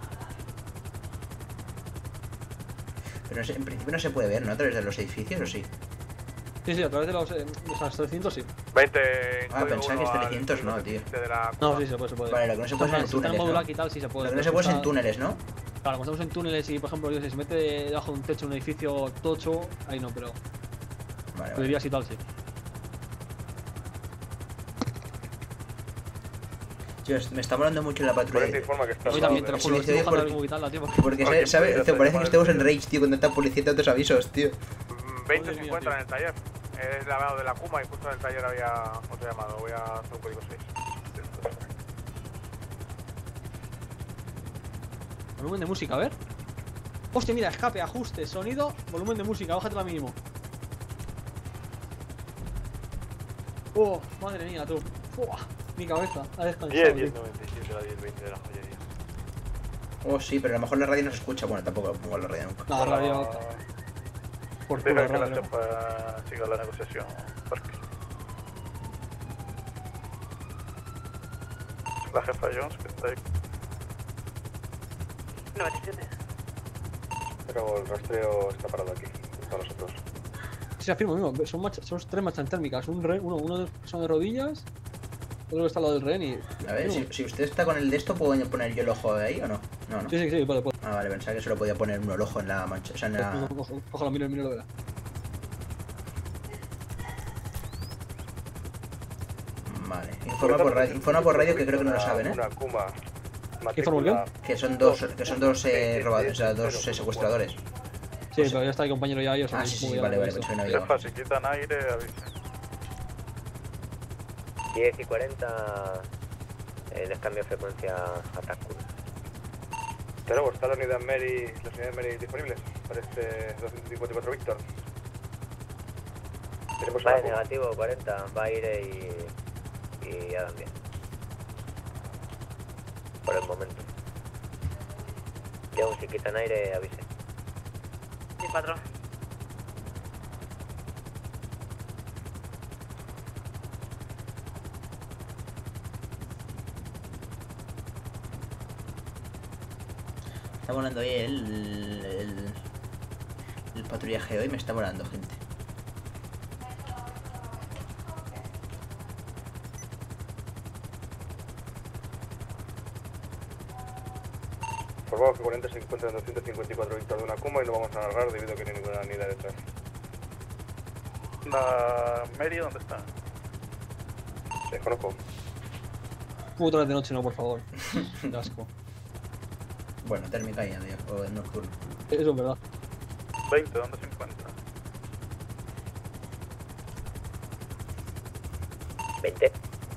Pero no sé, en principio no se puede ver, ¿no? A través de los edificios, ¿o sí? Sí, sí, a través de los, eh, los trescientos sí. veinte. Ah, pensaba que es trescientos, no, tío. De la No, sí, se puede, se puede. Vale, lo que no se puede es en Si está túneles, modular ¿no? y tal, sí se puede. Lo que no pero se puede es en está- túneles, ¿no? Claro, cuando estamos en túneles y, por ejemplo, yo sé, se mete debajo de un techo de un edificio tocho, ahí no, pero... Vale, Lo vale. diría si tal, sí. Dios, me está molando mucho la patrulla. Por informa que está A mí también, te lo Sí, juro, sí, estoy sí, buscando porque- el quitarla, tío. porque- Porque, Porque ¿sabes? sí, Te parece que sí, estemos sí. en Rage, tío, con tanta policía y tantos avisos, tío. veinte Madre se mía, encuentra tío. en el taller. Es la lado de la Kuma y justo en el taller había otro llamado. Voy a hacer un código seis. Volumen de música, a ver. Hostia, mira, escape, ajuste, sonido, volumen de música, bájatela mínimo. Oh, madre mía, tú. Uah, mi cabeza, ha descansado. diez, tío. diez, noventa y siete, la diez, veinte de la joyería. Oh, sí, pero a lo mejor la radio no se escucha. Bueno, tampoco pongo la radio nunca. No, radio. Por culo, Deja que la radio. jefa siga la negociación. Parque. La jefa Jones, que está ahí. noventa y siete. Pero el rastreo está parado aquí, junto a nosotros. Sí, afirmo mismo, son, manchas- son tres manchas térmicas. Un rehén, uno, uno de- son de rodillas, otro que está al lado del rehén y. A ver, si, afirmo. si usted está con el de esto, ¿puedo poner yo el ojo ahí o no? No, no. Sí, sí, sí, puede, puede. Ah, vale, pensaba que solo podía poner uno el ojo en la mancha. O sea, en la... No, cojo, cojo la miro, miro, lo verá. Vale. Informa por radio, informa por radio que creo que no lo saben, ¿eh? Una Kuma. ¿Qué informa por qué? Que son dos, que son dos eh, robados, o sea, dos eh, secuestradores. Sí, pero ya está el compañero ya, ellos Ah, sí, sí, vale, vale, pensé que no había. Jefa, si quitan aire, avisen. diez y cuarenta, eh, les cambio frecuencia a Tacu. Tenemos, está la unidad este, uh, uh, uh, uh, uh, uh, uh, uh, uh, uh, uh, uh, uh, uh, uh, uh, uh, uh, unidad Mary, las unidades Mary disponibles para este doscientos cincuenta y cuatro Víctor. Sí, pero ya está el compañero ya, ellos. Ah, sí, sí, vale, vale, pensé que no había. Vale, negativo, cuarenta, va a ir y, y Adam bien. Por el momento. Y aún si quitan aire, avise. Sí, patrón. Está volando hoy el, el, el patrullaje de hoy, me está volando, gente. Informados que cuarenta se encuentra en doscientos cincuenta y cuatro Víctor de una coma y no vamos a narrar debido a que no hay ninguna unidad detrás. La Mary, ¿dónde está? Desconozco. Otra vez de noche, no, por favor. Qué asco. Bueno, térmica ya de o de nocturno. Eso es verdad. veinte, ¿dónde se encuentra? veinte.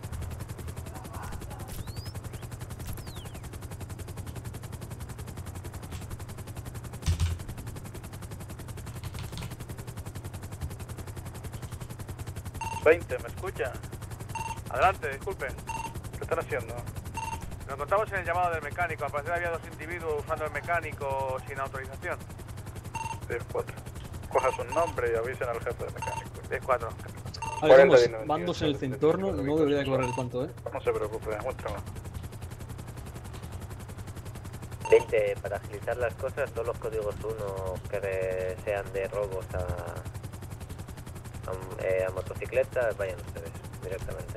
veinte, ¿me escucha? Adelante, disculpen. ¿Qué están haciendo? Nos encontramos en el llamado del mecánico. Al parecer había dos individuos usando el mecánico sin autorización. diez cuatro. Coja su nombre y avisen al jefe del mecánico. diez cuatro. A ver, somos bandos en el centorno, no debería de correr tanto, ¿eh? No se preocupe, muéstralo. veinte, para agilizar las cosas, todos los códigos uno que sean de robos a, a, eh, a motocicletas, vayan ustedes directamente.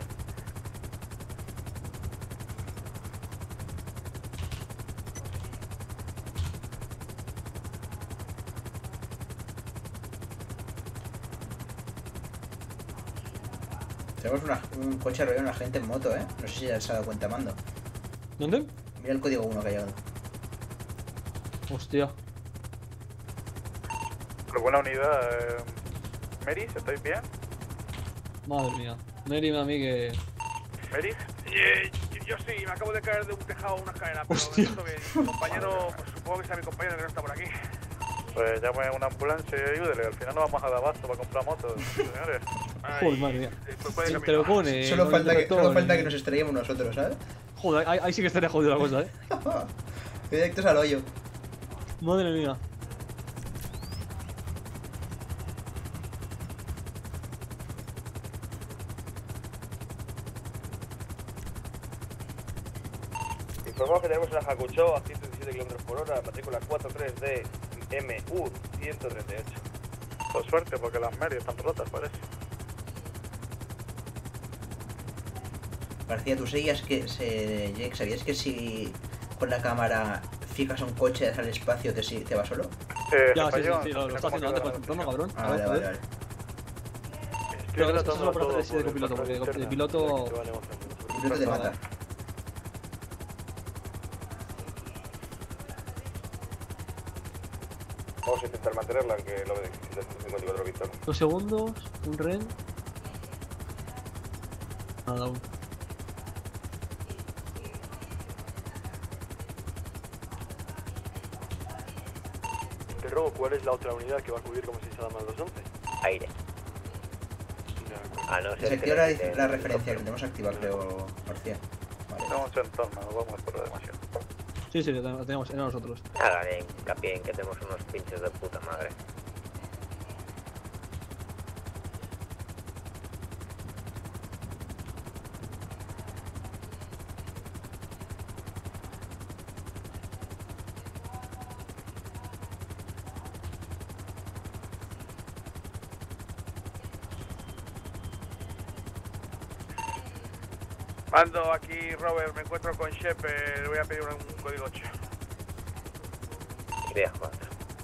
Tenemos una, un coche arrollado a una gente en moto, ¿eh? No sé si ya se ha dado cuenta, Mando. ¿Dónde? Mira el código uno que ha llegado. Hostia. ¿Alguna unidad? Eh... Mary, ¿estáis bien? Madre mía. Mary, a mí que... ¿Mary? Eh, yo sí, me acabo de caer de un tejado a una escalera, pero me siento bien. Mi compañero, pues, supongo que sea mi compañero que no está por aquí. Pues llame a una ambulancia y ayúdele. Al final no vamos a dar abasto para comprar motos, señores. Joder, madre mía. puede Sí, te lo pone. Solo con falta, el que, solo tractor, falta y- que nos estrellemos nosotros, ¿sabes? Joder, ahí, ahí sí que estaría jodida la cosa, ¿eh? Directos al hoyo. Madre mía. Informamos que tenemos una Hakucho a ciento diecisiete kilómetros por hora, matrícula cuatro tres D M U ciento treinta y ocho. Por suerte, porque las Mary están rotas, parece. García, tú seguías que se, Jake, ¿sabías que si con la cámara fijas a un coche al espacio te, si- te va solo? Eh, Ya, sí, sí, falló, sí, lo, lo está haciendo antes para el centorno, cabrón. Ah, vale, vale, vale. Pero eso es solo para hacer ese de copiloto, porque de piloto... El piloto te mata. Vamos a intentar mantenerla, aunque lo ve de cincuenta y cuatro Víctor. Dos segundos, un ren... Nada, aún. Interrogo, ¿cuál es la otra unidad que va a acudir como si se llama los once? Aire. Ah, no, Se activa la, la referencia que tenemos activa, creo, García. Vale. Estamos en torno, no vamos por demasiado. Sí, sí, lo ten- lo tenemos, era nosotros. Hágale hincapié en que tenemos unos pinches de puta madre. Mando aquí, Robert, me encuentro con Shepard, le voy a pedir un, un código ocho. diez cuatro.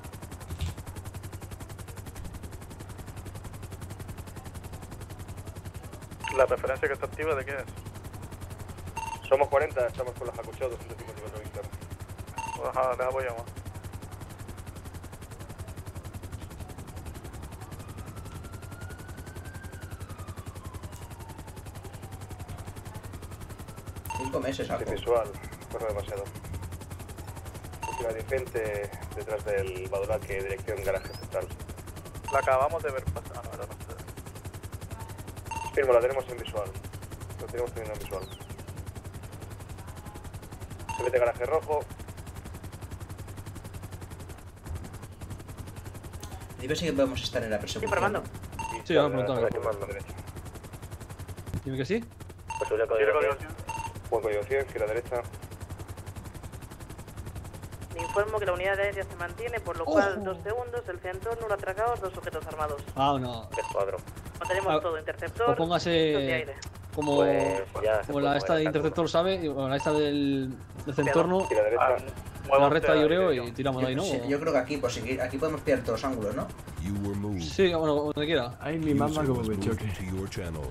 ¿La referencia que está activa de qué es? Somos cuarenta, estamos con la Hakucho doscientos cincuenta y cuatro Víctor. Ajá, les apoyamos. Cinco meses, Sí, algo. visual, corre demasiado. Última dirigente detrás del Badulaque, dirección garaje central. La acabamos de ver pasar. Ah, no, era pasar. Firmo, la tenemos en visual. Lo tenemos teniendo en visual. Se mete garaje rojo. Digo si que podemos estar en la persecución. Informando. Sí, ahora preguntaba. Dime que sí. Posible código cien. Buen código cien, izquierda derecha. Le informo que la unidad aérea se mantiene, por lo cual, dos segundos, el centro, nulo atracados, dos sujetos armados. Ah, no. Descuadro. Mantenemos Ah, todo, interceptor. O de póngase aire. como, Pues ya se como puede la mover esta de esta interceptor, ¿sabe? O la esta del, del centorno. Izquierda derecha. La recta de Ureo y tiramos de ahí, ¿no? Sí, yo creo que aquí, pues sí, aquí podemos pillar todos los ángulos, ¿no? You were moved. Sí, bueno, donde quiera. Ay, mi mamá User como was me moved choque. to your channel.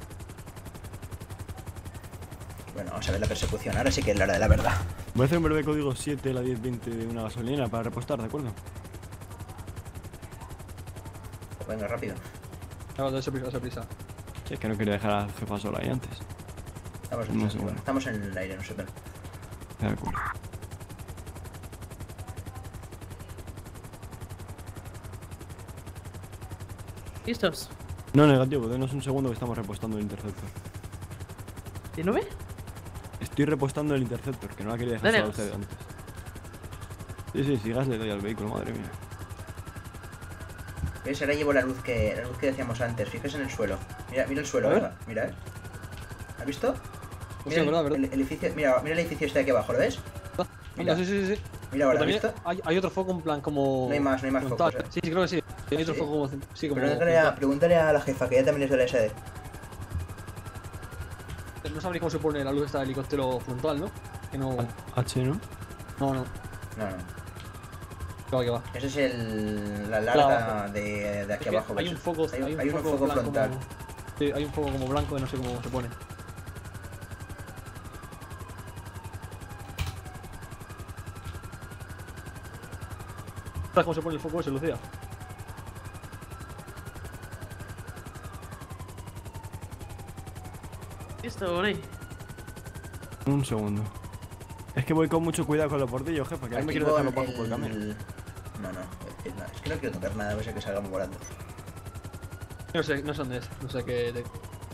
Bueno, vamos a ver la persecución. Ahora sí que es la hora de la verdad. Voy a hacer un breve código siete, la diez veinte de una gasolina para repostar, ¿de acuerdo? Pues venga, rápido. Vamos, dese prisa, dese prisa. Sí, es que no quería dejar a la jefa sola ahí antes. Estamos, No en, sé, bueno, bueno. estamos en el aire, no sé, pero... De acuerdo. ¿Listos? No, negativo, denos un segundo que estamos repostando el interceptor. ¿diecinueve? Estoy repostando el interceptor, que no la quería dejar sola a Danelos. usted antes. Sí, sí, si gas le doy al vehículo, madre mía. ¿Ves? Ahora llevo la luz que la luz que decíamos antes. Fíjese en el suelo. Mira, mira el suelo, A ver. venga, mira, ¿eh? ¿Has visto? Hostia, Mira el, verdad, verdad. el- el edificio, mira, mira el edificio este de aquí abajo, ¿lo ves? Mira, sí, sí, sí. sí. Mira ahora, Pero ¿has también visto? hay, hay otro foco en plan como. No hay más, no hay más frontal. focos, ¿eh? Sí, sí, creo que sí. Hay otro ¿Sí? foco como. Sí, como. Pregúntale a, frontal. pregúntale a la jefa, que ella también es de la S D. No sabréis cómo se pone la luz esta del helicóptero frontal, ¿no? Que no. H, ¿no? No, no. No, no. Que va, que va. Ese es el, la larga Claro. de, de aquí Es que abajo. hay ¿ves? un foco, hay, hay un hay un foco foco blanco frontal. como- Sí, hay un foco como blanco que no sé cómo se pone. ¿Sabes cómo se pone el foco ese, Lucía? ¿Listo, Orey? Un segundo. Es que voy con mucho cuidado con los bordillos, jefa, que no me quiero Activo dejarlo bajo por el el- camino. No, no, es decir, nada. Es que no quiero tocar nada, voy a ser que salgamos volando. No sé, no sé dónde es. No sé qué. De...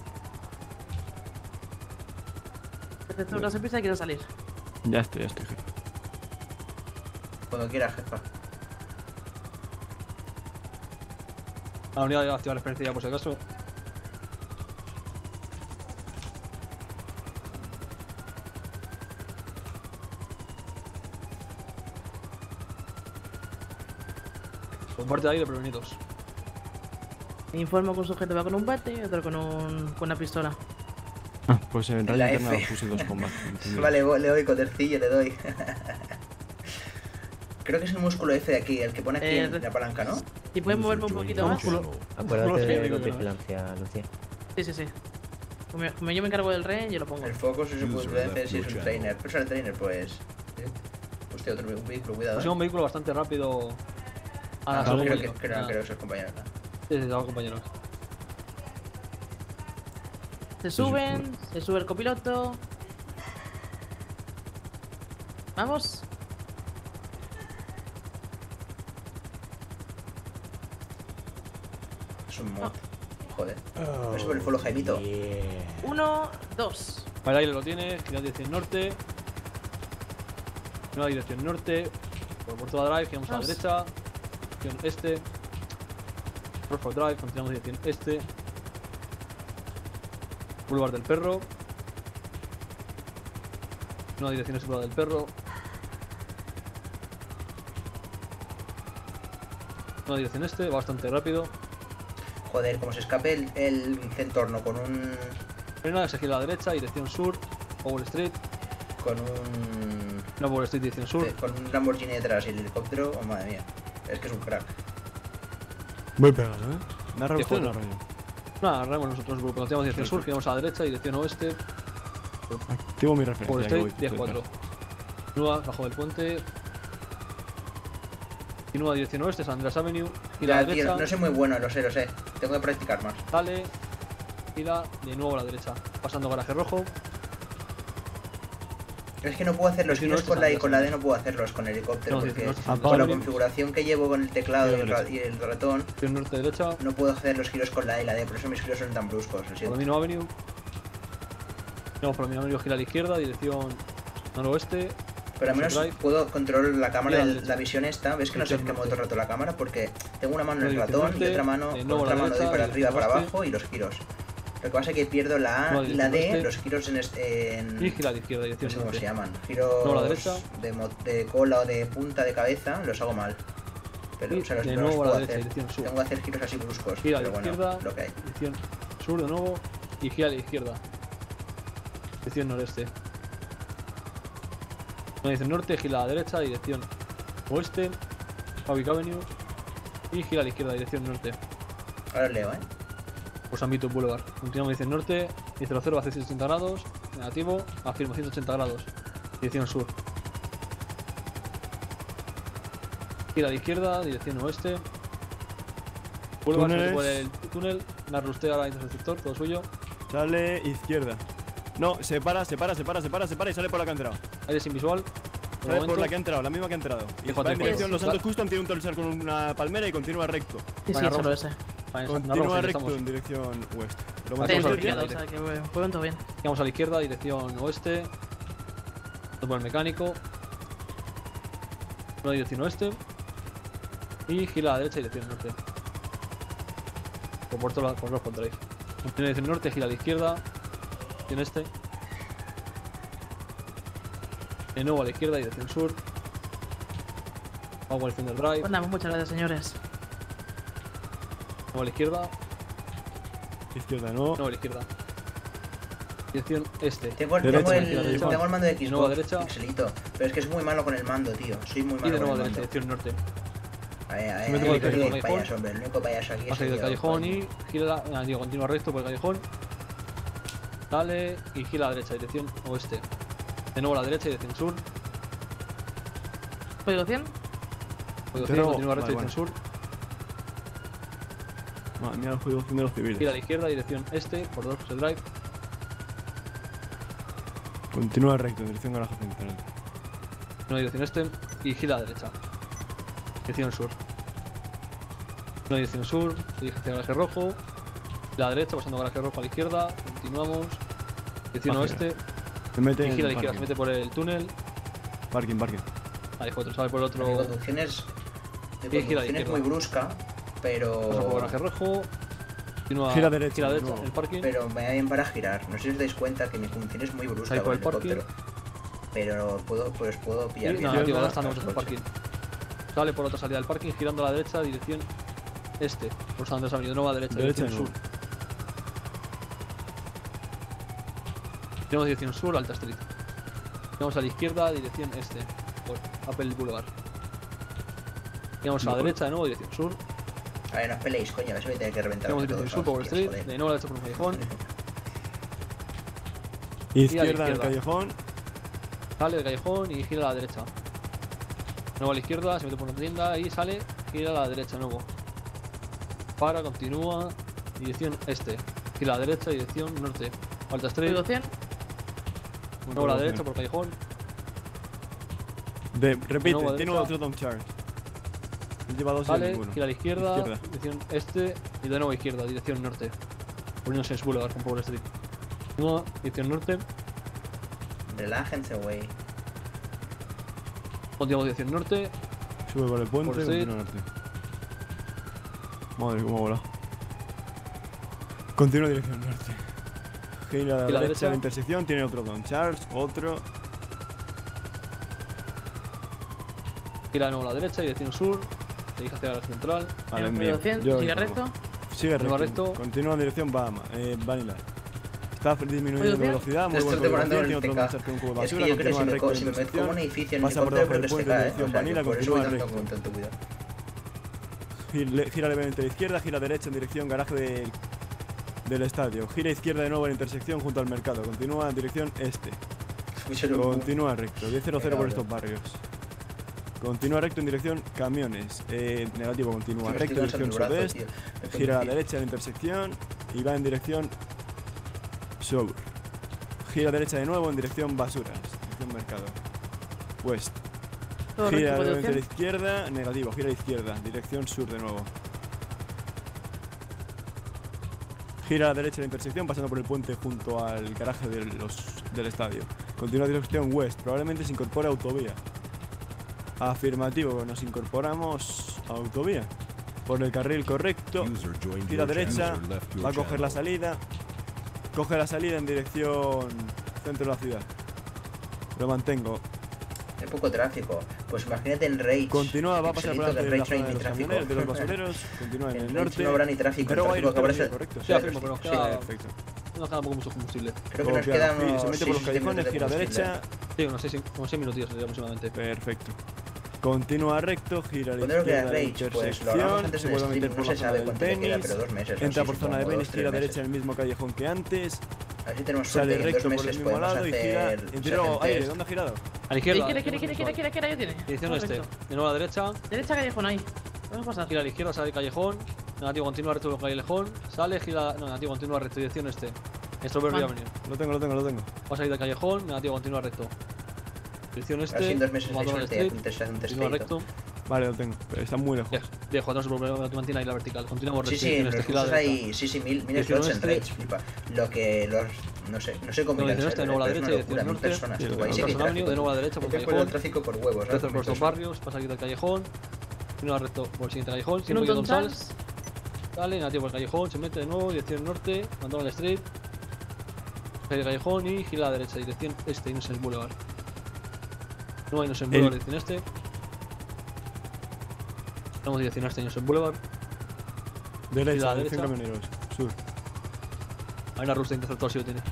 Detector gas en pista y quiero salir. Ya estoy, ya estoy, jefa. Cuando quieras, jefa. La unidad de activar la experiencia ya por si acaso. Comparte de aire prevenidos. Informo que un sujeto va con un bate y otro con, un, con una pistola. Ah, pues en La radio interna F. puse dos combates. entendido. Vale, vo- le doy cotercillo, le doy. Creo que es el músculo F de aquí, el que pone aquí Eh, en la palanca, ¿no? Si puedes moverme un poquito más. Acuérdate de Músculo. vigilancia, Lucía. Sí, sí, sí. Como, como yo me encargo del rehén, yo lo pongo. El foco, si se User puede left hacer, si es your un channel. trainer. Pero el trainer, pues. eh, Hostia, otro ve- un vehículo, cuidado. Pues ¿eh? un vehículo bastante rápido. Ah, Ah, creo, son que, compañeros. creo, Ah, creo que son compañeros. ¿no? Sí, sí, son compañeros. Se suben, se sube el copiloto. Vamos. Es un mod. Joder. No se pone el follow, Jaimito. Uno, dos. Para el aire lo tiene, gira dirección norte. Nueva dirección norte. Por Puerto Drive, giramos a la Vamos. derecha. Dirección este. Norfolk Drive, continuamos dirección este. Boulevard del Perro. Nueva dirección es Boulevard del Perro. Nueva dirección este, va bastante rápido. Joder, como se escape el, el centorno con un. Frena, se gira a la derecha, dirección sur. Wall Street. Con un. No, Wall Street, dirección sur. eh, Con un Lamborghini detrás y el helicóptero. Oh, madre mía. Es que es un crack. Muy pegado, ¿eh? ¿Narra usted o Diez, narro yo? Nada, arrancamos nosotros, grupo. Continuamos dirección sur, giramos a la derecha, dirección oeste. Activo mi Wall referencia. que Street, voy, diez voy cuatro. Continúa, bajo del puente. Continúa dirección oeste, San Andreas Avenue. Gira a Ya, la tío, derecha. no soy muy bueno, lo sé, lo sé. Tengo que practicar más. Sale. Gira de nuevo a la derecha. Pasando garaje rojo. Es que no puedo hacer los giros con la I y con la D, no puedo hacerlos con el helicóptero, porque con la configuración que llevo con el teclado y el, ra y el ratón, norte, derecha. No puedo hacer los giros con la E y la D, por eso mis giros son tan bruscos. Palomino Avenue. No, Palomino Avenue, gira a la izquierda, dirección noroeste. Pero al menos puedo controlar la cámara, de la visión esta. ¿Ves que no sé qué modo todo el rato la cámara? Porque tengo una mano en el ratón y otra mano, otra mano de para arriba, para abajo y los giros. Lo que pasa es que pierdo la A y la D, los giros en... este en y gira a la izquierda, dirección no sé cómo norte. se llaman. Giros no, la derecha. De, de cola o de punta de cabeza, los hago mal. Pero y o sea, los, de los nuevo puedo a la derecha, hacer. dirección sur. Tengo que hacer giros así bruscos. Gira a la pero bueno, izquierda, lo que hay. dirección sur de nuevo y gira a la izquierda. Dirección noreste. No, dirección norte, gira a la derecha, dirección oeste, Fabric Avenue y gira a la izquierda, dirección norte. Ahora leo, eh. Pues ámbito Boulevard. Continuamos dirección norte, y cero cero hace ciento ochenta grados, negativo, afirmo ciento ochenta grados, dirección sur. Gira a la izquierda, dirección oeste. Boulevard, se por el túnel, narra usted ahora dentro del sector, todo suyo. Sale izquierda. No, se para, se para, se para, se para, se para y sale por la que ha entrado. Aire sin visual. Sale por la que ha entrado, la misma que ha entrado. Y va en dirección Los Santos Custom, tiene un torchar con una palmera y continúa recto. Sí, sí, solo ese. Continúa recto en dirección oeste. Lo vamos a la izquierda, o sea que juegan todo bien. Vamos a la izquierda, dirección oeste. Por el mecánico. Una dirección oeste. Y gira a la derecha, dirección norte. Por puerto por los contrarios. Continúa dirección norte, gira a la izquierda. Dirección este. De nuevo a la izquierda, dirección sur. Vamos a dirección del drive. Pues nada, muchas gracias, señores. Nuevo a la izquierda. Izquierda, no. Nuevo a la izquierda. Dirección este. Tengo, tengo, el, tengo el mando de Xbox. Nuevo a derecha. Pixelito. Pero es que es muy malo con el mando, tío. Soy muy malo. Y de nuevo con a el derecha, mando. dirección norte. A ver, a ver, Me a tengo ver, que ir el con el payaso, hombre. El único payaso aquí ha es salido el del callejón y gira, ah, digo, continúa recto por el callejón. Dale y gira a la derecha, dirección oeste. De nuevo a la derecha, dirección sur. ¿Código cien? Código cien, continúa recto, vale, dirección bueno. sur. Madre mía, la jubilación de los civiles. Gira a la izquierda, dirección este, por dos el drive. Continúa recto en dirección garaje central. No, dirección este y gira a la derecha. Dirección sur. No, dirección sur, dirige hacia el garaje rojo. La derecha, pasando garaje rojo a la izquierda. Continuamos. Dirección Ah, oeste. Se mete y gira a la en izquierda, se parking. mete por el túnel. Parking, parking. Ahí otro, sale por el otro. Mi conducción es, mi Y gira a la conducción es izquierda. muy brusca, pero... Pasa por garaje rojo. Continúa, Gira derecha, gira derecha no. en el parking. Pero me da bien para girar. No sé si os dais cuenta que mi conducción es muy brusca Ahí por con el parking. helicóptero. Pero puedo, pues puedo pillar Y, bien. no, el tío, ahora coche. estamos en el parking. Sale por otra salida del parking, girando a la derecha, dirección este. Por San Andrés Avenida, de nuevo a la derecha, Derecha, dirección no. sur. Tenemos dirección sur, Alta Street. Tenemos a la izquierda, dirección este, por Apple Boulevard. Tenemos a la No. derecha, de nuevo, dirección sur. A ver, no os peleéis, coño, a ver si voy a tener que reventar Tenemos a dirección todos. sur, Power hostias, Street. joder. De nuevo a la derecha por un callejón. Izquierda del izquierda. callejón. Sale del callejón y gira a la derecha. De nuevo a la izquierda, se mete por una tienda y sale, gira a la derecha de nuevo. Para, continúa, dirección este. Gira a la derecha, dirección norte. Alta Street. ¿Código cien? De nuevo a la derecha por el callejón. De, nuevo repite, a tiene derecha. otro down charge. Lleva dos y Sale, ninguno. gira a la izquierda, Izquierda. dirección este y de nuevo a izquierda, dirección norte. Poniéndose en Boulevard con Power Street. Nueva, dirección norte. Relájense, güey. Continuamos dirección norte. Sube por el puente Por y Street. continúa norte. Madre, cómo vola. Continúa dirección norte. Gira a la Y la derecha derecha. de la intersección, tiene otro down charge, otro. Gira de nuevo a la derecha, dirección sur. Dirige hacia la central. Vale, ¿Código mío. cien? Yo ¿Sigue informo. recto? Sigue Continúa recto. recto. Continúa en dirección Bahama, eh, Vanilla. Está disminuyendo ¿Código de cien? velocidad, muy Esto buena estoy colocación, parando tiene en otro el down T K. charge con un cubo de Es que basura, yo creo que si continúa me, recto co en si me intersección. como un edificio en Pasa por helicóptero, debajo creo que del se puente cae. de O dirección sea, que Vanilla, por eso continúa voy tanto recto. con tanto cuidado. Gira, gira levemente a la izquierda, gira derecha en dirección garaje del, del estadio. Gira izquierda de nuevo en la intersección junto al mercado. Continúa en dirección este. Continúa recto, diez cero cero por estos barrios. Continúa recto en dirección camiones. Eh, negativo, continúa Me recto en estoy dirección cansando el brazo, sudeste. tío. Me Gira a la conducí. derecha en la intersección y va en dirección sur. Gira derecha de nuevo en dirección basuras. dirección mercado. West. Todo Gira recto, nuevamente a la dirección. izquierda, negativo, gira a la izquierda, dirección sur de nuevo. Gira a la derecha la intersección pasando por el puente junto al garaje de los, del estadio. Continúa dirección west, probablemente se incorpore a autovía. Afirmativo, nos incorporamos a autovía. Por el carril correcto, gira a derecha, va a coger la salida. Coge la salida en dirección centro de la ciudad. Lo mantengo. Hay poco tráfico. Pues imagínate en Rage. Continúa, va a pasar por Pixelito, delante que de en la Rage no zona hay de ni los tráfico. camioneros, de los basureros. Continúa en En el Rage norte. no habrá ni tráfico, Pero el va a ir tráfico que usted habrá- correcto. Sí, afirmo, pero nos Sí, queda, perfecto. nos queda poco mucho combustible. Creo que nos Copiado. quedan Sí, unos se mete por los seis callejones, minutos de gira a combustible. derecha. Sí, unos seis, unos seis minutillos sería aproximadamente. Perfecto. Continúa recto, gira a la ¿Cuándo lo queda izquierda, Rage? Pues lo hablamos intersección, antes se en vuelve a stream, meter no por se la zona sabe del cuánto le queda, tenis, pero dos meses, entra así, por zona de supongo, Venice, dos, gira a tres derecha en el mismo callejón que antes, A ver si tenemos sale suerte y en recto dos por el meses mismo podemos lado y gira, hacer entero aire, sergentes. ¿dónde ha girado? A la izquierda. Quiere, quiere, quiere, quiere, quiere, quiere, ahí tiene. Dirección este. Correcto. De nuevo a la derecha. Derecha callejón ahí. Vamos a pasar. Gira a la izquierda, sale el callejón. Negativo, continúa recto por el callejón. Sale, gira. No, negativo, continúa recto. Dirección este. Strawberry Vale. Avenue. Lo tengo, lo tengo, lo tengo. Va a salir del callejón. Negativo, continúa recto. Dirección este. Así en dos meses hay McDonald suerte, Street, antes se hace un continúa testito. recto. Vale, lo tengo, pero está muy lejos. Dejo, no se preocupe, que mantiene ahí la vertical. Continuamos Sí, recto. sí, en dirección los este, gira a cursos la derecha. hay, sí, sí, mil, mil Dirección slots en este. Rage, flipa. Lo que los, no sé, no sé cómo No, irán dirección este, de nuevo a la derecha, pero es una dirección locura, mil norte. personas, Sí, tú, lo ahí sí que hay Carson Avenue, tráfico. de nuevo a la derecha por Hay que el poner el callejón. tráfico por huevos, ¿sabes? Tercer Mil por estos personas. barrios, pasa aquí del callejón. Continúa recto por el siguiente callejón. Siempre que Newton González. Sale, negativo por el callejón, se mete de nuevo, dirección norte, McDonald Street. Sale del callejón y gira a la derecha, dirección este, Innocent Boulevard. No hay Innocent Boulevard, dirección este. Tenemos dirección este, Innocent Boulevard. Gira a Derecha, la dirección derecha. camioneros, sur. Hay una ruta de interceptor si lo tiene.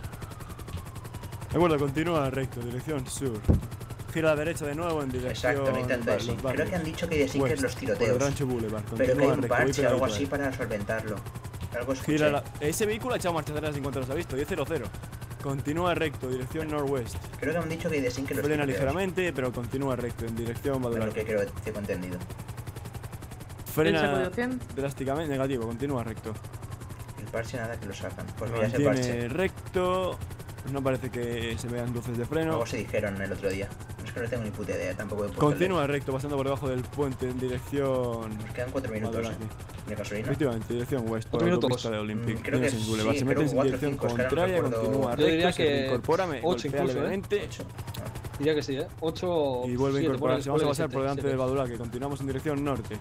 De acuerdo, continúa recto, dirección sur. Gira a la derecha de nuevo en dirección. Exacto, no intenta bar- eso. los Creo barrios. que han dicho que hay de Sinker West, los por el tiroteos. Rancho Boulevard. Pero que hay Continúa un recto, voy parche o algo pegadito así ahí. para solventarlo. Algo escuché. Gira la- Ese vehículo ha echado marcha atrás en cuanto los ha visto, diez cero cero. Continúa recto, dirección norwest. Creo que han dicho que hay de Sinker los Frena tiroteos. ligeramente, pero continúa recto en dirección Es lo Badulaque. que creo que tengo entendido. Frena Derecha, cien. drásticamente, negativo, continúa recto. El parche nada que lo sacan. Pues Lo mira ese mantiene parche. recto. No parece que se vean luces de freno. Algo se dijeron el otro día. Es que no tengo ni puta idea, tampoco he puesto Continúa recto, pasando por debajo del puente en dirección. Nos quedan cuatro minutos, Badulaque. ¿eh? De gasolina. Efectivamente, dirección west. Por ¿Cuatro la minutos? autopista de Olympic. Mm, creo que Innocent Boulevard. sí, Se creo mete en cuatro, dirección cinco, es que ahora no contraria, recuerdo. continúa Yo recto, diría se que incorpora, me ocho golpea incluso, ¿eh? levemente Diría que sí, ¿eh? ocho. y vuelve a siete, incorporarse. ponle- Vamos a ponle pasar por siete, delante siete. del Badulaque. Continuamos en dirección norte.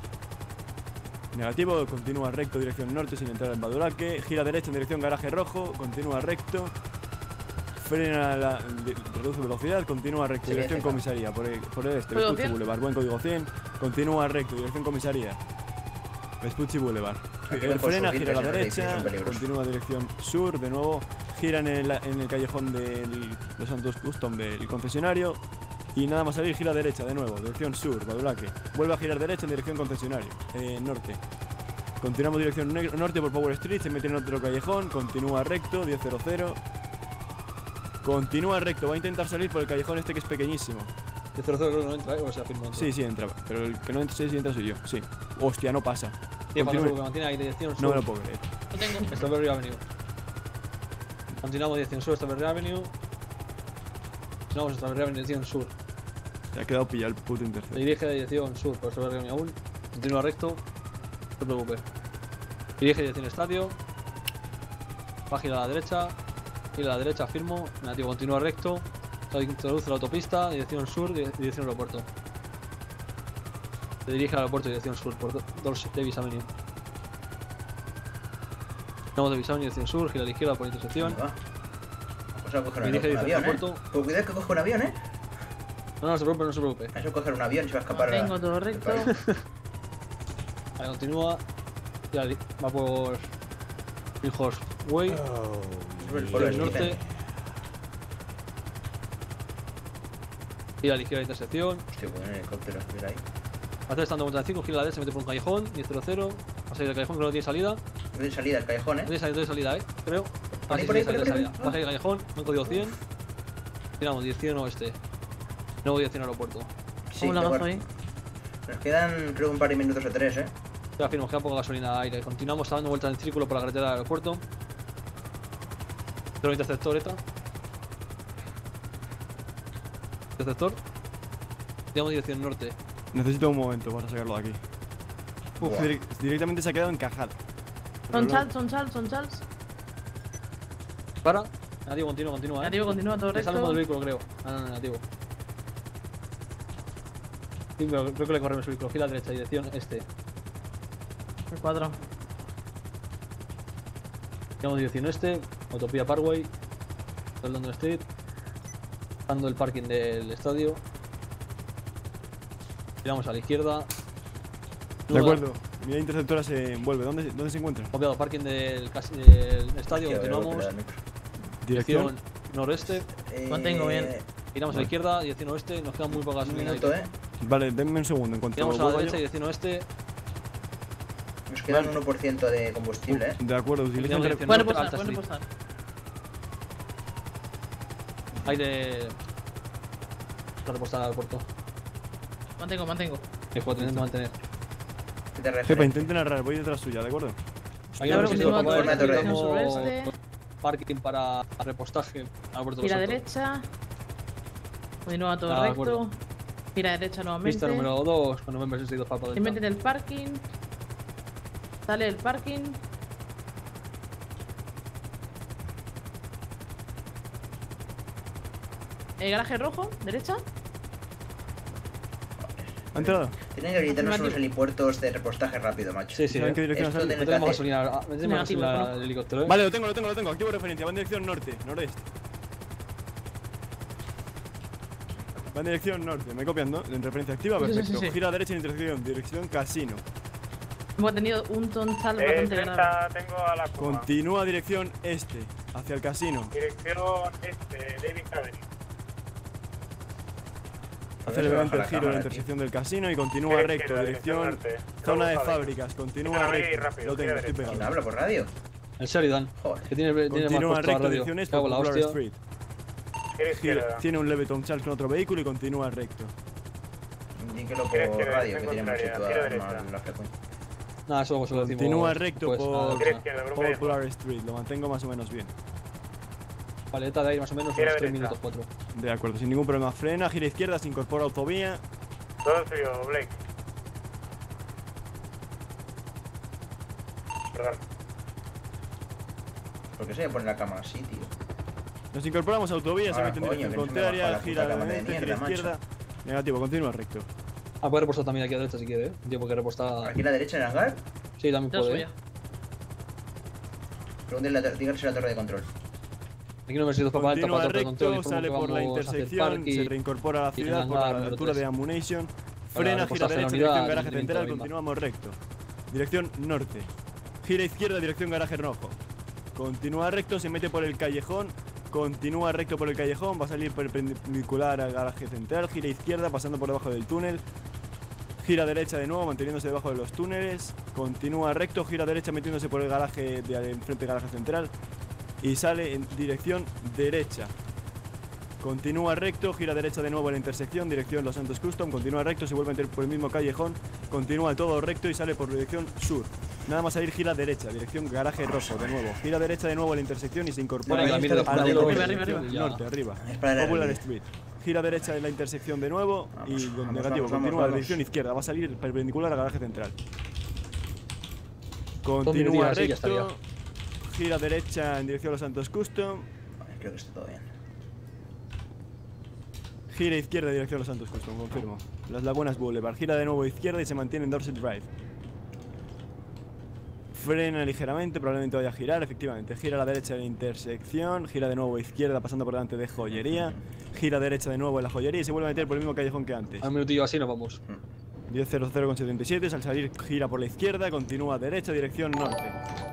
Negativo, continúa recto, dirección norte sin entrar en Badulaque. Gira derecha en dirección garaje rojo, continúa recto. Frena, la, de- reduce velocidad, continúa recto, Sí, dirección bien, bien. comisaría. Por el, por el este, ¿Código Vespucci cien? Boulevard, buen código cien. Continúa recto, dirección comisaría. Vespucci Boulevard. Aquí El ven por frena, subir, gira a la que si no, derecha, son peligrosos. continúa dirección sur, de nuevo gira en el, en el callejón del, de Santos Custom del concesionario y nada más salir gira derecha de nuevo, dirección sur, Badulaque. Vuelve a girar derecha en dirección concesionario, eh, norte. Continuamos dirección ne- norte por Power Street, se mete en otro callejón, continúa recto, diez cero cero. Continúa recto, va a intentar salir por el callejón este que es pequeñísimo. El cero cero creo que no entra, ¿eh? O sea, firma. entra. Sí, sí entra, pero el que no entra, sí, sí entra soy yo, sí. Hostia, no pasa. Sí, pasa Continúe. porque mantiene ahí dirección sur. No me lo puedo creer. Lo tengo. Strawberry Avenue. Continuamos dirección sur, Strawberry Avenue. Continuamos Strawberry Avenue, dirección sur. Se ha quedado pillado el puto Se interceptor. dirige a dirección sur por Strawberry Avenue aún. Continúa recto. No se preocupe. Dirige dirección estadio. Va a girar a la derecha. Gira a la derecha, firmo. Negativo, continúa recto. Se introduce la autopista, dirección sur, di- dirección aeropuerto. Se dirige al aeropuerto, dirección sur, por Do- Dolce Davis Avenue. Vamos Davis Avenue, dirección sur, gira a la izquierda por intersección. Va. Vamos a coger un, Dirige un dirección avión, ¿eh? aeropuerto. Pues cuidado que coge un avión, ¿eh? No, no se preocupe, no se preocupe. Eso coger un avión y se va a escapar. Tengo la- todo del recto. país. Ahí continúa. Ya di- va por Hijos Way. Sobre el Por polo el este. norte. Gira a la izquierda de intersección. Hostia, buen helicóptero, mira ahí. Hace estando vuelta de cinco, gira a la derecha, se mete por un callejón. diez cero cero. Va a salir del callejón, creo que no tiene salida. No tiene salida el callejón, No ¿eh? tiene salida, no tiene salida, eh. Creo. Ah, ahí, sí, por sí, ahí, salida, por ahí, salida. por ahí. Va a salir del callejón, buen código cien. Tiramos, dirección oeste. Nuevo dirección aeropuerto. Sí, ¿Cómo la de bajo acuerdo. ahí? Nos quedan, creo, un par de minutos o tres, ¿eh? Ya firmamos, queda poca gasolina de aire. Continuamos dando vueltas en círculo por la carretera del aeropuerto. Tengo interceptor ETA. Interceptor. Digamos dirección norte. Necesito un momento para sacarlo de aquí. Uf, Buah. direct- directamente se ha quedado encajado. Son Charles, son Charles, son Charles. Para. Negativo, continúa, continúa. ¿eh? Negativo, continúa, todo Le recto. salimos del vehículo, creo. Ah, no, negativo. Sí, pero creo que le corremos el vehículo. Gira a la derecha, dirección este. El cuadro. Digamos dirección este. Utopía Parkway. Del London Street. Dando el parking del estadio. Giramos a la izquierda. De acuerdo. Mi interceptora se envuelve. ¿Dónde, dónde se encuentra? Copiado, parking del, casi- del estadio. Hostia, Continuamos. voy a pegar el Dirección. Dirección noreste. Mantengo bien. Giramos a la izquierda, dirección oeste. Nos queda muy poca gasolina. minuto, ahí. eh. Vale, denme un segundo. En cuanto Giramos a la vuelva derecha, yo- dirección oeste. Nos queda un uno por ciento de combustible, eh. De acuerdo, utilicen Digamos re- dirección Pueden norte, posar, Alta pueden Street. posar. Aire. Para repostar al puerto. Mantengo, mantengo. El cuatro, intento mantener. Jefa, intenten narrar, voy detrás suya, ¿de acuerdo? Ahí Ahora hemos ido continúa como todo recto, dirección necesitamos sureste. parking para repostaje al puerto de Gira los Santos. derecha. Continúa todo Ah, de recto. acuerdo. Gira derecha nuevamente. Pista número dos con November sesenta y dos para Se dentro. mete del parking. Sale del parking. El garaje rojo, derecha. ¿Ha entrado? Tienen que habilitarnos unos Afirmativo. helipuertos de repostaje rápido, macho. Sí, sí. ¿En qué dirección Esto ha salido? tiene No que tenemos hacer- gasolina. ah, Metemos Negativo, gasolina ¿no? al helicóptero, ¿eh? Vale, lo tengo, lo tengo, lo tengo. Activo referencia, va en dirección norte, noreste. Va en dirección norte, me copian, ¿no? En referencia activa, Sí, sí, perfecto. sí, sí. Gira a derecha en intersección, dirección casino. Hemos tenido un tonchal Eh, bastante grave. treinta, tengo a la Kuma. Continúa dirección este, hacia el casino. Dirección este, David Cavendish. Hace levemente el giro en la intersección del casino y continúa Sí, recto, izquierda, dirección dirección norte. zona de Luego fábrica. fábricas. Continúa Empiezan a abrir recto. rápido, Lo tengo, gira estoy derecha. ¿Quién pegado. habla por radio? El Sheridan. Joder. Que tiene, tiene más Continúa puesto la recto, radio. dirección este, Cago en la Popular hostia. Street. Gira Gira- izquierda. tiene un leve Charles con otro vehículo y continúa recto. Indíquelo por Gira izquierda, radio, que dirección tiene mucho contraria, gira toda derecha. la frecuencia. Nada, eso se lo decimos. Continúa recto pues, por nada, Gira nada. izquierda, grupo de- Popular Street. Lo mantengo más o menos bien. Paleta de aire más o menos Gira unos tres derecha. minutos, cuatro. De acuerdo, sin ningún problema. Frena, gira izquierda, se incorpora autovía. Todo frío, Blake. Perdón. ¿Por qué se me pone la cama así, tío? Nos incorporamos a autovía, se Ah, mete en coño, dirección que no se me contraria, baja la gira puta cama de derecha, gira mierda, macho. izquierda. Negativo, continúa recto. Ah, puede repostar también aquí a la derecha si quiere, ¿eh? Tío, porque reposta. ¿Aquí a la derecha en el hangar? Sí, también Ya puede. suya. ¿eh? Pregúntale, la- dígale si la torre de control. Aquí no me sido para alta Continúa para torre de control. recto, informo sale que por la vamos hacia el intersección, parque se y- reincorpora a la y en ciudad el por hangar la número altura tres. de Ammunition. Para Frena, gira repostarse en la derecha, unidad dirección del garaje límite central, de Lima. continuamos recto. Dirección norte. Gira izquierda, dirección garaje rojo. Continúa recto, se mete por el callejón. Continúa recto por el callejón, va a salir perpendicular al garaje central. Gira izquierda, pasando por debajo del túnel. Gira derecha de nuevo, manteniéndose debajo de los túneles. Continúa recto, gira derecha, metiéndose por el garaje de enfrente del garaje central. Y sale en dirección derecha. Continúa recto, gira derecha de nuevo en la intersección, dirección Los Santos Custom. Continúa recto, se vuelve a meter por el mismo callejón. Continúa todo recto y sale por dirección sur. Nada más salir, gira derecha, dirección garaje rojo de nuevo. Gira derecha de nuevo en la intersección y se incorpora Bueno, a la mira de la Arriba, dirección arriba, arriba. Ya. norte, arriba. Es para la Popular realidad. Street. Gira derecha en la intersección de nuevo y Vamos, con vamos, negativo. vamos, Continúa vamos, dirección vamos. izquierda, va a salir perpendicular al garaje central. Dos Continúa minutillos así, ya recto, gira derecha en dirección a Los Santos Custom. Vale, creo que está todo bien. Gira izquierda en dirección a Los Santos Custom, confirmo. Las Lagunas Boulevard. Gira de nuevo izquierda y se mantiene en Dorset Drive. Frena ligeramente, probablemente vaya a girar, efectivamente. Gira a la derecha en la intersección, gira de nuevo izquierda pasando por delante de joyería. Gira derecha de nuevo en la joyería y se vuelve a meter por el mismo callejón que antes. A un minutillo así nos vamos. diez cero cero con setenta y siete, al salir gira por la izquierda, continúa derecha, dirección norte.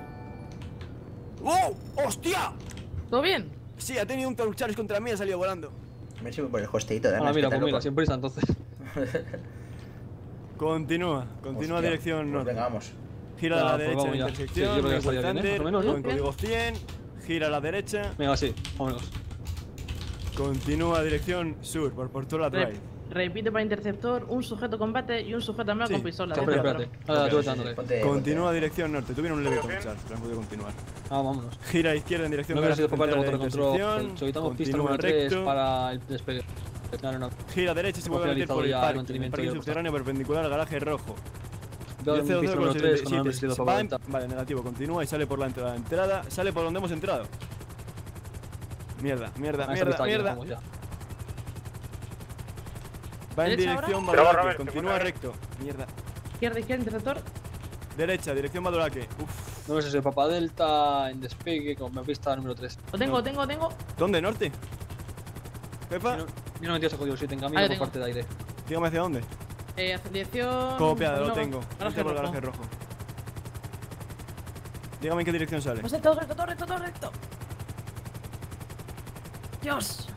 ¡Oh! ¡Hostia! ¿Todo bien? Sí, ha tenido un Charles contra mí y ha salido volando. A ver si voy por el hosteito de Ah, Arnas, mira, que está pues mira, loco. sin prisa entonces. Continúa, continúa Hostia, dirección pues norte. venga, vamos. Gira a Ya, la pues derecha vamos en la ya. Sí, intersección, yo creo que Maple estaría bien, ¿eh? Thunder, Más o menos, ¿no? con código cien. Gira a la derecha, Venga, sí, vámonos. continúa dirección sur, por Portola Re- Drive. repite para interceptor, un sujeto combate y un sujeto armado Sí. con pistola. Espera, Dentro. espérate. Ah, tú dándole. Ponte- Continúa dirección norte, tuvieron un leve con Charles, pero han podido continuar. Ah, vámonos. Gira a izquierda en dirección No hubiera sido garaje por parte de central motor de de la control. intersección, Solicitamos pista continúa número tres recto. para el despegue. que tengan una. Gira derecha y se Hemos vuelve a meter finalizado por el ya el parking. mantenimiento Parking y el subterráneo perpendicular al garaje rojo. Veo un diez cero piso cero número con tres con setenta y nombre siete. escrito Va para en- venta. Vale, negativo. Continúa y sale por la entrada. Entrada, sale por donde hemos entrado. Mierda, mierda, Ah, esta mierda, pista aquí, mierda. vamos ya. Va en ¿Derecha dirección ahora? Badulaque. Robert, Continúa ¿te recto. Mierda. Izquierda, izquierda, interceptor. Derecha, dirección Badulaque. Uf. No sé si Papa Delta en despegue con mi pista número tres. Lo tengo, lo tengo, lo tengo. ¿Dónde? ¿Norte? ¿Pepa? Yo no metí ese código siete en Ah, camino lo por tengo. parte de aire. Dígame hacia dónde. Eh, hacia dirección. Copiado, lo no, tengo. Garaje Entra por el rojo. garaje rojo. Dígame en qué dirección sale. Pues todo recto, todo recto, todo recto. Dios.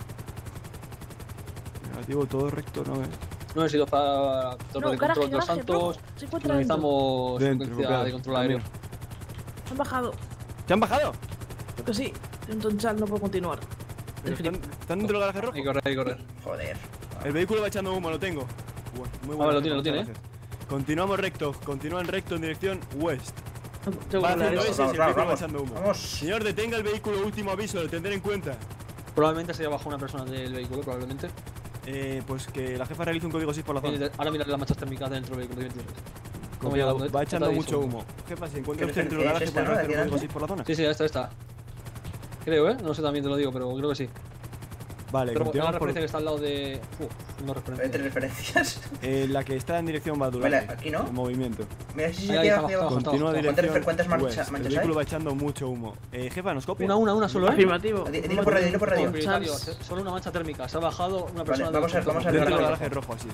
Negativo, todo recto, no es. No he sido para torre No, de garaje, control de los garaje, Santos. rojo. Se encuentra dentro. Finalizamos Dentro, secuencia copiado. de control aéreo. Han bajado. ¿Te han bajado? Creo que sí. Entonces no puedo continuar. Pero ¿Están, ¿Están dentro del garaje rojo? Hay que correr, hay que correr. Joder. El vehículo va echando humo, lo tengo. Bueno, muy bueno. Ah, lo tiene, lo tiene, gracias. Continuamos recto, continúan recto en dirección west. Tengo Va que haciendo hablar ese eso. y el Vamos, vehículo va vamos, echando humo. vamos. Señor, detenga el vehículo, último aviso, lo tendré en cuenta. Probablemente se haya bajado una persona del vehículo, probablemente. Eh, pues que la jefa realice un código seis por la zona. Ahora miraré las manchas térmicas dentro del vehículo. Como Copiado, ya va echando ya te mucho aviso. humo. Jefa, si encuentra ¿Qué usted dentro del referencia garaje, es ¿puede esta, no? hacer un Aquí código delante. seis por la zona? Sí, sí, esta, esta. Creo, ¿eh? No sé también te lo digo, pero creo que sí. Vale, Pero la continuamos por referencia que está al lado de. Uf, no Hay referencia. tres referencias. eh, la que está en dirección Badulaque. Vale, aquí no. En movimiento. Mira, si Ahí, se ahí, queda abajo, hacia abajo. abajo. Continúa ¿Cuántas dirección refer- cuántas manchas- west. El manchas vehículo hay? va echando mucho humo. Eh, jefa, ¿nos copia? Una, una, una solo, ¿eh? Afirmativo. Di- Dile por radio, dile por radio. Comunitario, solo una mancha térmica. Se ha bajado una persona vamos del a- vamos a entorno. Dentro del garaje garaje rojo, así.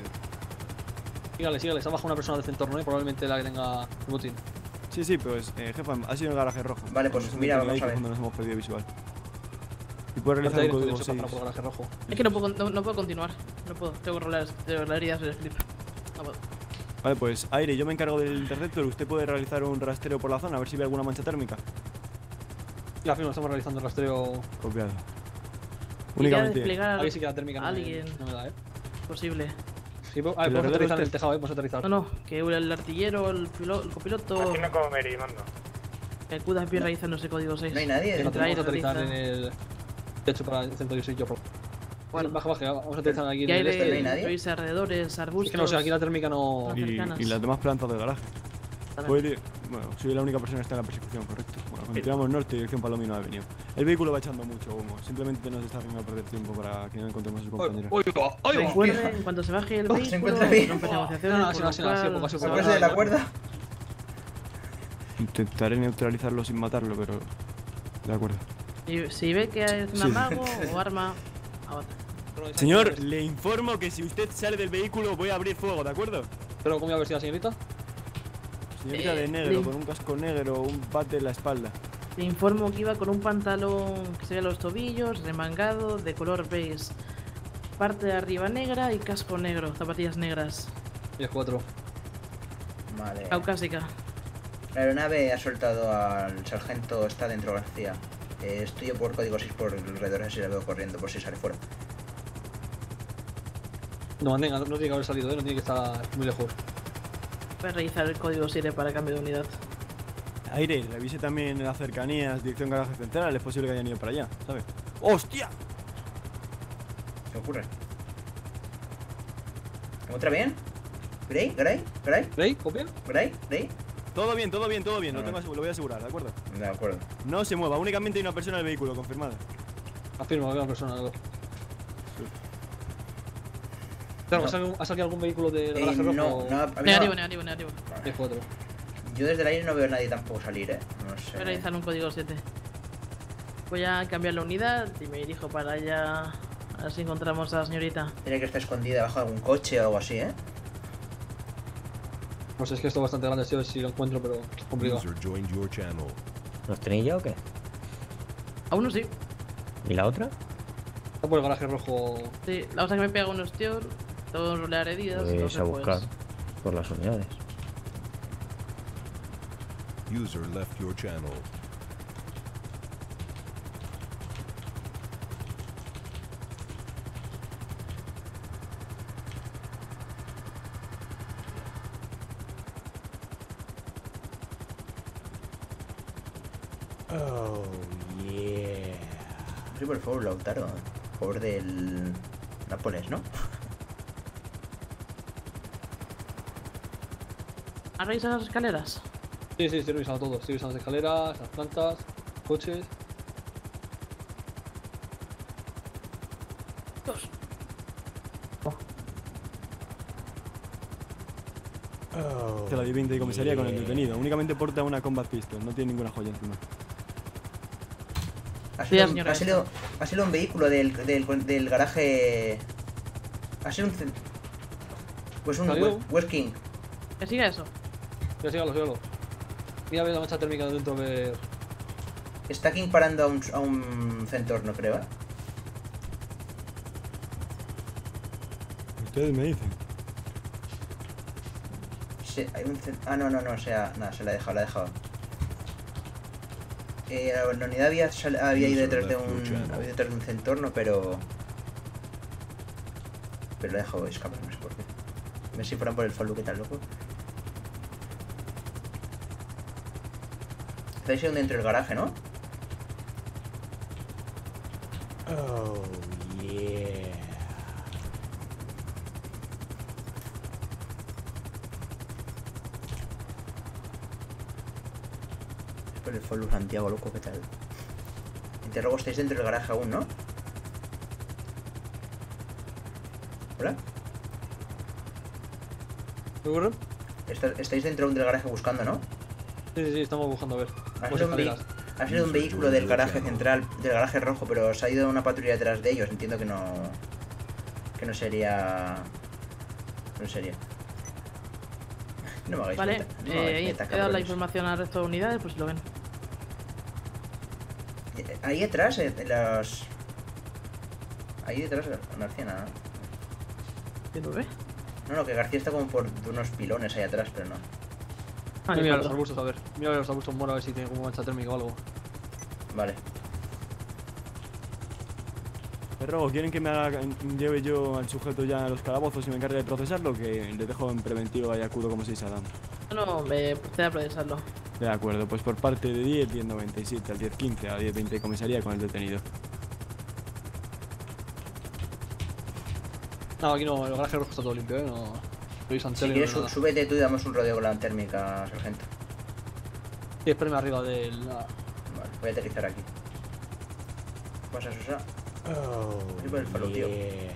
Sígale, sígale. Se ha bajado una persona del entorno, ¿eh? Probablemente la que tenga botín. Sí, sí, pues, eh, jefa, ha sido en el garaje rojo. Vale, pues Cuando se mira, meten ahí, vamos a que es ver. cuando nos hemos perdido visual. Y puede realizar Aire, un código entonces, seis. para por garaje rojo. Es que no puedo, no, no puedo continuar. No puedo. Tengo que rolar tengo las heridas del flip. No puedo. Vale, pues, Aire, yo me encargo del interceptor. Usted puede realizar un rastreo por la zona, a ver si ve alguna mancha térmica. Ya, firma, estamos realizando el rastreo. Copiado. Y ya Únicamente. desplegar Ahí sí que la térmica no me- alguien no me da, ¿eh? posible. Sí, po- Que a ver, lo podemos aterrizar en el regrese. tejado, ¿eh? Podemos aterrizar. No, no. Que el artillero, el, pilo- el copiloto. Aquí no como Mary, mando. El Q D A P realizando ese código seis. No hay nadie. Que no dentro. tenemos que Ahí aterrizar en realiza. el techo para el centro de yo. Bueno. Baja, baja, vamos a aterrizar aquí en Y el aire, este. ¿No hay nadie? revisa alrededores, arbustos. Es que no sé, aquí la térmica no. No. Y, cercanas. y las demás plantas del garaje. Vale. Puede ir- Bueno, soy la única persona que está en la persecución, correcto. Bueno, continuamos norte, dirección Palomino Avenue. El vehículo va echando mucho humo. Simplemente nos está haciendo perder tiempo para que no encontremos a su compañero. ¡Oye, va! ¡Oye, va! Recuerde, en cuanto se baje el Oh, vehículo, se encuentra bien. rompe negociaciones. No, no, por sí, lo sí, sí, sí, cual poco a poco, se poco a va ¿Se poco. puede de la cuerda? Intentaré neutralizarlo sin matarlo, pero. De acuerdo. Y si ve que es un Sí. amago o arma, abata. Señor, le informo que si usted sale del vehículo voy a abrir fuego, ¿de acuerdo? Pero, ¿cómo iba a vestir la señorita? Señorita Eh, de negro, le- con un casco negro, un bate en la espalda. Le informo que iba con un pantalón que se ve a los tobillos, remangado, de color beige. Parte de arriba negra y casco negro, zapatillas negras. diez cuatro. Vale. Caucásica. La aeronave ha soltado al sargento, está dentro García. Eh, estoy yo por código seis por alrededor, así la veo corriendo por si sale fuera. No, mantenga, no tiene que haber salido, ¿eh? No tiene que estar muy lejos. Voy a revisar el código siete para cambio de unidad. Aire, revise también las cercanías, dirección garaje central, es posible que hayan ido para allá, ¿sabes? ¡Hostia! ¿Qué ocurre? ¿Otra bien? ¿Gray? ¿Gray? ¿Gray? ¿Gray? ¿Copia? ¿Gray? ¿Gray? Todo bien, todo bien, todo bien, lo, Ah. tengo, asegu- lo voy a asegurar, ¿de acuerdo? De acuerdo. No se mueva, únicamente hay una persona en el vehículo, confirmada. Afirmo, veo una persona. Claro, ¿ha, salido, ¿ha salido algún vehículo del Eh, garaje rojo? no, no, a mí no- Negativo, negativo, negativo. diez cuatro. Yo desde el aire no veo a nadie tampoco salir, eh. No Voy a sé. realizar un código siete. Voy a cambiar la unidad y me dirijo para allá. A ver si encontramos a la señorita. Tiene que estar escondida debajo de algún coche o algo así, eh. No sé, es que esto es bastante grande, sí, a ver si lo encuentro, pero es complicado. User joined your channel. ¿Los tenéis ya o qué? A uno sí. ¿Y la otra? Está por el garaje rojo. Sí, la otra que me pega un ostión. Todo rolear heridas. Pues entonces, a buscar pues, por las unidades. User left your channel. Oh, yeah. Sí, por favor, Lautaro. Por favor del... Nápoles, ¿no? ¿Has revisado las escaleras? Sí, sí, estoy revisando todo. Estoy revisando las escaleras, las plantas, coches. Dos. Se la divide de comisaría con el detenido. Únicamente porta una combat pistol, no tiene ninguna joya encima. Ha sido, un, ha sido, ha sido un vehículo del, del, del garaje. Ha sido un. Pues un ¿Salió? West, West King. Que siga eso. Ya, sígalo, sígalo. Mira, ve la mancha térmica dentro de. Está King parando a un, a un centorno, creo, ¿eh? Ustedes me dicen. Sí, hay un cent... Ah, no, no, no, o sea, nada, se la ha dejado, la ha dejado. Eh, la unidad había, sal... había ido detrás de un. Había detrás de un centorno, pero. Pero lo ha dejado escapar, no sé por qué. A ver si fueran por el follow, ¿qué tal, loco? Estáis aún dentro del garaje, ¿no? Oh, yeah. Es por el follow Santiago, loco, ¿qué tal? Interrogo, estáis dentro del garaje aún, ¿no? ¿Hola? ¿Seguro? Está- Estáis dentro del garaje buscando, ¿no? Sí, sí, sí, estamos buscando a ver. Ha Pues sido, un, vehi- escaleras. ha sido un vehículo del garaje central, del garaje rojo, pero se ha ido una patrulla detrás de ellos. Entiendo que no. Que no sería. No sería. No me hagáis Vale, meta, no me hagáis eh, meta, he dado la cabrones. información al resto de unidades, pues si lo ven. Eh, Ahí detrás, eh, en las. Ahí detrás, García, nada. ¿Quién lo ve? No, no, que García está como por unos pilones ahí atrás, pero no. Ah, Mira, yo mira creo. los arbustos, a ver. Mira los arbustos moros a ver si tiene como mancha térmica o algo. Vale. Perro, ¿quieren que me haga, lleve yo al sujeto ya a los calabozos y me encargue de procesarlo? Que le dejo en preventiva y acudo como si Saddam. No, no, me procede a procesarlo. De acuerdo, pues por parte de diez, diez noventa y siete al diez quince a diez veinte comisaría con el detenido. No, aquí no, el garaje rojo está todo limpio, eh. No. Revisan Si tele, quieres, no su- nada. súbete tú y damos un rodeo con la térmica, sargento. Sí, espérame arriba del. Vale, voy a aterrizar aquí. Pasa, Sosa. Oh, Voy por el follow, tío.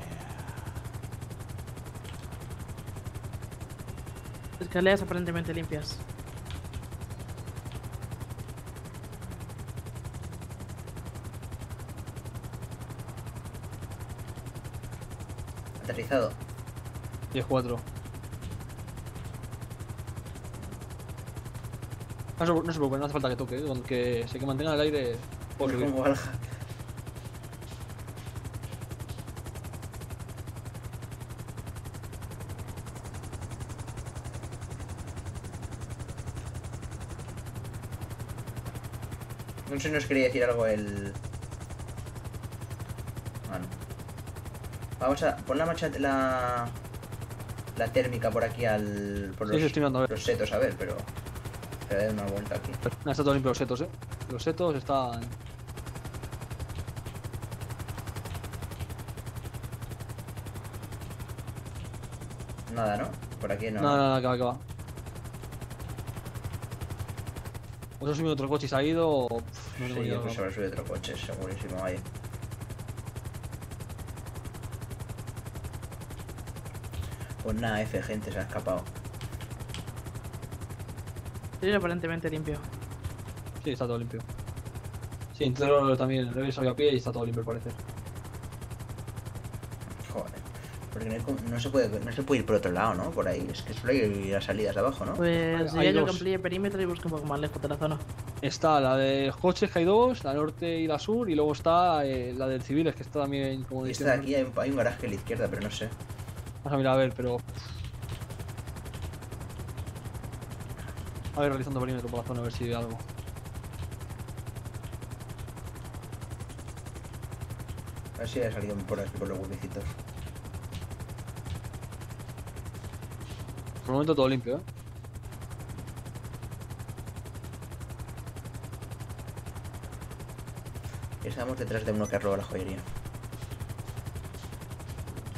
Escaleras aparentemente limpias. Aterrizado. diez cuatro. No se, no se preocupen, no hace falta que toque, eh, con que se que mantenga el aire. Puedo subir. Como alja. No sé si nos quería decir algo el. Bueno. Vamos a. Pon la marcha. La. La térmica por aquí al. Por Sí, los, sí, estoy mirando, a ver. los setos, a ver, pero. Pero dar una vuelta aquí. No, está todo limpio los setos, eh. Los setos están. Nada, ¿no? Por aquí no. No, no, no, que va, que va. Otro subido otro coche y se ha ido. o, pff, no tengo Sí, ni idea, pues no. habrá subido otro coche, segurísimo, vaya. Pues nada, F, gente, se ha escapado. Sí, aparentemente limpio. Sí, está todo limpio. Sí, entero también, el revés había a pie y está todo limpio, parece. Joder. Porque no, hay como- no se puede, no se puede ir por otro lado, ¿no? Por ahí. Es que solo hay las salidas de abajo, ¿no? Pues Hay diría yo dos. que amplíe perímetro y busque un poco más lejos de la zona. Está la de los coches, que hay dos, la norte y la sur, y luego está eh, la de civiles, que está también como Y de esta de aquí hay un, hay un garaje a la izquierda, pero no sé. Vamos a mirar a ver, pero. A ver, realizando perímetro por la zona, a ver si hay algo. A ver si ha salido por aquí, por los huevecitos. Por el momento todo limpio, ¿eh? Estamos detrás de uno que roba la joyería.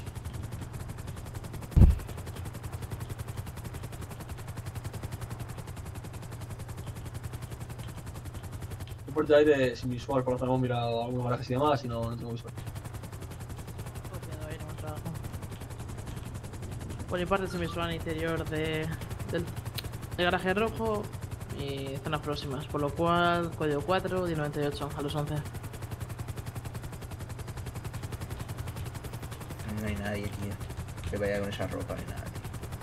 parte de aire sin visual, por lo menos hemos mirado algunos garajes y demás y no, no tengo visual. Copiado aire, buen trabajo. Por mi parte, semisual interior de, del, del garaje rojo y zonas próximas, por lo cual código cuatro, diez noventa y ocho a los once. No hay nadie, tío. Que vaya con esa ropa, no hay nada, tío.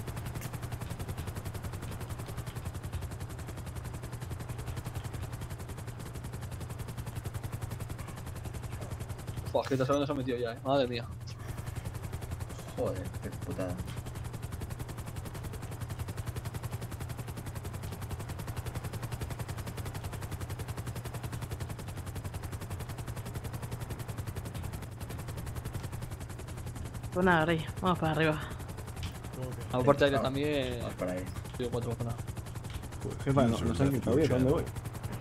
Buah, que te sabes dónde se ha metido ya, eh. Madre mía. Joder, qué putada. Pues nada, Rey, vamos para arriba. A parte de aire también. Vamos para ahí. Digo cuatro para nada. Pues, jefa, no, no sé en qué todavía, ¿dónde voy?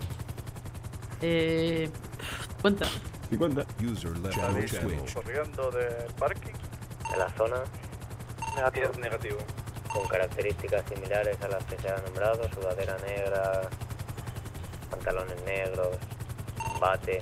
Eh. Cuenta. cincuenta. User left your channel. Corriendo de parking. En la zona, Negativo. Negativo. con características similares a las que se han nombrado, sudadera negra, pantalones negros, bate.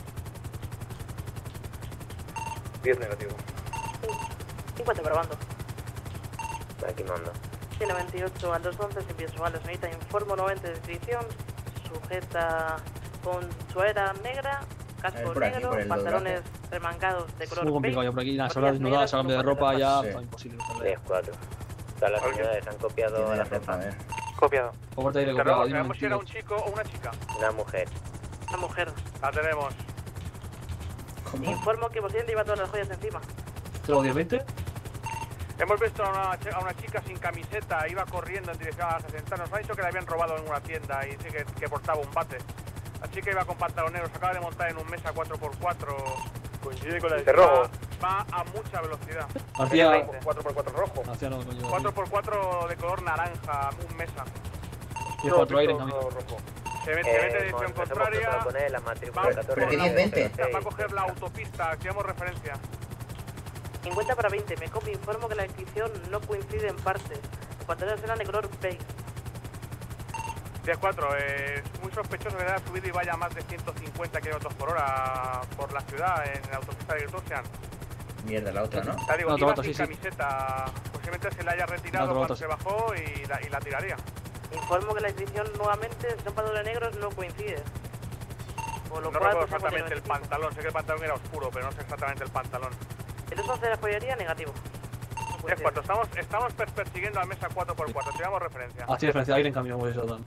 diez negativo. cincuenta probando. Aquí mando. diez noventa y ocho a los once, sin visuales, necesita informo noventa de descripción, sujeta con suera negra, A casco ver, por aquí, negro, por el pantalones remangados de Es color muy complicado beige, ya por aquí. Las zapatillas horas desnudadas, negras a cambio de con ropa ya Sí. está imposible. diez cuatro. Todas las unidades han copiado a Tiene la la ropa, a jefa. ver. Copiado. Por parte de aire, Interrogo, copiado. ¿sabemos si era un chico o una chica? Una mujer. una mujer. La tenemos. ¿Cómo? Informo que poseen lleva todas las joyas encima. ¿Tengo diez veinte? Hemos visto a una, ch- a una chica sin camiseta, iba corriendo en dirección a la sesenta. Nos ha dicho que la habían robado en una tienda y sí que, que portaba un bate. La chica iba con pantalón negro, se acaba de montar en un Mesa cuatro por cuatro. Coincide con la de Va, va a mucha velocidad. García. cuatro por cuatro rojo. García no, coño. cuatro por cuatro de color naranja, un Mesa. diez cuatro aire en camino. Se mete, se mete en Eh, dirección nos hemos contraria. cruzado con él, la matrícula Va, catorce. pero que diez veinte. va a coger la autopista, activamos referencia. cincuenta para veinte, me copio, informo que la descripción no coincide en parte. Los pantalones eran de color beige. diez cuatro, eh, es muy sospechoso que haya subido y vaya a más de ciento cincuenta kilómetros por hora por la ciudad en la autopista de Ocean. Mierda, la otra, ¿no? Ya digo, No, iba Tomato, sin sí, sí. camiseta, posiblemente se la haya retirado No, cuando Tomato, se bajó y la, y la tiraría. Informo que la descripción nuevamente, si son pantalones negros, no coincide. Por lo No cual, recuerdo pues, exactamente el cincuenta y cinco. pantalón, sé que el pantalón era oscuro, pero no sé exactamente el pantalón. El uso de la joyería, negativo. diez cuatro, estamos, estamos per- persiguiendo al Mesa cuatro por cuatro, tiramos referencia. Así de frente, aire en camino, por eso, Dan.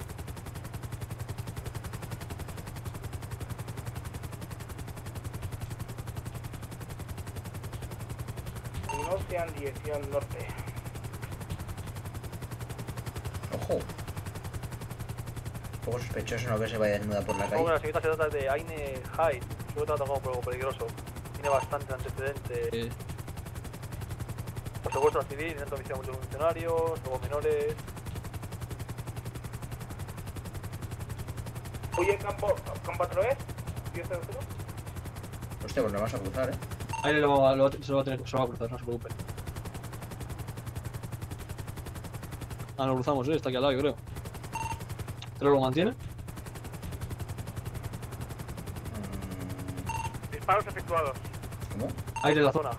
Ocean, dirección norte. Ojo. Un poco sospechoso no que se vaya desnuda por la Como calle. la siguiente se trata de Aine High. Yo lo trato como algo peligroso. Tiene bastante antecedentes. Por secuestro civil, intento de homicidio multifuncionarios, robos menores. Oye, campo, campo otra vez. diez cero. Hostia, pues nos vamos a cruzar, eh. Aire lo, lo, se lo va a tener, se lo va a cruzar, no se preocupe. Ah, lo cruzamos, eh, está aquí al lado, yo creo. ¿Pero lo mantiene? Disparos efectuados. ¿Cómo? Aire en la zona.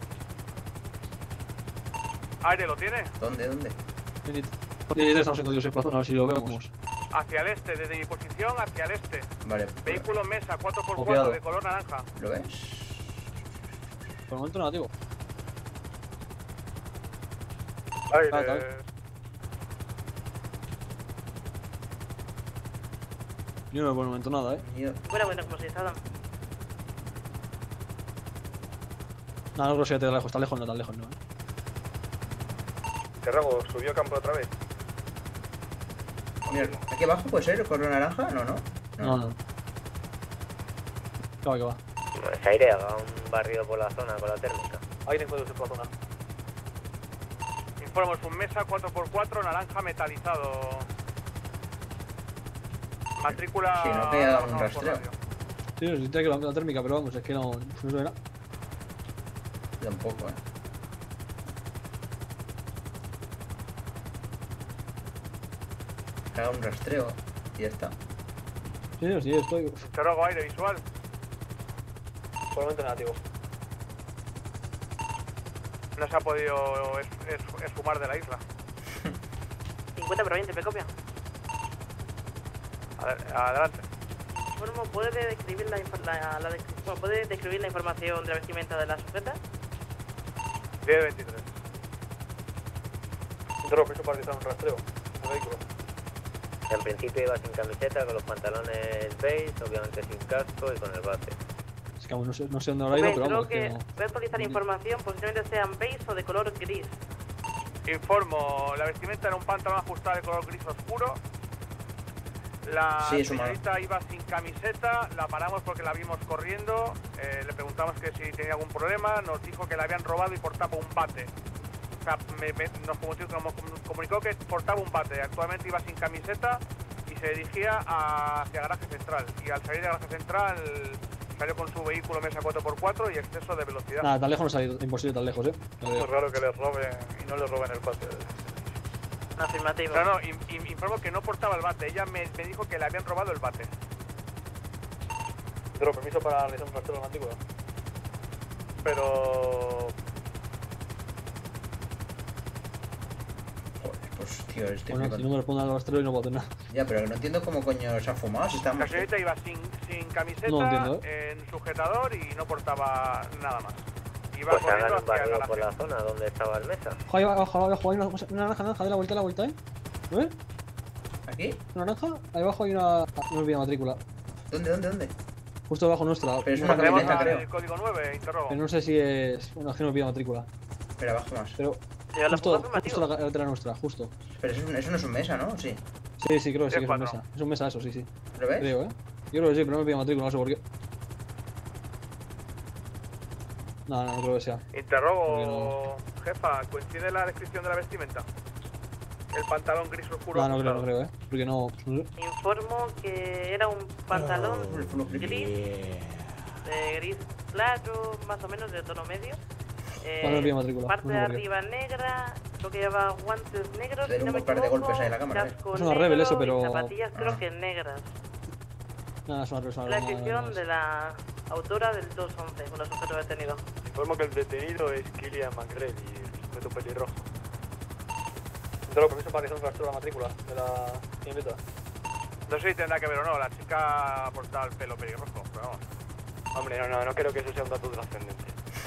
Aire, ¿lo tiene? ¿Dónde, dónde? diez estamos en código seis por la zona, a ver si lo vemos. Hacia el este, desde mi posición hacia el este. Vale. Vehículo Mesa cuatro por cuatro Copiado. de color naranja. ¿Lo ves? Por el momento negativo. Aire. Ah, claro. Yo no veo por el momento nada, eh. Bueno, bueno, como si estaban. Nada, no creo que sea de lejos, está lejos, no tan lejos, no, eh. Terrago, subió a campo otra vez. Mira, aquí abajo puede ser el color naranja, no, no. No, no. Que va, que va. Ese aire haga un barrido por la zona con la térmica. Aire en código seis por la zona. Informo, es un Mesa cuatro por cuatro naranja metalizado. Matrícula. Sí, no queda un por rastreo. radio. Sí, no, sí, tiene que la, la térmica, pero vamos, es que no, no se ve nada. Tampoco, eh. Haga un rastreo y ya está. Sí, sí, estoy. Interrogo aire visual. Por el momento negativo. No se ha podido es, es, esfumar de la isla. cincuenta por veinte, ¿me copia? Adel- Adelante. Informo, ¿puede describir la, infor- la, la descri- bueno, ¿puede describir la información de la vestimenta de la sujeta? diez veintitrés. Interrogo, piso para realizar un rastreo. El vehículo. En principio iba sin camiseta, con los pantalones beige, obviamente sin casco y con el bate. Es que aún no sé, no sé dónde habrá ido, pero creo vamos, que que no. voy a actualizar información, posiblemente sean beige o de color gris. Informo, la vestimenta era un pantalón ajustado de color gris oscuro. La Sí, es humano. señorita iba sin camiseta, la paramos porque la vimos corriendo, eh, le preguntamos que si tenía algún problema, nos dijo que la habían robado y portaba un bate. O sea, me- me- nos comunicó, como- comunicó que portaba un bate, actualmente iba sin camiseta y se dirigía hacia garaje central. Y al salir de garaje central salió con su vehículo mesa cuatro por cuatro y exceso de velocidad. Nada, tan lejos no ha salido, imposible tan lejos, eh. Lo Es veo. raro que les roben y no les roben el bate. Afirmativo. No, no, in- in- informo que no portaba el bate, ella me, me dijo que le habían robado el bate. Pero permiso para realizar un rastreo de la matrícula. Pero... Joder, pues tío, estoy Bueno, si flipando. no me respondan al rastreo y no puedo hacer nada. Ya, pero no entiendo cómo coño se ha fumado si La estamos... señorita iba sin, sin camiseta, No entiendo, en sujetador y no portaba nada más. Iba Pues corriendo hagan un hacia barrido garaje. por la zona donde estaba el mesa. Ojo, ahí abajo, ahí abajo, hay una, una naranja, naranja, de la vuelta, de la vuelta, eh. ¿Lo ves? ¿Aquí? Una naranja, ahí abajo hay una. No olvida matrícula. ¿Dónde, dónde, dónde? Justo debajo nuestra. Pero es No, una Tenemos camioneta, al creo. código nueve, interrogo. pero no sé si es. Bueno, es que no olvida matrícula. Espera, abajo más. Pero. Lleva la Justo, fuga afirmativa. justo la carretera nuestra, justo. Pero eso, eso no es un mesa, ¿no? Sí. Sí, sí, creo que sí, que es un cuatro. mesa. Es un mesa eso, sí, sí. ¿Lo ves? Creo, eh. Yo creo que sí, pero no me olvida matrícula, no sé por qué. No, no, no creo que sea. Interrogo, jefa, ¿coincide la descripción de la vestimenta? El pantalón gris oscuro. No, no creo, no ajustado. creo, eh. Porque no. no sé. Informo que era un pantalón Oh, el full of gris, de gris claro, más o menos de tono medio. Eh, No, no olvida matrícula, parte no de sé por qué. arriba negra, creo que lleva guantes negros. Darle si no un me par de equivoco, golpes ahí a la cámara, eh. casco Es una rebel eso, negro y pero- zapatillas creo Ah. que negras. Nada, es una persona. La descripción de la autora del dos once, con el sujeto detenido. Informo que el detenido es Killian McGrady, el sujeto pelirrojo. Interrogo, permiso para realizar un rastreo de la matrícula de la señorita. No sé si tendrá que ver o no, la chica portaba el pelo pelirrojo, pero vamos. Hombre, no, no, no creo que eso sea un dato trascendente.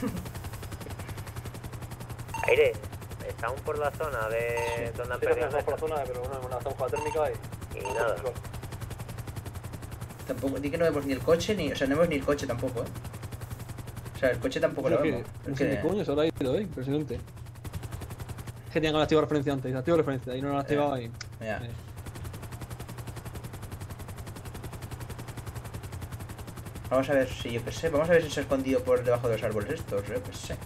Aire, está aún por la zona de donde han Sí, perdido estamos el por la mesa. zona, pero bueno, una zanja térmica y... Y nada. Tampoco, di que no vemos ni el coche, ni... O sea, no vemos ni el coche tampoco, ¿eh? O sea, el coche tampoco lo Es que, vemos. no Es sé que... qué coño se habrá ido, eh. Impresionante. Es que tenían que activar referencia antes. Activo referencia y no la activaba y. Ya. Eh. Vamos a ver si, yo qué sé, vamos a ver si se ha escondido por debajo de los árboles estos, yo qué sé.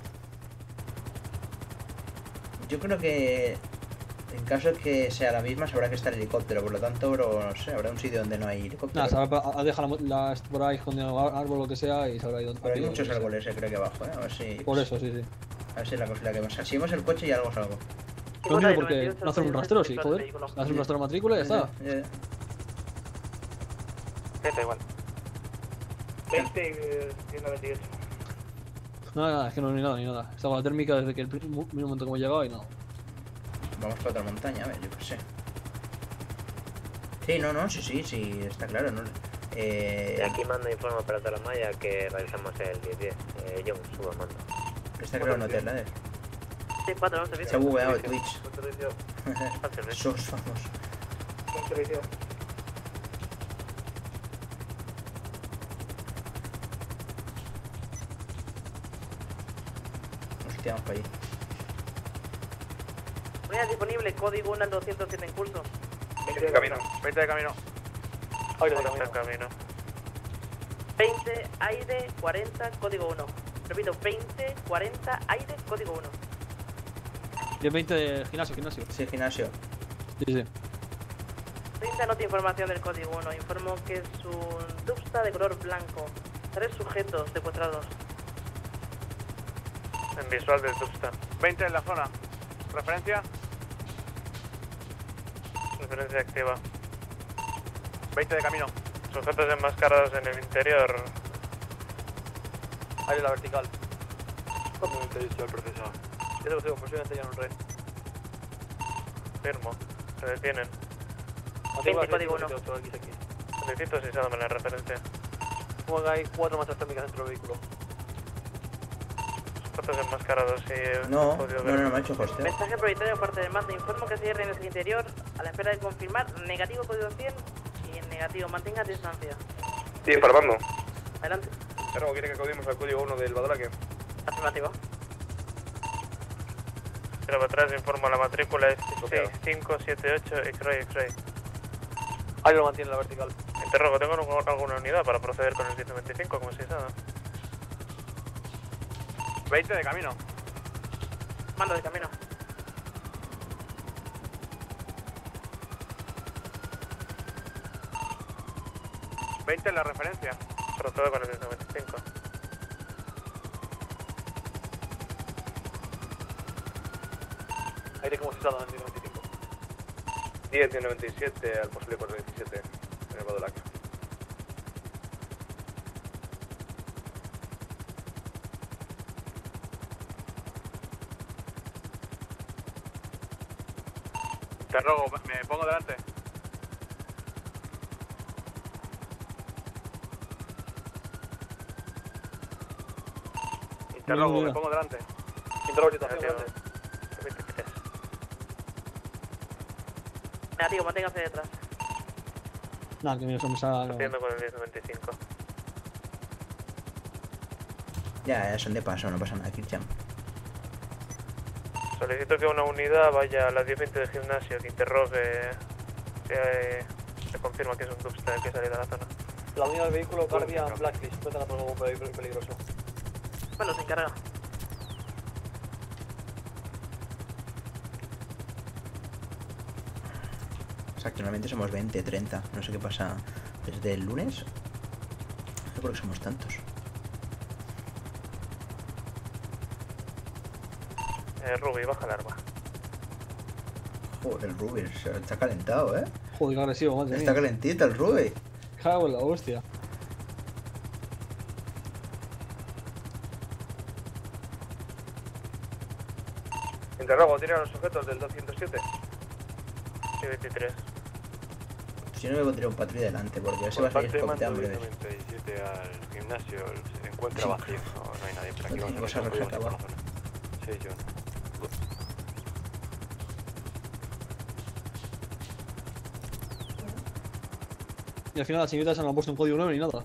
Yo creo que en caso de que sea la misma, sabrá que está el helicóptero, por lo tanto, bro, no sé, habrá un sitio donde no hay helicóptero. Nada, se habrá ha dejado la, la por ahí escondido árbol o lo que sea y se habrá ido. Pero hay ido, muchos no sé. árboles, eh, creo que abajo, ¿eh? A ver si... Por eso, sí, sí. A ver si es la cosa la que vemos. Si vemos el coche y algo es algo. No entiendo por qué no hacer un rastreo, sí, joder. Hacer un rastreo de matrícula y ya está. Ya, ya. Está igual. veinte, ciento veintiocho. Nada, nada, es que no ni nada, ni nada. Estaba la térmica desde que el primer momento que hemos llegado y nada. Vamos para otra montaña, a ver, yo qué sé. Sí, no, no, sí, sí, sí, está claro, ¿no? Eh... De aquí mando informe para toda la malla que realizamos el diez diez. Eh, John, suba mando. Está claro, no te la des. Sí, cuatro, no te Se ha bugueado el Twitch. servicio. Sos vamos. Hostia, vamos para allí. Unidad disponible, código uno al doscientos siete en curso. veinte de camino. veinte de camino. Aire de veinte de camino. camino. veinte, aire, cuarenta, código uno. Repito, veinte, cuarenta, aire, código uno. diez veinte de gimnasio, gimnasio. Sí, gimnasio. Sí, sí. treinta nota información del código uno. Informo que es un Dubsta de color blanco. Tres sujetos secuestrados. En visual del Tuxta. veinte en la zona. ¿Referencia? Referencia activa. veinte de camino. Sujetos enmascarados en el interior. Ahí la vertical. noventa y ocho al procesado. Ya te lo digo, posiblemente ya no un rey. Firmo. Se detienen. veinte, código uno. Necesito si dándome la referencia. Como que hay cuatro manchas térmicas dentro del vehículo. Sujetos enmascarados y... No, no, no, no me ha hecho hosteo. Mensaje prioritario por parte del mando. Informo que se en el interior a la espera de confirmar. Negativo, código cien. Y en negativo, mantenga distancia. Sí, informando. Adelante. Pero quiere que acudimos al código uno del Badalaque. Afirmativo. Pero para atrás informo la matrícula es seis cinco siete ocho X-Ray X-Ray. Ahí lo mantiene la vertical. Interrogo, ¿tengo alguna unidad para proceder con el diez noventa y cinco como si nada? veinte de camino. Mando de camino. veinte en la referencia. Procedo con el diez noventa y cinco. Aire como si estado en el diez noventa y cinco. diez, diez noventa y siete al posible cuatro diecisiete en el Badalaque. Interrogo, me pongo delante. Interrogo, me pongo delante. Interrogo, situación delante. Negativo, manténgase detrás. Nada, que mira, eso me sale. Haciendo con el diez noventa y cinco. Ya, ya son de paso, no pasa nada, Kircham. Solicito que una unidad vaya a las diez veinte del gimnasio, que interrogue si hay- se confirma que es un dubstep que sale de la zona. La unidad del vehículo Guardian Blacklist. Cuéntala por algo peligroso. Bueno, se encarga. Exacto, normalmente somos veinte, treinta. No sé qué pasa desde el lunes. No sé por qué somos tantos. Eh, Ruby, baja el arma. Joder, el Ruby se- está calentado, ¿eh? Joder, qué agresivo, madre Está mía. calentito el Ruby. Cago en la hostia. Interrogo, tira a los sujetos del doscientos siete. Sí, veintitrés. Si no me pondría un patrulla delante, porque ya se va a salir Parte de mando hambre. diez noventa y siete al gimnasio, se encuentra Sí. vacío, no, no hay nadie por aquí. No Vamos tiene a cosa ver si rojeta podemos abajo. ir por la zona. Sí, John. Y al final las señoritas se no han puesto un código nueve ni nada.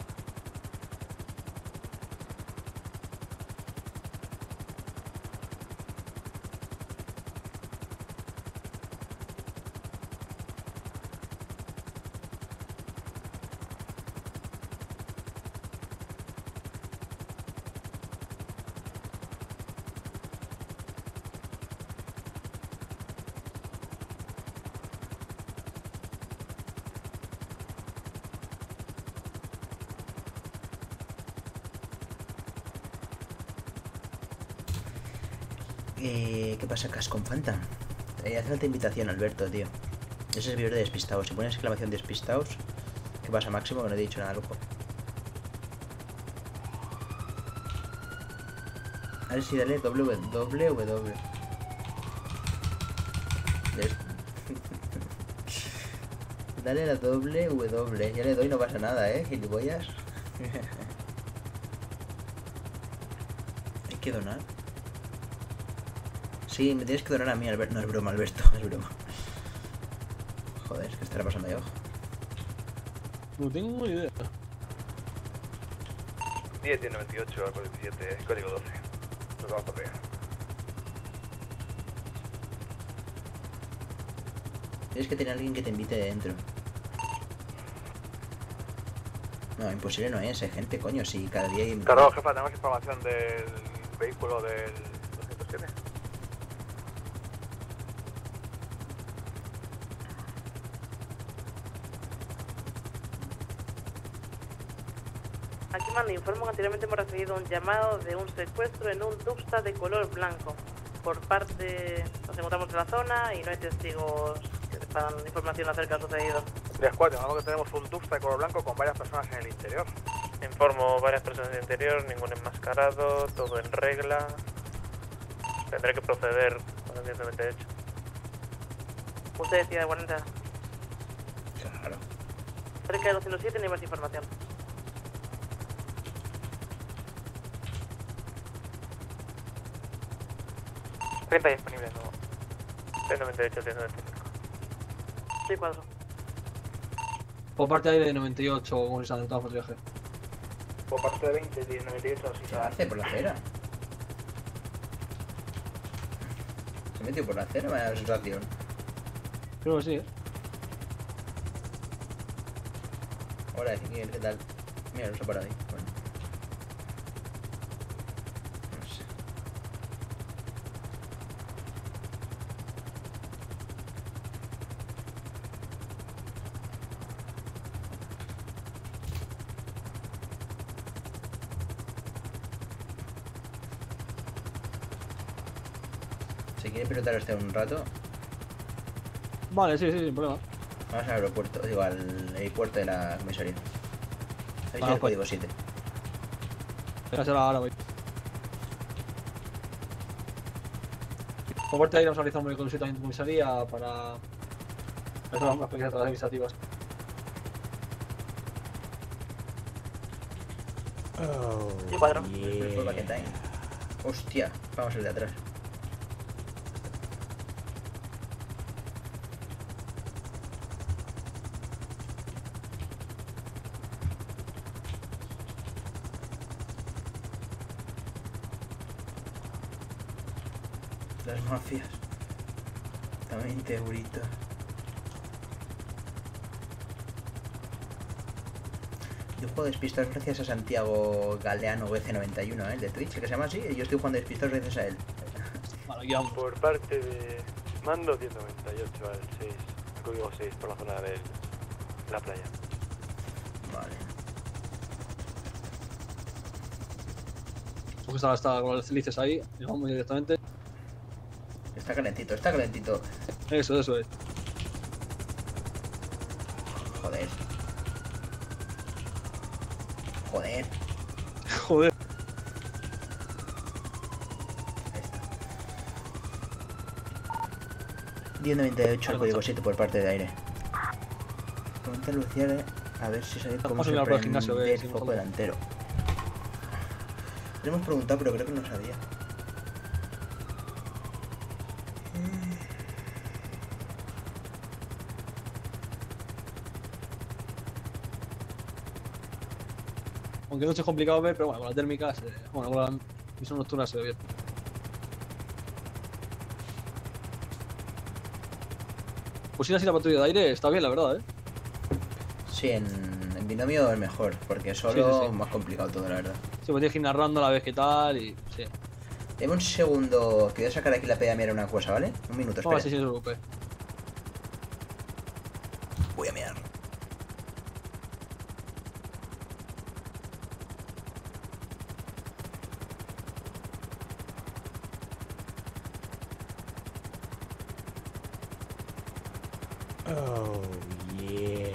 Eh, ¿Qué pasa, Cas con Fanta? Eh, hace falta invitación, Alberto, tío. Ese es el video de despistados. Si pones exclamación despistados, ¿qué pasa, Máximo? Que no te he dicho nada, loco. A ver si dale W, W, W. Des- Dale la W, W. Ya le doy, no pasa nada, ¿eh? Gilipollas. Hay que donar. Sí, me tienes que donar a mí, Alberto. No, es broma, Alberto, es broma. Joder, ¿qué estará pasando ahí abajo? No tengo ni idea. diez, diez noventa y ocho al cuarenta y siete, código doce. Nos vamos por arriba. Tienes que tener a alguien que te invite de dentro. No, imposible no es, hay gente, coño, si cada día hay... Interrogo, jefa, tenemos información del vehículo del doscientos siete. Aquí mando, informo que anteriormente hemos recibido un llamado de un secuestro en un Dubsta de color blanco. Por parte, nos encontramos en la zona y no hay testigos que sepan información acerca de lo sucedido. diez cuatro, vamos que tenemos un Tuxta de color blanco con varias personas en el interior. Informo varias personas en el interior, ningún enmascarado, todo en regla. Tendré que proceder con el diez noventa y ocho. Usted decía de cuarenta. Claro. Cerca de doscientos siete, ni más información. treinta disponible, no. diez noventa y ocho, diez noventa y cinco. Sí, cuadro. Por parte de aire noventa y ocho, con esa de viaje. Por parte de veinte, diez noventa y ocho, ¿Qué hace por la acera? Se metió por la acera, me da la sensación. Creo que sí, eh. Hola, Ezequiel, ¿qué tal? Mira, lo uso por ahí. Bueno. No sé. ¿Se quiere pilotar este un rato? Vale, sí, sí, sin problema. Vamos al aeropuerto, digo, al aeropuerto de la comisaría. ¿Habéis Vale, el código siete? Ya será ahora, voy. Por parte de aire vamos a realizar un médico de comisaría para... hacer las pequeñas tareas administrativas. Sí, cuadro. Yeah. Hostia, vamos el de atrás. Las mafias. También euritos. Yo juego despistados gracias a Santiago Galeano B C noventa y uno, ¿eh? El de Twitch, que se llama así, y yo estoy jugando despistados gracias a él. Vale, por parte de mando diez noventa y ocho al seis, código seis por la zona de la playa. Vale. Porque está, está con las hélices ahí, llegamos directamente. Está calentito, está calentito. Eso, eso es. Joder. Joder. Joder. diez noventa y ocho al código siete por parte de aire. Pregunta a Luciana a ver si sabe cómo se prende el foco delantero. Le hemos preguntado, pero creo que no sabía. Aunque no es complicado ver, pero bueno, con la térmica, se, bueno, con la visión nocturna se ve bien. Pues ir así la patrulla de aire está bien, la verdad, ¿eh? Sí, en, en binomio es mejor, porque solo Sí, sí, sí. es más complicado todo, la verdad. Sí, pues tienes que ir narrando a la vez que tal y... sí. Deme un segundo, que voy a sacar aquí la P D a mirar una cosa, ¿vale? Un minuto, espera. Ah, sí, sí, no se preocupe. Voy a mirar. Oh, yeah.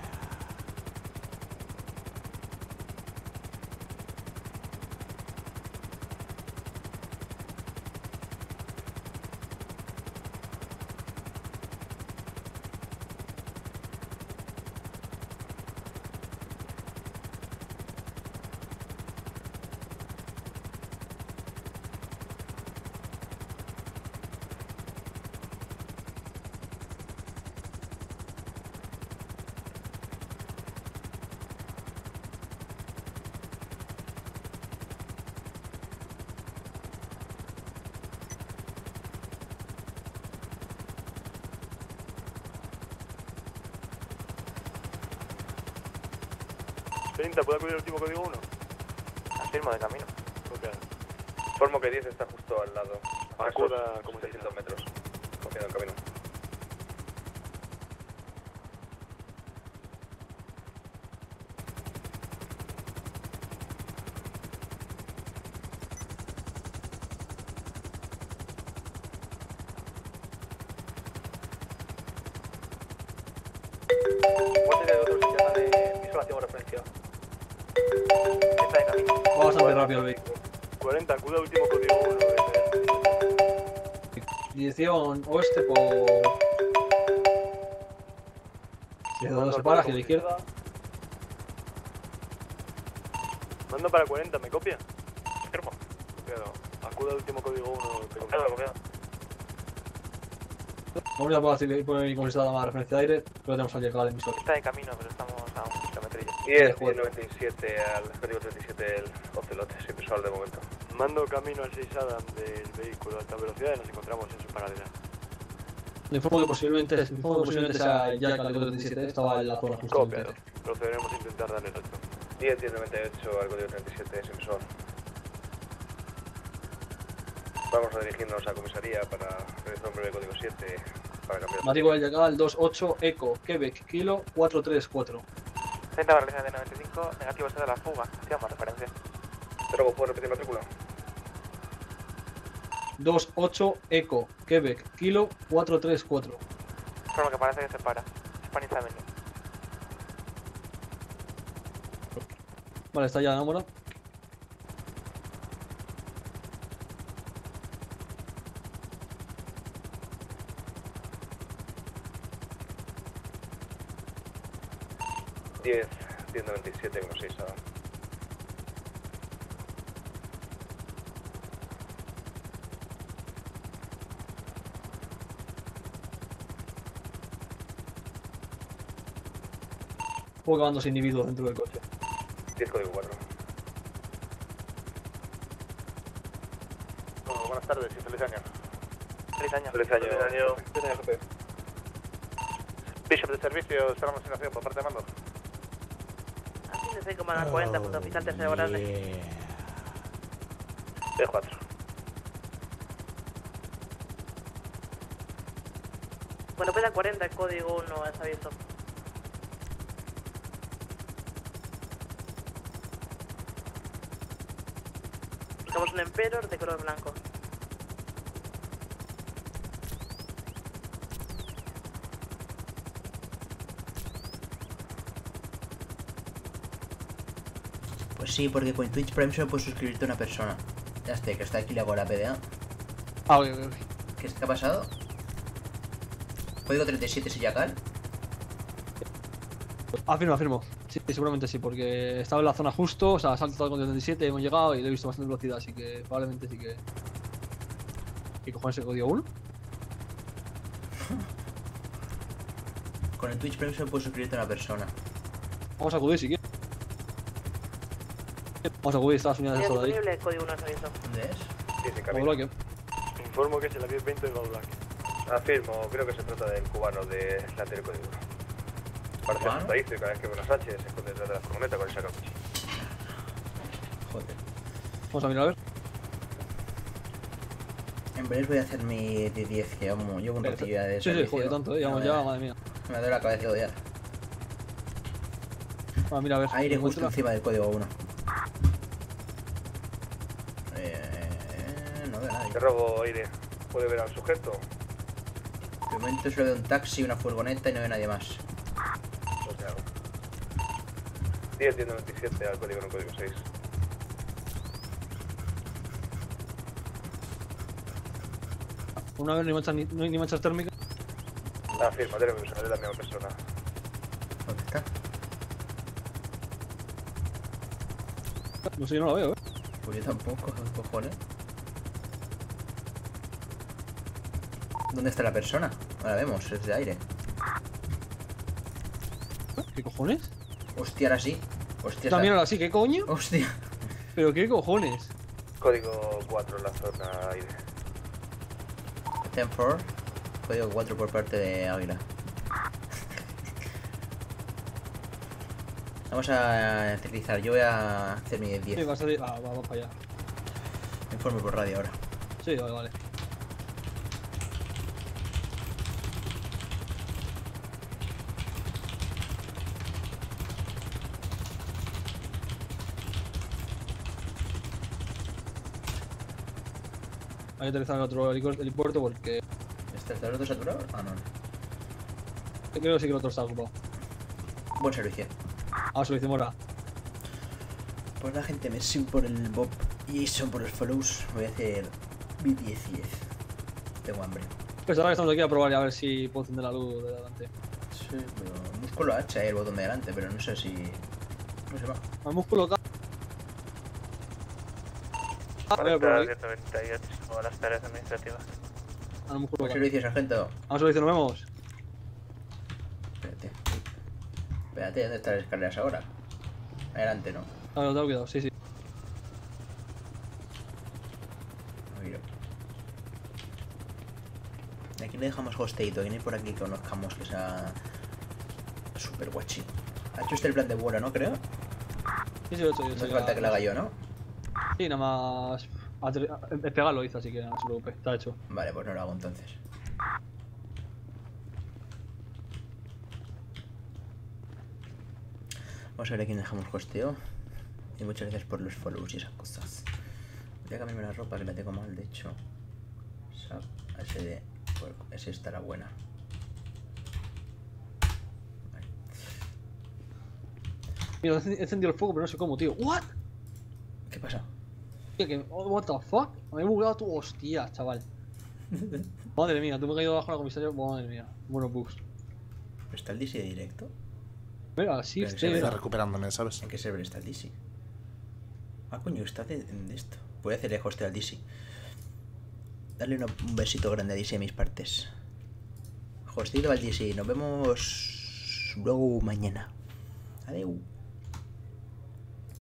treinta, ¿puedo acudir al último código uno? Afirmo de camino. Ok. Informo que diez está justo al lado. Acuda como seiscientos metros. Cogiendo el camino. sé que otros ya están en visualización o referencia. Está de camino. Va bastante rápido el vehículo. cuarenta, acuda último código uno. Dirección oeste por... Si no se para, hacia la izquierda. Mando para cuarenta, ¿me copia? Firmo. Copiado. Acuda último código uno. Copiado, copiado. Vamos a poder poner mi considerada más referencia de aire, pero tenemos al llegar al emisor. Está de camino, pero estamos a un kilometrillo. diez, diez noventa y siete al código treinta y siete el Ocelote, sin visual de momento. Mando camino al seis Adam del vehículo a alta velocidad y nos encontramos en su paralela. Le informo que posiblemente, informo que posiblemente sea Jack al código treinta y siete, estaba en la zona justo. Copiado. Procederemos a intentar darle el alto. diez, diez noventa y ocho al código treinta y siete sin visual. Vamos a dirigirnos a comisaría para realizar un breve código siete para cambiar. Matigo del Jack al dos ocho Eco, Quebec, Kilo cuatro tres cuatro. treinta para línea de noventa y cinco, negativo de la fuga. Hacíamos referencia. Pero ¿puedo repetir matrícula? dos ocho Eco, Quebec, Kilo cuatro tres cuatro. Por lo que parece que se para. Spanish Avenue. Vale, está ya enamorado. diez, diez noventa y siete, uno seis Adam. Juego acabando sin individuos dentro del coche. diez código cuatro. Oh, buenas tardes y feliz año. Feliz año. Feliz año. Feliz año. Feliz año, jefe. Bishop de servicio, esperamos en acción por parte de mando. Así de seis, comandante cuarenta, punto oficial tercero grande. D cuatro. Bueno, peda cuarenta, el código uno, es aviso. Buscamos un Emperor de color blanco. Pues sí, porque con Twitch Prime solo puedes suscribirte a una persona. Ya está, que está aquí la bola P D A. Ah, ok, ok. ¿Qué, ¿Qué ha pasado? Código treinta y siete es Yacal. Afirmo, afirmo. Sí, seguramente sí, porque estaba en la zona justo, o sea, salto con treinta y siete, hemos llegado y lo he visto bastante velocidad, así que probablemente sí que... ¿Qué cojones el código uno? Con el Twitch Prime solo puedes suscribirte a una persona. Vamos a acudir si quieres. Vamos a acudir, está las unidades de soldado ahí. Disponible, código uno, es aviso. ¿Dónde es? diez en Como camino. bloque. Informo que es el diez veinte del All Black. Afirmo, creo que se trata del cubano de la anterior código. Parece ¿Cubano? asustadizo y cada vez que ve una Sánchez se esconde detrás de la furgoneta con el sacacuchillo. Joder. Vamos a mirar a ver. En breve voy a hacer mi de diez, que llevo, llevo un ratillo ya de Sí, sí, servicio. joder, tanto, eh. Llevamos Me ya, duele- madre mía. Me duele la cabeza ya. Ah, mira, a ver. Aire justo encuentra. encima del código uno. Eh, no veo nada. Te robo aire. ¿Puede ver al sujeto? De momento solo veo un taxi, una furgoneta y no veo nadie más. Pues te hago. diez, diez noventa y siete al código uno, código seis. Una vez ni manchas, ni, ni manchas térmicas. Afirmo, debe usar de la misma persona. ¿Dónde está? No sé, yo no la veo, eh. Pues yo tampoco, ¿qué cojones? ¿Dónde está la persona? Ahora vemos, es de aire. ¿Qué cojones? Hostia, ahora sí. Hostia, También está- ahora sí, ¿qué coño? Hostia. ¿Pero qué cojones? Código cuatro, la zona aire. ten cuatro. Código cuatro por parte de Águila. Vamos a aterrizar. Yo voy a hacer mi diez. Sí, va a salir. Ah, va, va para allá. Informe por radio ahora. Sí, vale, vale. Hay que aterrizar en otro helico- helipuerto porque ¿Está el otro saturado? Ah, no. creo que sí que el otro está ocupado. Buen servicio. Ah, servicio mora. Pues la gente me sim por el Bob y son por los follows. Voy a hacer B diez diez. Tengo hambre. Pues ahora que estamos aquí a probar y a ver si puedo encender la luz de delante. Sí, pero músculo H, eh, el botón de delante, pero no sé si... No se va. Al músculo K. Cuenta ciento veintiocho, o las tareas administrativas. Al músculo Buen K. servicio, sargento. Vamos, servicio, nos vemos. Espérate. Espérate, ¿dónde están las escaleras ahora? Adelante, ¿no? Ah, no, tengo cuidado, sí, sí. Mira. Aquí le dejamos hosteito, viene por aquí que conozcamos que sea super guachi. Ha hecho usted el plan de vuelo, ¿no? Creo. Sí, sí, lo he hecho, yo he No hecho hace ya. falta que lo haga yo, ¿no? Sí, nada más. El pegar lo hizo, así que no se preocupe, está hecho. Vale, pues no lo hago entonces. Vamos a ver a quién dejamos hosteo. Y muchas gracias por los follows y esas cosas. Voy a cambiarme la ropa que la tengo mal, de hecho. Sap, S D. Pues ese estará buena. Vale. Mira, he encendido el fuego, pero no sé cómo, tío. ¿What? ¿Qué pasa? Tío, que. oh, what the fuck? Me he bugueado tu hostia, chaval. Madre mía, tú me has caído bajo la comisaría. Madre mía, buenos bugs. ¿Está el D C de directo? Mira, sí, Pero en qué estoy. server- Está recuperándome, ¿sabes? ¿En qué server está el D C? Ah, coño, está de, de esto. Voy a hacerle hosteo al D C. Darle una- un besito grande a D C a mis partes. Hosteo al D C. Nos vemos luego mañana. Adeu.